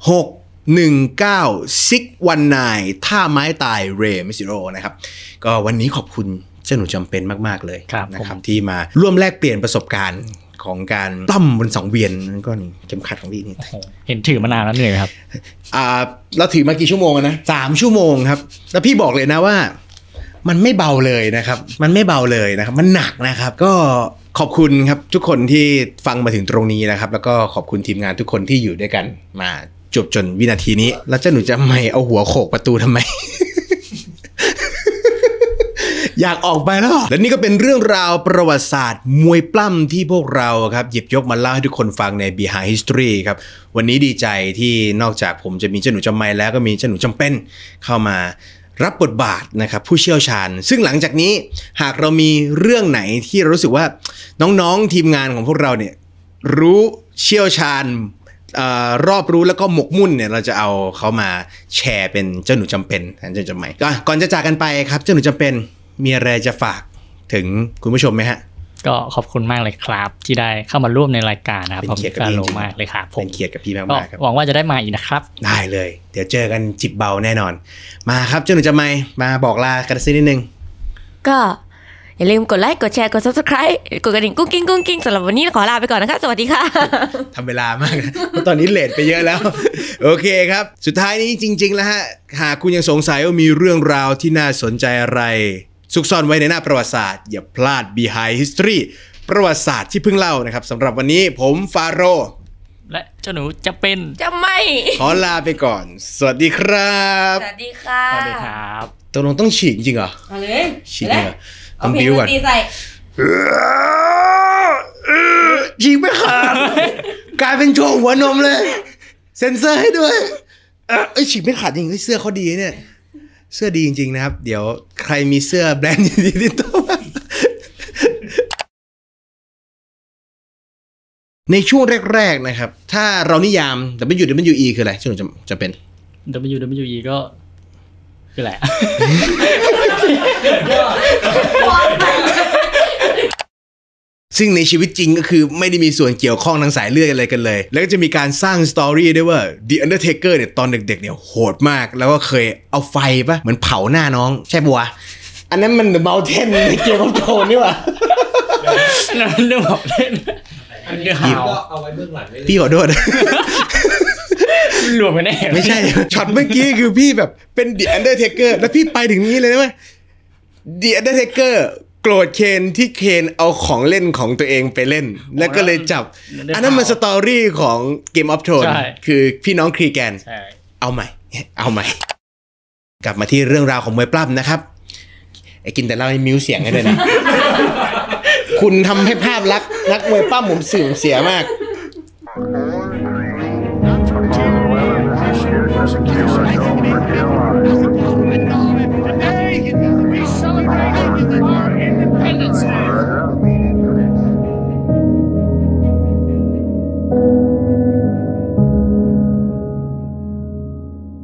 619ท่าไม้ตายเรมิซิโร่นะครับก็วันนี้ขอบคุณเจ้าหนูจำเป็นมากๆเลยนะครับที่มาร่วมแลกเปลี่ยนประสบการณ์ของการปล้ำบนสังเวียนก็นี่เข็มขัดของพี่นี่เห็นถือมานานแล้วเหนื่อยครับเราถือมากี่ชั่วโมงนะ3 ชั่วโมงครับแล้วพี่บอกเลยนะว่ามันไม่เบาเลยนะครับมันไม่เบาเลยนะครับมันหนักนะครับก็ขอบคุณครับทุกคนที่ฟังมาถึงตรงนี้นะครับแล้วก็ขอบคุณทีมงานทุกคนที่อยู่ด้วยกันมาจบจนวินาทีนี้แล้วเจ้าหนูจะไม่เอาหัวโขกประตูทำไม อยากออกไปแล้วและนี่ก็เป็นเรื่องราวประวัติศาสตร์มวยปล้ำที่พวกเราครับหยิบยกมาเล่าให้ทุกคนฟังใน Behind History ครับวันนี้ดีใจที่นอกจากผมจะมีเจ้าหนูจำไม่แล้วก็มีเจ้าหนูจำเป็นเข้ามารับบทบาทนะครับผู้เชี่ยวชาญซึ่งหลังจากนี้หากเรามีเรื่องไหนที่เรารู้สึกว่าน้องๆทีมงานของพวกเราเนี่ยรู้เชี่ยวชาญรอบรู้แล้วก็หมกมุ่นเนี่ยเราจะเอาเขามาแชร์เป็นเจ้าหนูจำเป็นเจ้าหนูจำไม่ก่อนจะจากกันไปครับเจ้าหนูจำเป็นมีอะไรจะฝากถึงคุณผู้ชมไหมฮะก็ขอบคุณมากเลยครับที่ได้เข้ามาร่วมในรายการนะครับเป็นเกียรติกับพี่มากเลยครับผมเป็นเกียรติกับพี่มากๆครับหวังว่าจะได้มาอีกนะครับได้เลยเดี๋ยวเจอกันจิบเบาแน่นอนมาครับเจ้าหนูจำไม่มาบอกลากันสักนิดนึงก็อย่าลืมกดไลค์กดแชร์กด Subscribe กดกระดิ่งกุ้งกิ้งสำหรับวันนี้ขอลาไปก่อนนะคะสวัสดีค่ะทำเวลามากเพราะตอนนี้เลทไปเยอะแล้วโอเคครับสุดท้ายนี้จริงๆแล้วฮะหากคุณยังสงสัยว่ามีเรื่องราวที่น่าสนใจอะไรซุกซ่อนไว้ในหน้าประวัติศาสตร์อย่าพลาด Behind History ประวัติศาสตร์ที่เพิ่งเล่านะครับสำหรับวันนี้ผมฟาโรห์และเจ้าหนูจะเป็นจะไม่ขอลาไปก่อนสวัสดีครับสวัสดีค่ะสวัสดีครับตกลงต้องฉีกจริงเหรอเอาเลยฉีกเหรอต้องบิ้วก่อนฉีกไม่ขาดกลายเป็นโชว์หัวนมเลยเซ็นเซอร์ให้ด้วยฉีกไม่ขาดจริงเสื้อเขาดีเนี่ยเสื้อดีจริงๆนะครับเดี๋ยวใครมีเสื้อแบรนด์ดีๆติดตัวในช่วงแรกๆนะครับถ้าเรานิยาม WWE คืออะไรช่วงจะเป็น WWE ก็คืออะไรซึ่งในชีวิตจริงก็คือไม่ได้มีส่วนเกี่ยวข้องทางสายเลือดอะไรกันเลยแล้วก็จะมีการสร้างสตอรี่ด้วยว่า The Undertaker เนี่ยตอนเด็กๆเนี่ยโหดมากแล้วก็เคยเอาไฟป่ะเหมือนเผาหน้าน้องใช่ปะวะอันนั้นมัน The Mountain ในเกมของโทนนี่วะนั่นเรื่องของเล่นพี่ก็เอาไว้เบื้องหลังพี่ขอโทษรวมกันแน่ไม่ใช่ช็อตเมื่อกี้คือพี่แบบเป็น The Undertaker แล้วพี่ไปถึงนี้เลยนะเว้ย The Undertaker โกรธเคนที่เคนเอาของเล่นของตัวเองไปเล่นแล้วก็เลยจับอันนั้นมันสตอรี่ของ Game of Thrones คือพี่น้องครีแกนเอาใหม่กลับมาที่เรื่องราวของมวยปล้ำนะครับไอ้กินแต่เล่าให้มิวเสียงให้ด้วยนะ คุณทำให้ภาพลักษณ์นักมวยปล้ำผมเสื่อมเสียมาก